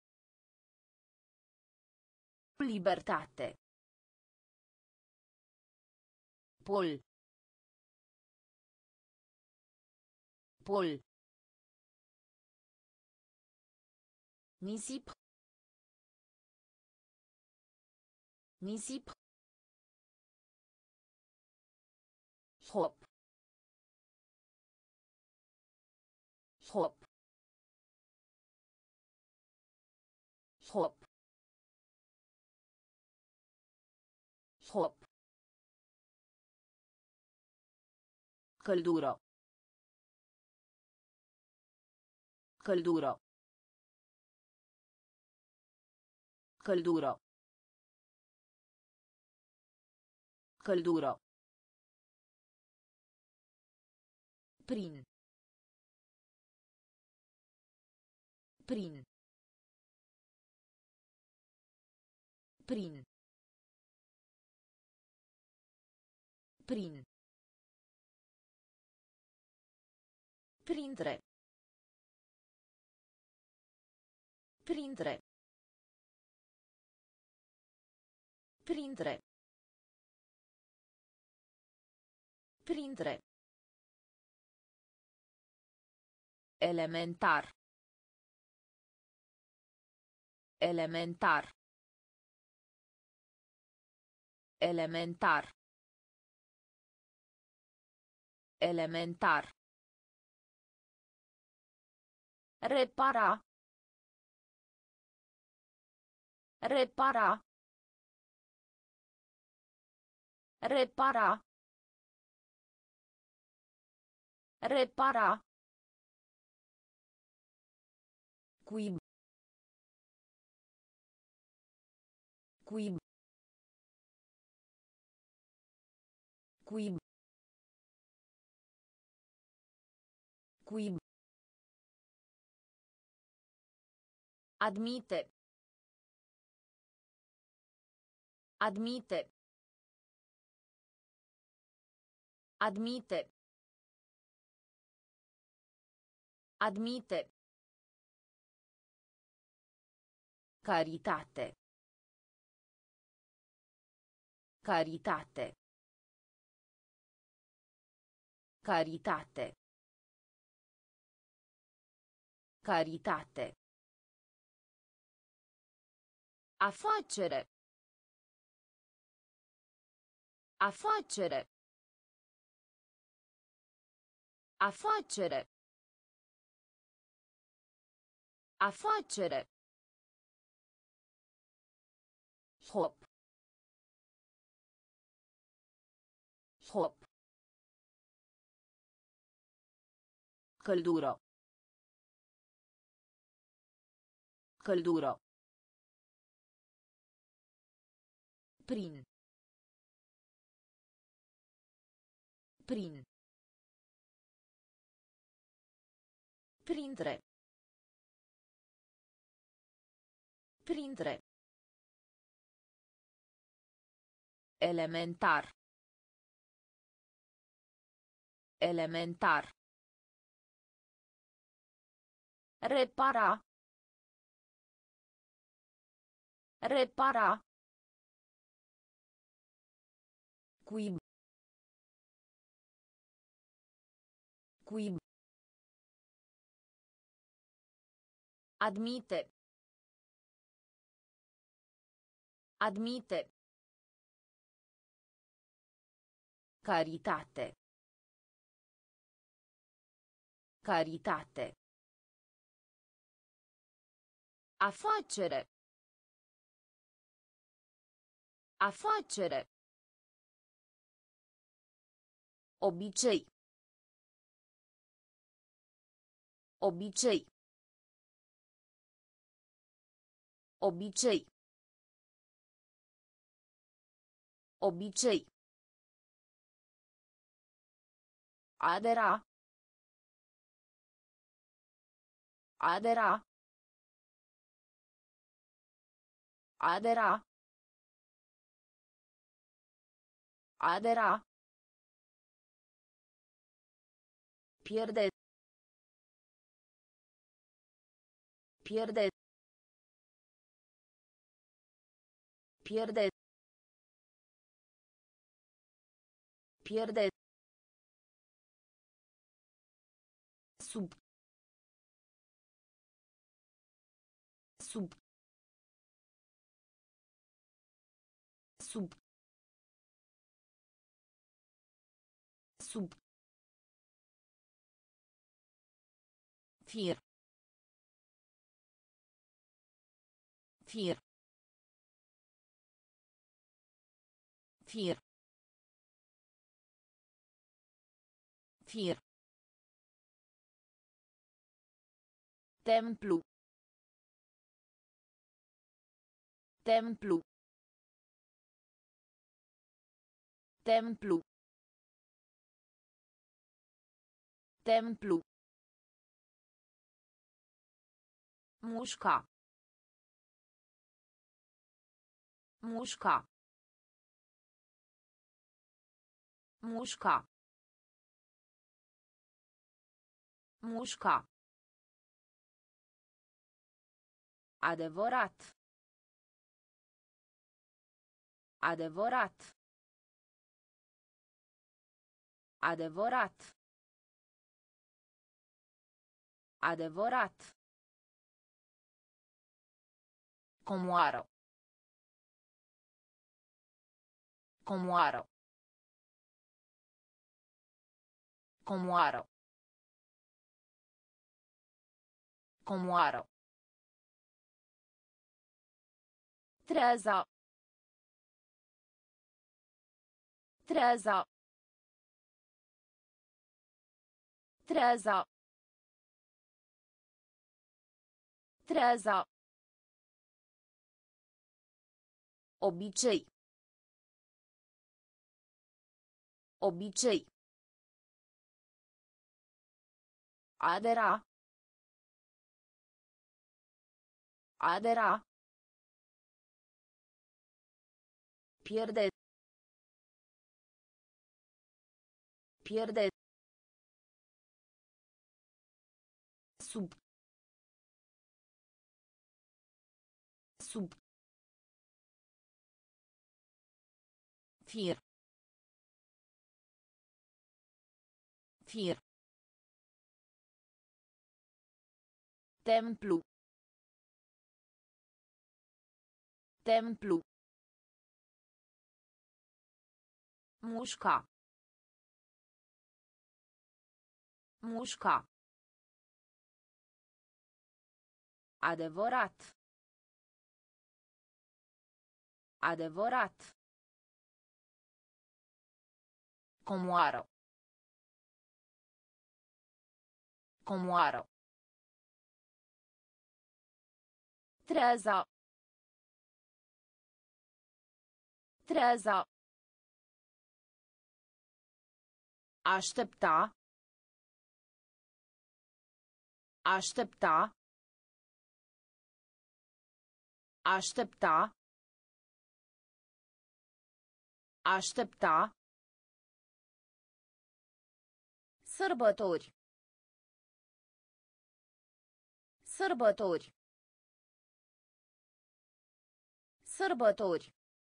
Libertate. Pol. Pol. Nisip. Nisip. Hop. Hop. Hop. Hop. Căldură. Căldură. Căldură. Căldură. Prin. Prin. Prin. Prin. Printre. Printre. Printre. Printre. Elementar. Elementar. Elementar. Elementar. Repara. Repara. Repara. Repara. Cuib. Cuib. Cuib. Cuib. Admite. Admite. Admite. Admite. Caritate. Caritate. Caritate. Caritate. Affacere. Affacere. Affacere. Affacere. Hop. Hop. Căldură. Căldură. Prin. Prin. Printre. Printre. Elementar. Elementar. Repara. Repara. Cuib. Cuib. Admite. Admite. Caritate. Caritate. Affacere. Affacere. Obicei. Obicei. Obicei. Obicei. Adera. Adera. Adera. Adera. Pierde. Pierde. Pierde. Pierde. Sub. Sub. Sub. Sub. Fir. Fir. Fir. Fir. Templu. Templu. Templu. Templu. Mușca. Mușca. Mușca. Mușca. Adevărat. Adevărat. Adevărat. Adevărat. Comoară. Comoară. Comoară. Comoară. Treeza. Treeza. Treeza. Treeza. Obicei. Obicei. Adera. Adera. Pierde. Pierde. Sub. Sub. Fir. Fir. Templu. Templu. Mușca. Mușca. Adevărat. Adevărat. Comoară. Comoară. Treeza. Treeza. Aștepta. Aștepta. Aștepta. Aștepta. Sărbători. Sărbători. Sărbători.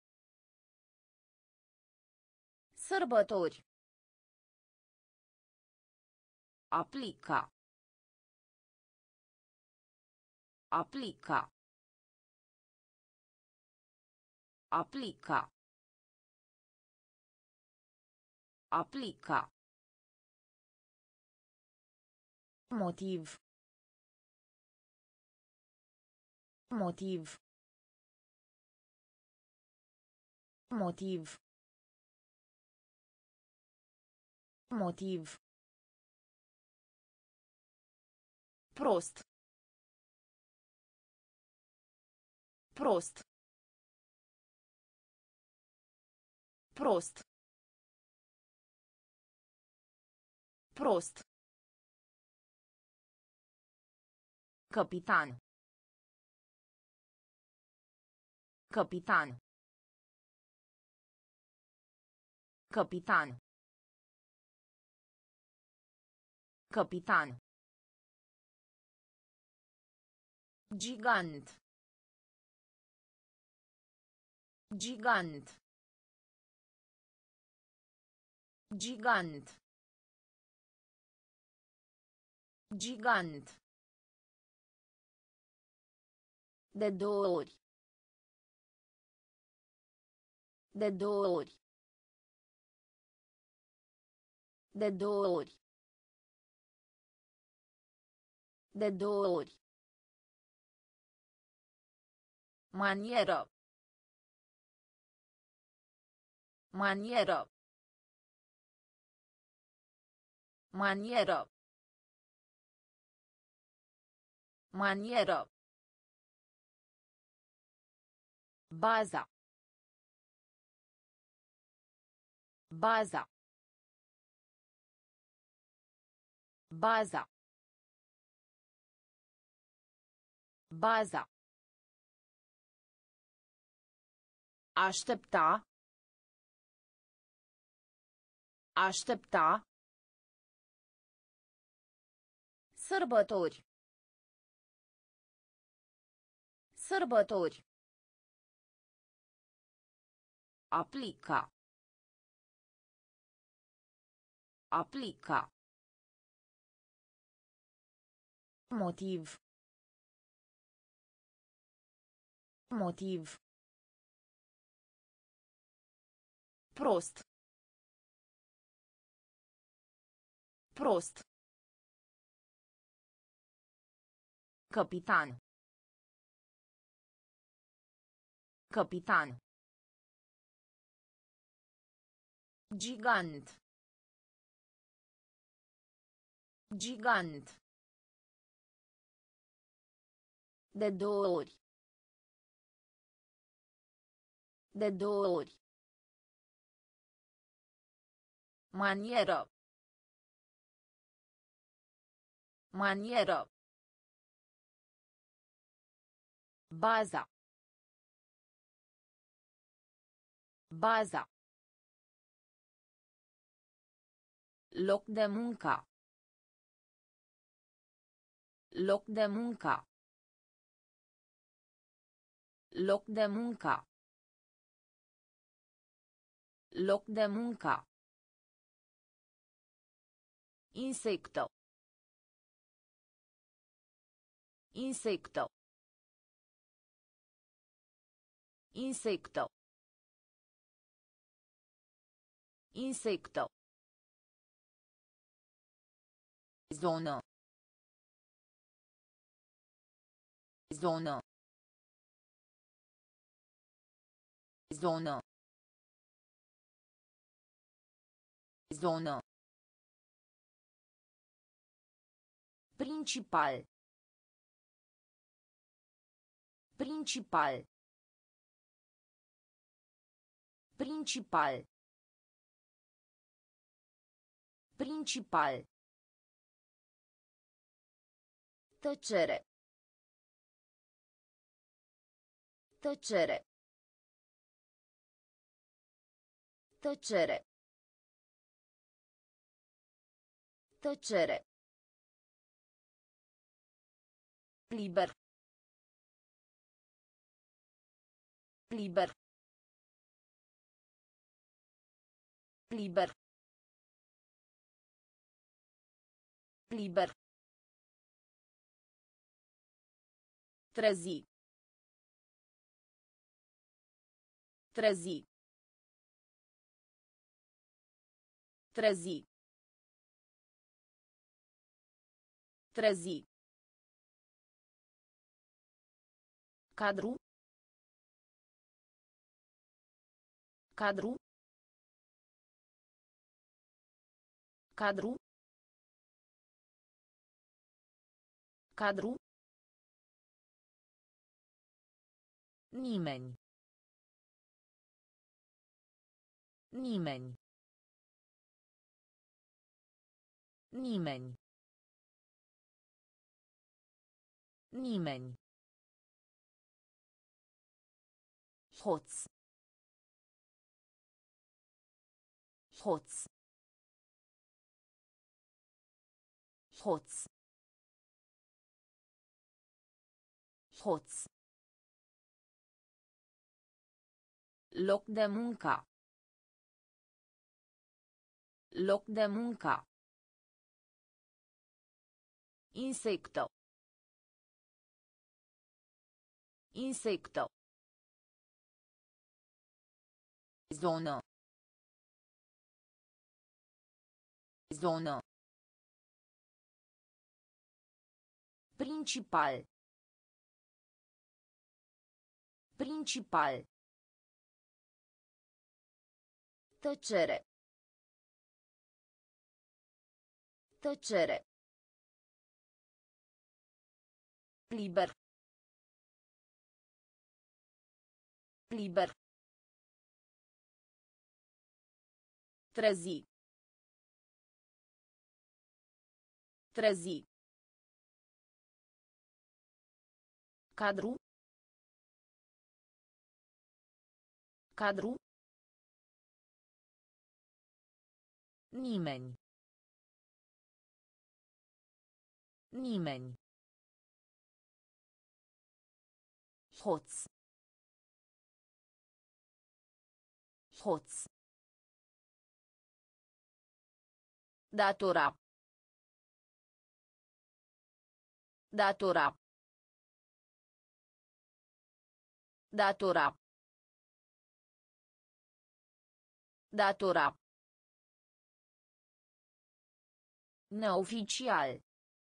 Sărbători. Aplica. Aplica. Aplica. Aplica. Motiv. Motiv. Motiv. Motiv. Prost. Prost. Prost. Prost. Capitan. Capitan. Capitan. Capitan. Gigant. Gigant. Gigant. Gigant. De două ori. De două ori. De două ori. De două ori. Manieră. Manieră. Manieră. Manieră. Baza. Baza. Baza. Baza. Aștepta. Aștepta. Sărbători. Sărbători. Aplica. Aplica. Motiv. Motiv. Prost. Prost. Capitan. Capitan. Gigant. Gigant. De două ori. De două ori. Manieră. Manieră. Baza. Baza. Loc de muncă. Loc de muncă. Loc de muncă. Loc de muncă. Insecto. Insecto. Insecto. Insecto. Zonă. Zonă. Zonă. Zonă. Principal. Principal. Principal. Principal. Tăcere. Tăcere. Tăcere. Tăcere. Liber. Liber. Liber. Liber. Trezi. Trezi. Trezi. Trezi. Cadru. Cadru. Cadru. Cadru. Nimeni. Nimeni. Nimeni. Nimeni. Hoț. Hoț. Hoț. Hoț. Loc de muncă. Loc de muncă. Insecto. Insecto. Zonă. Zonă. Principal. Principal. Tăcere. Tăcere. Liber. Liber. Trezi. Trezi. Cadru. Cadru. Nimeni. Nimeni. Hoț. Hoț. Datora. Datora. Datora. Datora. Neoficial.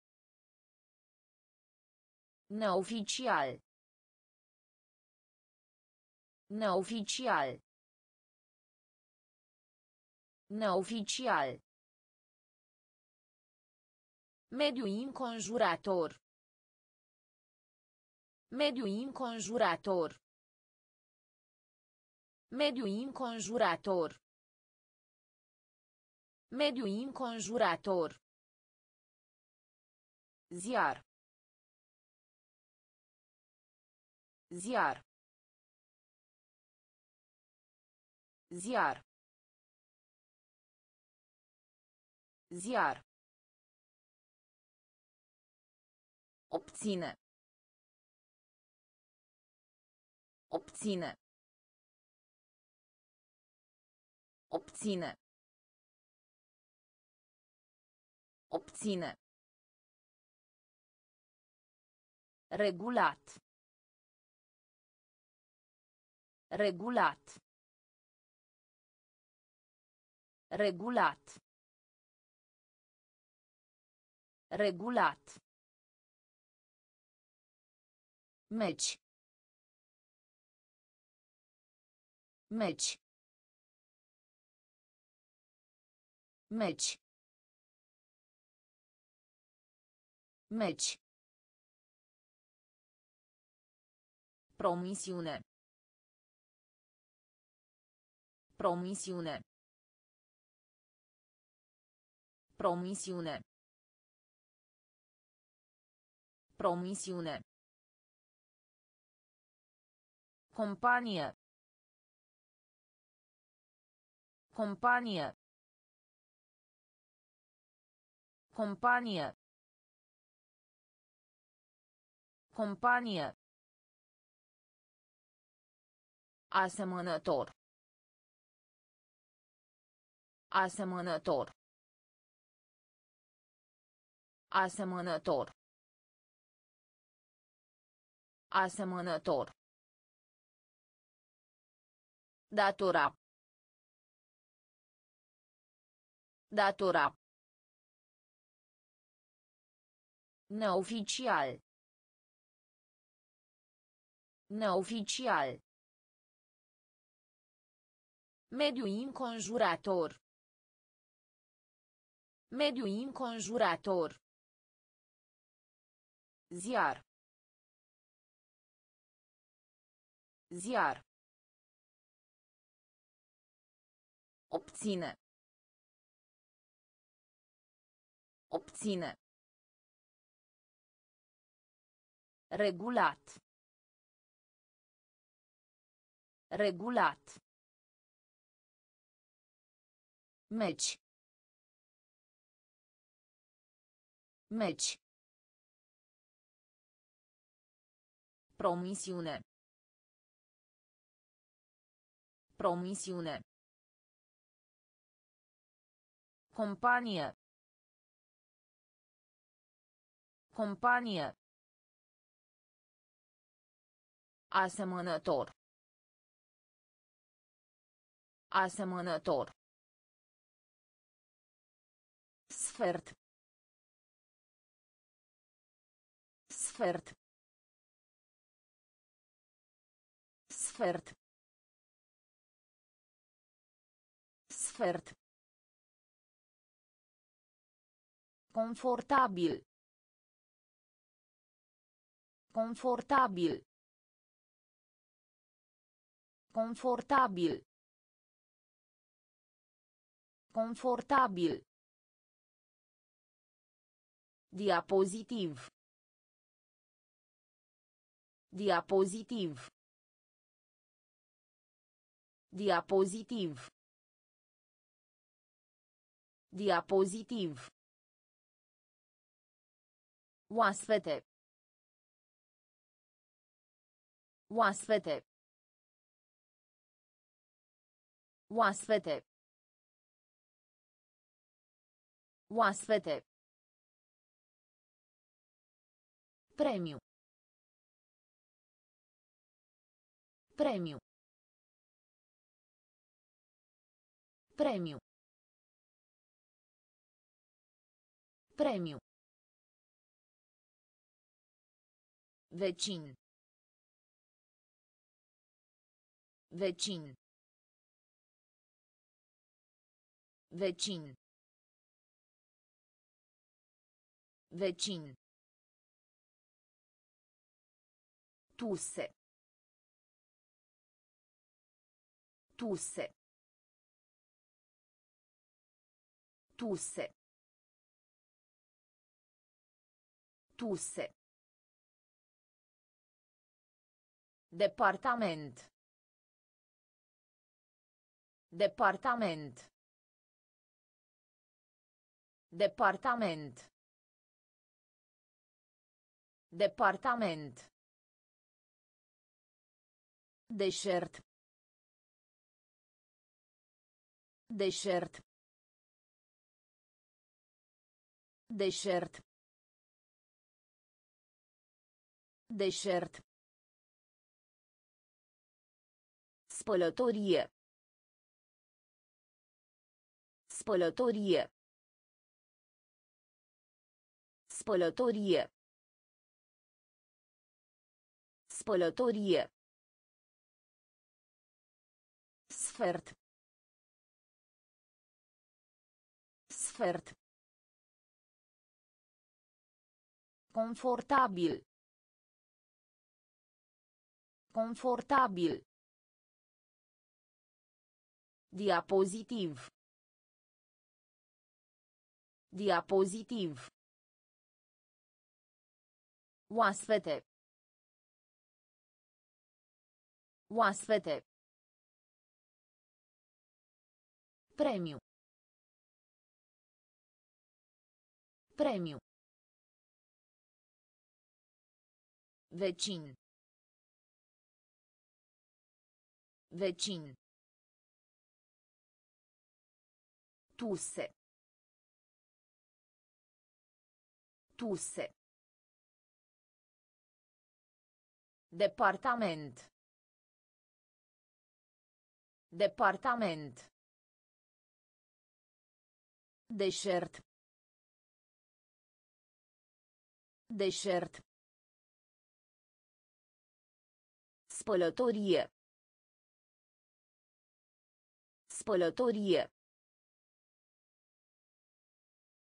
Neoficial. Neoficial. Neoficial. Mediu înconjurător. Mediu înconjurător. Mediu înconjurător. Mediu înconjurător. Ziar. Ziar. Ziar. Ziar. Obține. Obține. Obține. Obține. Regulat. Regulat. Regulat. Regulat. Meci. Meci. Meci. Meci. Promisiune. Promisiune. Promisiune. Promisiune. Companie. Companie. Companie. Companie. Asemănător. Asemănător. Asemănător. Asemănător. Datora. Datora. Neoficial. Neoficial. Mediu înconjurător. Mediu înconjurător. Ziar. Ziar. Obține. Obține. Regulat. Regulat. Meci. Meci. Promisiune. Promisiune. Companie. Companie. Asemănător. Asemănător. Sfert. Sfert. Sfert. Sfert. Confortabil. Confortabil. Confortabil. Confortabil. Diapozitiv. Diapozitiv. Diapozitiv. Diapozitiv. Oaspete. Oaspete. Oaspete. Oaspete. Premiu. Premiu. Premiu. Premiu. Vecin. Vecin. Vecin. Vecin. Tuse. Tuse. Tuse. Tuse. Departament. Departament. Departament. Departament. Deșert. Deșert. Deșert. Deșert. Spălătorie. Spălătorie. Spălătorie. Spălătorie. Sfert. Sfert. Confortabil. Confortabil. Diapozitiv. Diapozitiv. Oaspete. Oaspete. Premiu. Premiu. Vecin. Vecin. Tuse. Tuse. Departament. Departament. Deșert. Deșert. Spălătorie. Spălătorie.